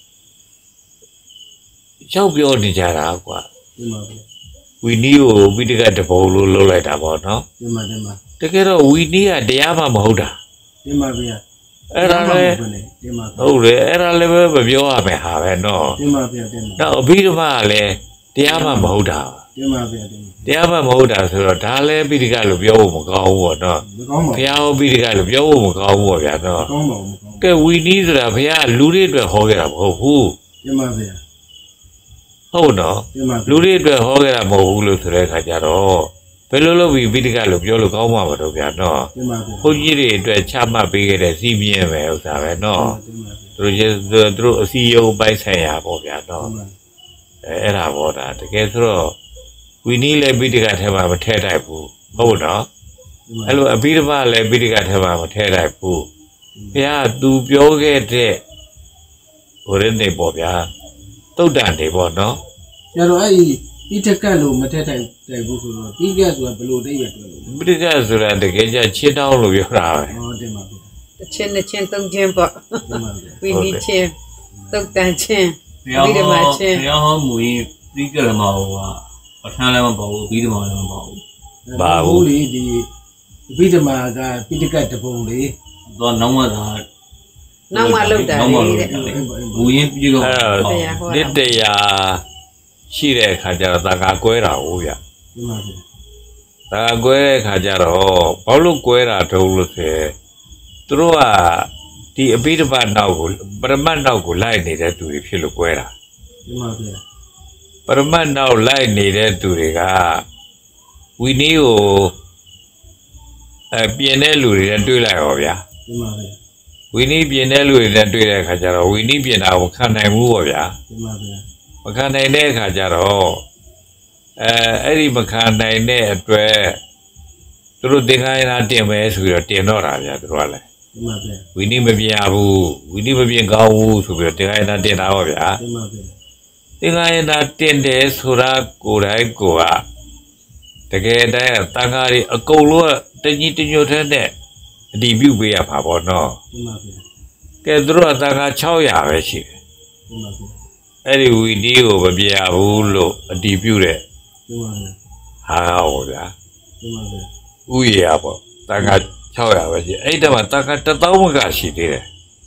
ရောက်ပြောနေကြတာကွာတင်ပါဗျာဝီနီးကိုပိဋကတပုံလို့လုပ်လိုက်တာပေါ့နော်တင်ပါတင်ပါတကယ်တော့ဝီနီးကတရားမှမဟုတ်တာတင်ပါဗျာအဲ့ဒါလေတင်ပါဟုတ်တယ်အဲ့ဒါလည်းပဲမပြောရမယ်ဟာပဲနော်တင်ပါဗျာတင်ပါတော့အဘိဓမ္မာကလည်းတရားမှမဟုတ်တာတင်ပါဗျာတင်ပါတရားမှမဟုတ်တာဆိုတော့ဒါလည်းပိဋကလို့ပြောဖို့မကောင်းဘူးပေါ့နော်မကောင်းပါဘုရားဟောပိဋကလို့ပြောဖို့မကောင်းဘူးပေါ့ဗျာနော်ဘူးကောင်းပါဘူးမကောင်းကဲဝီနီးဆိုတာဘုရားလူတွေအတွက်ဟောခဲ့တာမဟုတ်ဘူးတင်ပါဗျာဟုတ်နော်တင်ပါလူတွေအတွက်ဟောခဲ့တာမဟုတ်ဘူးလို့ဆိုတဲ့အခါကျတော့ဘယ်လိုလုပ်ပြီးပိဋကလို့ပြောလို့ကောင်းမှာမတော့ဗျာနော်တင်ပါဗျာဘုန်းကြီးတွေအတွက်ချမှတ်ပေးခဲ့တဲ့စီးမြင်ပဲဥစ္စာပဲနော်တင်ပါဗျာသူတို့သူတို့အစီယုံပိုက်ဆိုင်ရာပေါ့ဗျာနော်တင်ပါအဲအဲ့ဒါပေါ့ဒါတကယ်ဆိုတော့ဝီနီးလည်းပိဋကထဲမှာမထည့်တိုက်ဘူးဟုတ်နော်အဲ့လိုအဘိဓမ္မာလည်းပိဋကထဲမှာမထည့်တိုက်ဘူးဘုရားသူပြောခဲ့တဲ့ဟိုရင်းနေပေါ့ဗျာတုတ်တန်နေပေါ့နော်ကျတော့အဲ့ဒီပိဋကတ်လို့မထက်တိုက်တိုက်ဘူးဆိုတော့ပိဋကတ်ဆိုတာဘယ်လိုတိတ်ရတွေ့လို့ပိဋကဆိုတာတကယ်ကြချင်းတောင်းလို့ပြောတာပဲဟောတင်ပါဗျာတစ်ချင်းတစ်ချင်းသုံးချင်းပေါ့တင်ပါဗျာဝီနီးချင်းတုတ်တန်ချင်းဘုရားဟောဘုရားဟောမူရင်ပိဋကဓမ္မဟောကပဋ္ဌာန်းလည်းမပေါ့ဘူးပြီးဓမ္မလည်းမပေါ့ဘူးဘူးလေဒီပိဋကမာကပိဋကတ်တပုံလေတော့နောက်မှသာနောက်မှလောက်တာနောက်မှလေလောက်တဲ့တာမူရင်ပြီးတော့အဲ့တော့နှစ်တရာရှိတဲ့အခါကျတော့တာကာကွဲတာဟုတ်ဗျတင်ပါဗျာတာကာကွဲတဲ့အခါကျတော့ဘာလို့ကွဲတာတုံးလို့ဆိုရင်သူတို့ကဒီအဘိဓမ္မာနောက်ကိုပရမတ်နောက်ကိုလိုက်နေတဲ့သူတွေဖြစ်လို့ကွဲတာတင်ပါဗျာပရမတ်နောက်လိုက်နေတဲ့သူတွေကဝီနီးကိုအပြင်းတဲ့လူတွေနဲ့တွေ့လိုက်ရောဗျာတင်ပါဗျာဝီနီးပြင်းတဲ့လူတွေနဲ့တွေ့တဲ့အခါကျတော့ဝီနီးပြင်းတာကိုခံနိုင်ဘူးပေါ့ဗျာတင်ပါဗျာမခံနိုင်တဲ့အခါကျတော့အဲအဲ့ဒီမခံနိုင်တဲ့အတွက်သူတို့သင်္ခါရဏတင်မယ်ဆိုပြီးတော့တင်တော့တာဗျာသူတို့ကလည်းတင်ပါဗျာဝီနီးမပြင်းရဘူးဝီနီးမပြင်းကောင်းဘူးဆိုပြီးတော့သင်္ခါရဏတင်တာပေါ့ဗျာတင်ပါဗျာသင်္ခါရဏတင်တယ်ဆိုတာကိုယ်တိုင်ကိုကတကယ်တည်းတန်ခါးတွေအကုန်လုံးတကြီးတညွတ်တဲ့နဲ့အတီးပြုတ်ပေးရမှာပေါ့နော်တင်ပါဗျာကဲသူတို့ကတန်ခါး၆ရာပဲရှိတယ်တင်ပါဗျာအဲ့ဒီဝီနီးကိုမပြင်းရဘူးလို့အတီးပြုတ်တဲ့တင်ပါဗျာဟာဟောဗျာတင်ပါဗျာဥယျာပေါ့တန်ခါ၆ရာပဲရှိအဲ့တမှာတန်ခါတစ်သောင်းမကရှိသေးတယ်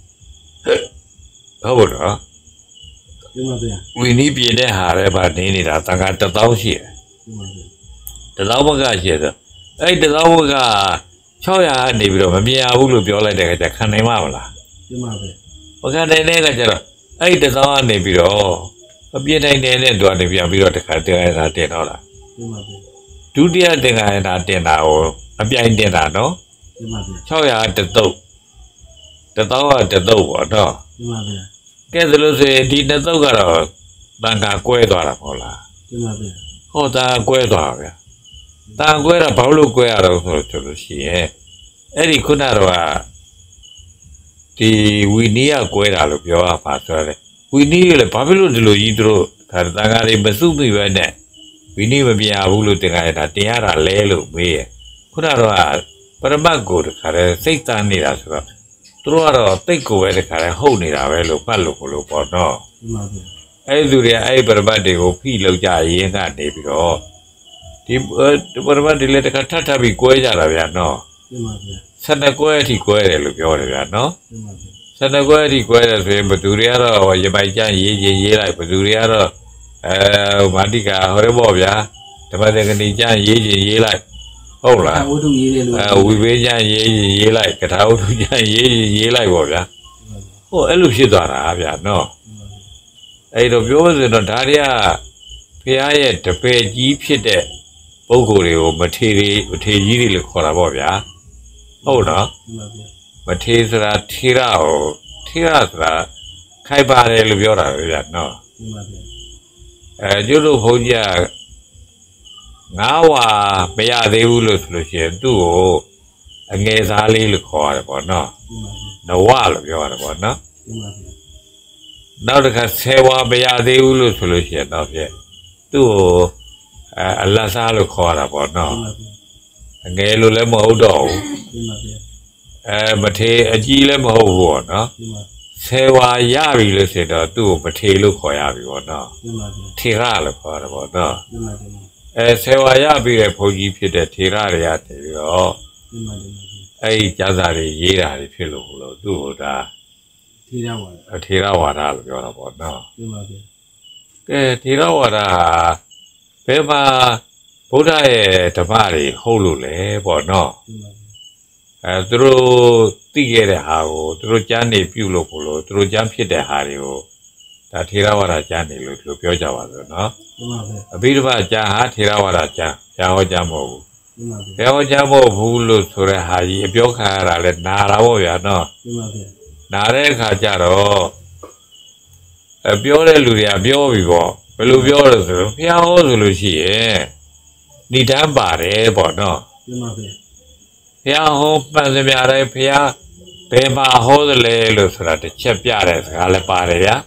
ဟုတ်တော့တင်ပါဗျာဝီနီးပြင်းတဲ့ဟာလည်းဗာနေနေတာတန်ခါတစ်သောင်းရှိတယ်တင်ပါဗျာတစ်သောင်းမကရှိတယ်အဲ့တစ်သောင်းမက၆ရာကနေပြီးတော့မမြင်ရဘူးလို့ပြောလိုက်တဲ့အခါကျခံနိုင်မှာမလားတင်ပါဗျာမခံနိုင်တဲ့အခါကျတော့အဲ့တစ်သောင်းကနေပြီးတော့မပြင်းနိုင်တဲ့နဲ့တွားနေပြန်ပြီးတော့တခါတင်ရတာတင်တော့လားတင်ပါဗျာဒုတိယတင်ရတာတင်တာကိုအပြိုင်တင်တာနော်တင်ပါဗျာ၆ရာတစ်သုတ်တစ်သောင်းကတစ်သုတ်ပေါ့နော်တင်ပါဗျာကဲဒါလို့ဆိုရင်ဒီနှစ်သုတ်ကတော့တန်ခါကွဲသွားတာမဟုတ်လားတင်ပါဗျာဟောတာကွဲသွားပါဗျာတန်ကွဲတာဘာလို့ကွဲရတော့ဆိုတော့လို့ရှိရင်အဲ့ဒီခုနတော့ဒီဝီနီးကကွဲတာလို့ပြောရပါဆိုရတယ်ဝီနီးကလည်းဘာဖြစ်လို့ဒီလိုကြီးသူတို့ဒါတန်ခါတွေမစုမိပဲနဲ့ဝီနီးမပြရဘူးလို့တင်ကြရတာတင်ရတာလဲလို့မေးရခုနတော့ပရမတ်ကိုတခါတည်းစိတ်တန်းနေတာဆိုတော့သူတို့ကတော့တိတ်ကိုပဲတခါတည်းဟုတ်နေတာပဲလို့ပတ်လို့ကိုလို့ပေါ့နော်တင်ပါဗျာအဲ့ဒီသူတွေအဲ့ဒီပရမတ်တွေကိုဖိလောက်ကြရင်းကနေပြီးတော့ဒီပရမတ်တွေလည်းတခါထပ်ထပ်ပြီးကွဲကြတာဗျာနော်တင်ပါဗျာဆယ်နှစ်ကွဲအထိကွဲတယ်လို့ပြောတယ်ဗျာနော်တင်ပါဗျာဆယ်နှစ်ကွဲအထိကွဲတယ်ဆိုရင်ဘသူတွေကတော့ရပိုင်ကျန်းရေးချင်းရေးလိုက်ဘသူတွေကတော့အဲမာတိကာဟောရပေါ့ဗျာဓမ္မသင်္ကတိကျန်းရေးချင်းရေးလိုက်ဟုတ်လားဝတ္ထုရေးတယ်လို့အဲဝိဘေးကျန်းရေးချင်းရေးလိုက်ကထာဝတ္ထုကျန်းရေးချင်းရေးလိုက်ပေါ့ဗျာဟိုအဲ့လိုဖြစ်သွားတာဗျာနော်အဲ့တော့ပြောလို့ဆိုတော့ဒါတွေကဖះရဲ့တပည့်ကြီးဖြစ်တဲ့ပုဂ္ဂိုလ်တွေကိုမထေရီမထေကြီးတွေလို့ခေါ်တာပေါ့ဗျာဟုတ်နော်တင်ပါဗျာမထေဆိုတာထေရဟော ထေရဆိုတာခိုက်ပါတယ်လို့ပြောတာပဲဗျာနော်တင်ပါဗျာကအဲကျွတ်တို့ဘုန်းကြီးကငါးဝါမရသေးဘူးလို့ဆိုလို့ရှိရင်သူ့ကိုအငယ်စားလေးလို့ခေါ်ရတယ်ပေါ့နော်နဝလို့ပြောရတယ်ပေါ့နော်နောက်တစ်ခါဆယ်ဝါမရသေးဘူးလို့ဆိုလို့ရှိရင်တော့ဖြစ်သူ့ကိုအဲအလတ်စားလို့ခေါ်ရတာပေါ့နော်အငယ်လို့လည်းမဟုတ်တော့ဘူးအဲမထေအကြီးလည်းမဟုတ်ဘူးပေါ့နော်ဆယ်ဝါရပြီလို့ဆိုတော့သူ့ကိုမထေလို့ခေါ်ရပြီပေါ့နော်ထေရလို့ခေါ်ရတယ်ပေါ့နော်အဲဆယ်ဝါရပြီတဲ့ဘုန်းကြီးဖြစ်တဲ့ထေရတွေရတယ်ပြီးတော့အဲ့ဒီကျမ်းစာတွေရေးတာတွေဖြစ်လို့လို့သူ့ကိုဒါထေရဝါဒထေရဝါဒလို့ပြောတာပေါ့နော်ကဲထေရဝါဒဘယ်မှာဗုဒ္ဓရဲ့ဓမ္မတွေဟုတ်လို့လဲပေါ့နော်အဲသူတို့သိခဲ့တဲ့ဟာကိုသူတို့ကျမ်းနေပြုလို့ပို့လို့သူတို့ကျမ်းဖြစ်တဲ့ဟာတွေကိုဒါထေရဝါဒကျမ်းနေလို့သူပြောကြပါဆိုနော်အဘိဓမ္မာကျမ်းဟာထေရဝါဒကျမ်းကျမ်းဟောကျမ်းမဟုတ်ဘူးဘယ်ဟောကျမ်းမဟုတ်ဘူးလို့ဆိုတဲ့ဟာကြီးအပြောခံရတာလဲနာတာပေါ့ဗျာနော်နာတဲ့အခါကျတော့အပြောတဲ့လူတွေကပြောပြီပေါ့ဘယ်လိုပြောလဲဆိုတော့ဘုရားဟောဆိုလို့ရှိရင်ဏိဒန်းပါတယ်ပေါ့နော်ဘုရားဟောပန်စမြတိုင်းဘုရားဘယ်မှာဟောသလဲလို့ဆိုတာတစ်ချက်ပြတဲ့စကားလည်းပါတယ်ဗျာ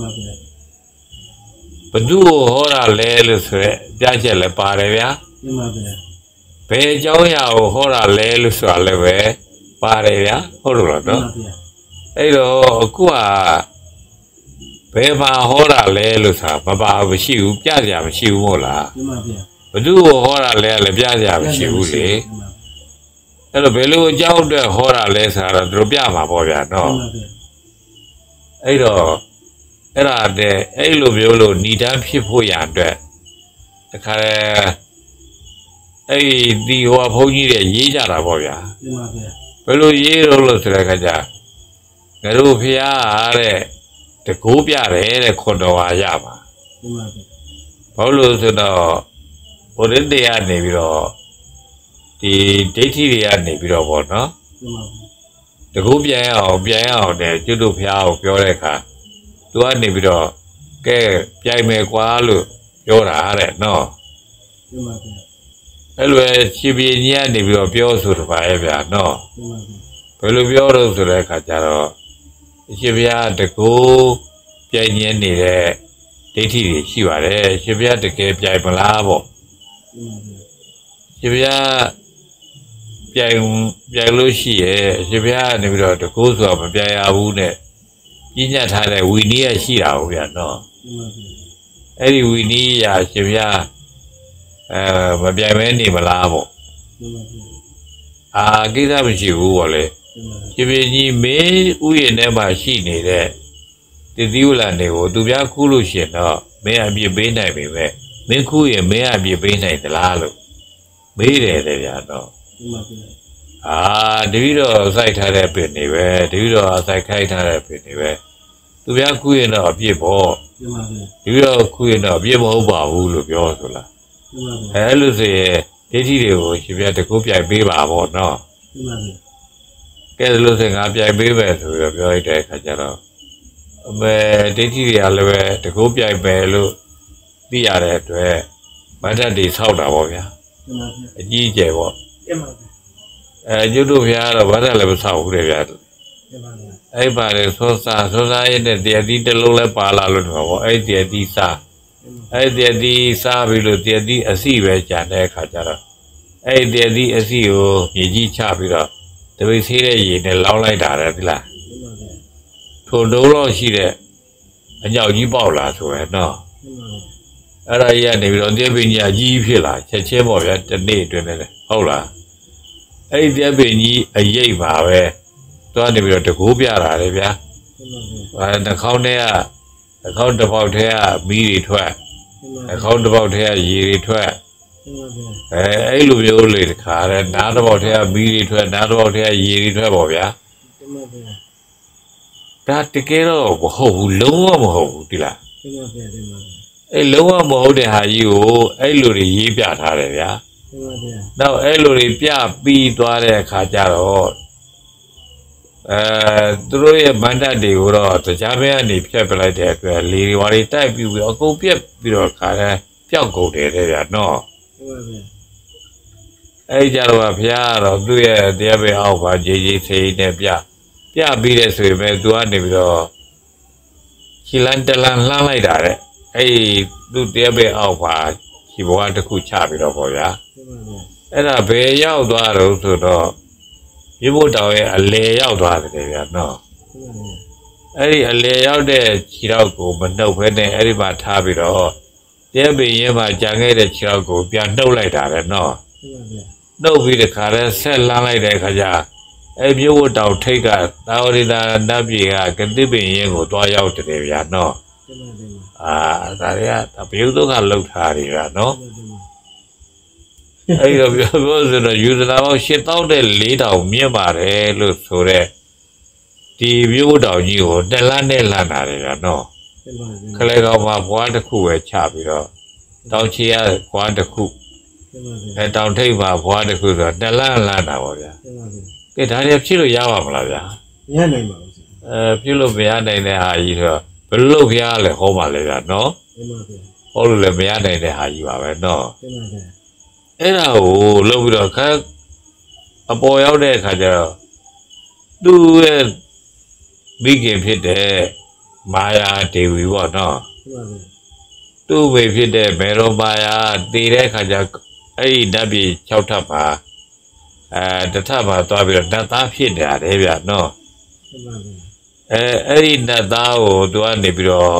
ဘသူ့ကိုဟောတာလဲလို့ဆိုရဲပြချက်လည်းပါတယ်ဗျာဘယ်အကြောင်းအရာကိုဟောတာလဲလို့ဆိုတာလည်းပဲပါတယ်ဗျာဟုတ်လို့လားနော်အဲ့တော့အခုကဘယ်မှာဟောတာလဲလို့ဆိုတာမပါမရှိဘူးပြစရာမရှိဘူးဟုတ်လားဘသူ့ကိုဟောတာလဲလည်းပြစရာမရှိဘူးလေအဲ့တော့ဘယ်လိုအကြောင်းအတွက်ဟောတာလဲဆိုတာတော့သူတို့ပြမှာပေါ့ဗျာနော်အဲ့တော့အဲ့ဒါတဲ့အဲ့လိုမျိုးလို့ဏိဒန်းဖြစ်ဖို့ရအတွက်တခါအဲ့ဒီဟိုဘုန်းကြီးတွေရေးကြတာပေါ့ဗျာဘယ်လိုရေးလို့လို့ဆိုတဲ့အခါကျငါတို့ဖះတဲ့တကိုးပြတယ်တဲ့ခွန်တော်ဟာရမှာဘာလို့ဆိုတော့ဘုရင်တရားနေပြီးတော့ဒီဒိဋ္ဌိတွေကနေပြီးတော့ပေါ့နော်တကူပြန်အောင်ပြန်အောင်တဲ့ကျွတ်တို့ဖះကိုပြောတဲ့အခါသူကနေပြီးတော့ကဲပြိုင်မယ်ကွာလို့ပြောတာတဲ့နော်အဲ့လိုရှင်ပြင်းကြီးကနေပြီးတော့ပြောဆိုတပါရဲ့ဗျာနော်ဘယ်လိုပြောလို့ဆိုတဲ့အခါကျတော့ရှင်ပြတကူပြိုင်နေနေတဲ့ဒိဋ္ဌိတွေရှိပါတယ်ရှင်ပြတကယ်ပြိုင်မလားပေါ့ရှင်ပြပြိုင်ပြိုင်လို့ရှိရဲ့ရှင်ပြကနေပြီးတော့တကူဆိုတာမပြိုင်ရဘူးနဲ့ကြီးညတ်ထားတဲ့ဝီနီးရရှိတာဟုတ်ဗျာနော်အဲ့ဒီဝီနီးရရှင်ပြအဲမပြိုင်မဲနေမလားပေါ့အာကိစ္စမရှိဘူးပေါ့လေရှင်ပြကြီးမင်းဥယျာဉ်ထဲမှာရှိနေတဲ့တတိဝလန်တွေကိုသူပြခူးလို့ရှိရင်တော့မင်းအပြစ်ပေးနိုင်ပြီပဲမင်းခူးရင်မင်းအပြစ်ပေးနိုင်သလားလို့မေးတယ်လေဗျာတော့အာတတိတော့စိုက်ထားတဲ့ပင်နေပဲတတိတော့စိုက်ခိုက်ထားတဲ့ပင်နေပဲသူပြခူးရင်တော့အပြစ်ပေါ့တတိတော့ခူးရင်တော့အပြစ်မဟုတ်ပါဘူးလို့ပြောဆိုလားအဲလိုဆိုရင်ဒိဋ္ဌိတွေကိုရှင်ပြတကူပြိုင်ပေးပါပေါ့နော်ကဲလို့ဆိုငါပြိုင်ပေးမယ်ဆိုပြီးတော့ပြောလိုက်တဲ့အခါကျတော့အမေဒိဋ္ဌိတွေကလည်းပဲတကူပြိုင်မယ်လို့သိရတဲ့အတွက်မတ်တပ်တွေဆောက်တာပေါ့ဗျာအကြီးအကျယ်ပေါ့အဲကျွတ်တို့ဖျားတော့မတ်တပ်လည်းမဆောက်ဘူးတဲ့ဗျာအဲ့ပါလေသောစာသောစာရဲ့တရားတိတစ်လုံးလဲပါလာလို့တော့ဗောအဲ့တရားတိစာအဲ့တရားတိစားပြီးလို့တရားတိအစီပဲကြံတဲ့အခါကျတော့အဲ့တရားတိအစီကိုမြေကြီးချပြီးတော့တပိတ်သေးတဲ့ရေနဲ့လောင်းလိုက်တာလေဒီလားထို့တော့လို့ရှိတဲ့အညောက်ကြီးပေါက်လာဆိုရယ်နော်အဲ့ဒါကြီးကနေပြီးတော့တရားပင်ကြီးအကြီးဖြစ်လာချက်ချင်းပေါ့ဗျာတစ်နေ့အတွင်းနဲ့ဟုတ်လားအဲ့ဒီတရားပင်ကြီးအရိပ်ပါပဲသွားနေပြီးတော့တကူပြတာလေဗျာအဲနှာခေါင်းထဲကနှာခေါင်းတစ်ပေါက်ထဲကမီးတွေထွက်နှာခေါင်းတစ်ပေါက်ထဲကရေတွေထွက်အဲအဲ့လိုမျိုးလေတခါတဲ့နားတစ်ပေါက်ထဲကမီးတွေထွက်နားတစ်ပေါက်ထဲကရေတွေထွက်ပေါ့ဗျာဒါတကယ်တော့မဟုတ်ဘူးလုံးဝမဟုတ်ဘူးဒီလားအဲ့လုံးဝမဟုတ်တဲ့ဟာကြီးကိုအဲ့လိုတွေရေးပြထားတယ်ဗျာနောက်အဲ့လိုတွေပြပြီးသွားတဲ့အခါကျတော့အဲသူတို့ရဲ့မန္တတွေကိုတော့တရားမင်းကနေဖြတ်ပလိုက်တဲ့အတွက်လေဝါတွေတိုက်ပြီးပြီးအကုန်ပြက်ပြီးတော့ခါတဲ့ပျောက်ကုန်တယ်တဲ့ဗျာနော်အဲ့ကြတော့ဘုရားကတော့သူ့ရဲ့တရားပဲအောက်ပါဂျေဂျေစိတ်နဲ့ပြပြပြီးတဲ့ဆိုရင်ပဲသူကနေပြီးတော့ခြေလန်းတလန်းလှမ်းလိုက်တာတဲ့အဲ့သူ့တရားပဲအောက်ပါခြေဘဝတစ်ခုချပြီးတော့ပေါ့ဗျာအဲ့ဒါဘယ်ရောက်သွားတော့ဆိုတော့မြေဖို့တောင်ရဲ့အလေရောက်သွားတယ်ဗျာနော်အဲ့ဒီအလေရောက်တဲ့ခြေတော့ကိုမနှုတ်ဘဲနဲ့အဲ့ဒီမှာထားပြီးတော့တရားပဲရင်မှာကြံခဲ့တဲ့ခြေတော့ကိုပြန်နှုတ်လိုက်တာလေနော်နှုတ်ပြီးတခါလဲဆက်လန်းလိုက်တဲ့ခါကျအဲ့မြေဖို့တောင်ထိတ်ကသာဝရိတာနတ်ပြည်ကကတိပင်ရင်ကိုတွားရောက်တယ်ဗျာနော်အာဒါတွေကဘယုဒ္ဓကလှုပ်ထားတယ်ဗျာနော်အဲ့တော့ပြောလို့ဆိုတော့ယူဇနာပေါင်းရှစ်သောင်းနဲ့လေးတောင်မြင့်ပါတယ်လို့ဆိုတဲ့ဒီမြို့တော်ကြီးကိုတက်လန်းနဲ့လန်းတာလေဗျာနော်ခလဲကောင်မှာဘွားတစ်ခုပဲချပြီးတော့တောင်ချီရဘွားတစ်ခုအဲတောင်ထိပ်မှာဘွားတစ်ခုဆိုတော့တက်လန်းလန်းတာပေါ့ဗျာကဲဒါတွေဖြစ်လို့ရပါမလားဗျာမရနိုင်ပါဘူးအဲဖြစ်လို့မရနိုင်တဲ့ဟာကြီးဆိုတော့ဘယ်လိုဖျားလဲဟောပါလေဗျာနော်ဟောလို့လည်းမရနိုင်တဲ့ဟာကြီးပါပဲနော်အဲ့ဒါကိုလုပ်ပြီးတော့ခါအပေါ်ရောက်တဲ့အခါကျတော့သူ့ရဲ့မိခင်ဖြစ်တဲ့မာယာဒေဝီပေါ့နော်သူ့မိဖြစ်တဲ့မေရောမာယာတည်တဲ့အခါကျအဲ့ဒီဓာတ်ပြည်၆ထပ်ပါအဲတထပ်ပါသွားပြီးတော့ဓာတ်သားဖြစ်နေတာလေဗျာနော်အဲအဲ့ဒီဓာတ်သားကိုသူကနေပြီးတော့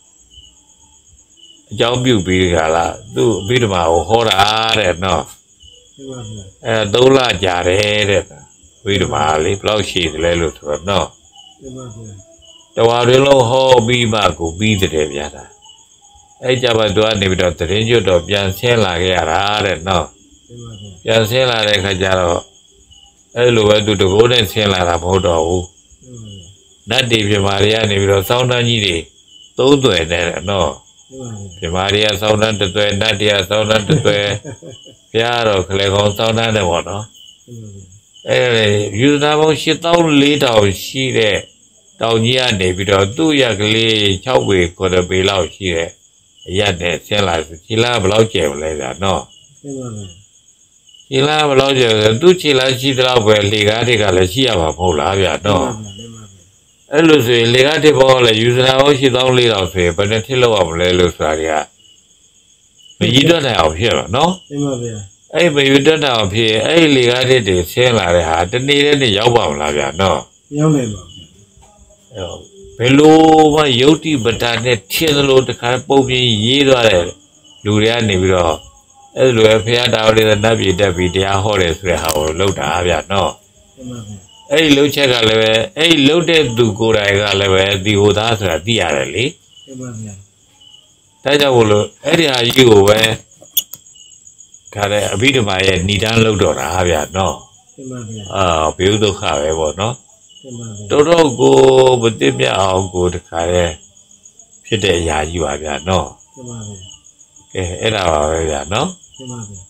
အကြောင်းပြုပြီးကြလားသူ့အဘိဓမ္မာကိုဟောတာတဲ့နော်အဲသုံးလကြာတယ်တဲ့အဘိဓမ္မာလေးဘယ်လောက်ရှိတယ်လဲလို့ဆိုတော့နော်တဝါရလုံးဟောပြီးမှကိုပြီးတယ်ဗျာဒါအဲ့ကြပါသူကနေပြီးတော့တရင်ကျွတ်တော့ပြန်ဆင်းလာခဲ့ရတာတဲ့နော်ပြန်ဆင်းလာတဲ့ခါကျတော့အဲ့လိုပဲသူတကိုးနဲ့ဆင်းလာတာမဟုတ်တော့ဘူးနတ်တွေပြမာတွေကနေပြီးတော့စောင်းတန်းကြီးတွေသုံးသွယ်နေတယ်နော်ပြမာတွေကစောင်းတန်းတစ်သွယ်နတ်တွေကစောင်းတန်းတစ်သွယ်ဘုရားတော့ခလေကောင်းစောင်းတန်းတယ်ပေါ့နော်အဲ့ယူဇနာပေါင်းရှစ်သောင်းလေးထောင်ရှိတဲ့တောင်ကြီးကနေပြီးတော့သူ့ရက်ကလေး၆ပေကိုယ်ပေလောက်ရှိတဲ့အရက်နဲ့ဆင်းလာခြေလားဘယ်လောက်ကျယ်မလဲဗျာနော်ခြေလားဘယ်လောက်ကျယ်လဲသူ့ခြေလားရှိတဲ့လောက်ပဲလေကားတွေကလည်းရှိရမှာမဟုတ်လားဗျာနော်အဲ့လိုဆိုရင်လေကားတစ်ပေါ်လည်းယူဇနာပေါင်းရှစ်သောင်းလေးထောင်ဆိုရင်ဘယ်နဲ့ဖြစ်လို့ရမလဲလို့ဆိုတာတွေကမကြီးတော့နိုင်အောင်ဖြစ်မှာနော်မှန်ပါဗျာအဲ့မယူတော့နိုင်အောင်ဖြစ်အဲ့လေကားတစ်တွေဆင်းလာတဲ့ဟာတနေ့တည်းနဲ့ရောက်ပါမလားဗျာနော်ရောက်နိုင်ပါဘယ်လိုမှယုတ်တိပဒနဲ့ထင်းလို့တခါပုံပြင်းရေးသွားတဲ့လူတွေကနေပြီးတော့အဲ့လိုပဲဖះတာဝရနတ်ပြည်တက်ပြီးတရားဟောတယ်ဆိုတဲ့ဟာကိုလောက်တာဗျာနော်အဲ့ဒီလှုပ်ချက်ကလည်းပဲအဲ့ဒီလှုပ်တဲ့သူကိုယ်တိုင်ကလည်းပဲဒီဟိုသားဆိုတာသိရတယ်လေမှန်ပါဗျာဒါကြောင့်မို့လို့အဲ့ဒီဟာကြီးကိုပဲခါတဲ့အဘိဓမ္မာရဲ့ဏိဒန်းလှုပ်တော့တာဗျာနော်မှန်ပါဗျာအာဘေဥဒုက္ခပဲပေါ့နော်တော်တော်ကိုမသိပြအောင်ကိုတခါရဲဖြစ်တဲ့အရာကြီးပါဗျာနော်မှန်ပါဗျာကဲအဲ့ဒါပါပဲဗျာနော်မှန်ပါဗျာ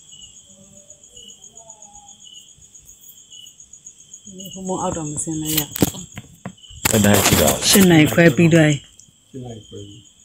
ဘုံမအောက်တော့မစင်းလဲရအဲ့ဒါကြည့်တော့ရှင်းနိုင်ခွဲပြီးတော့ရှင်းနိုင်ခွဲ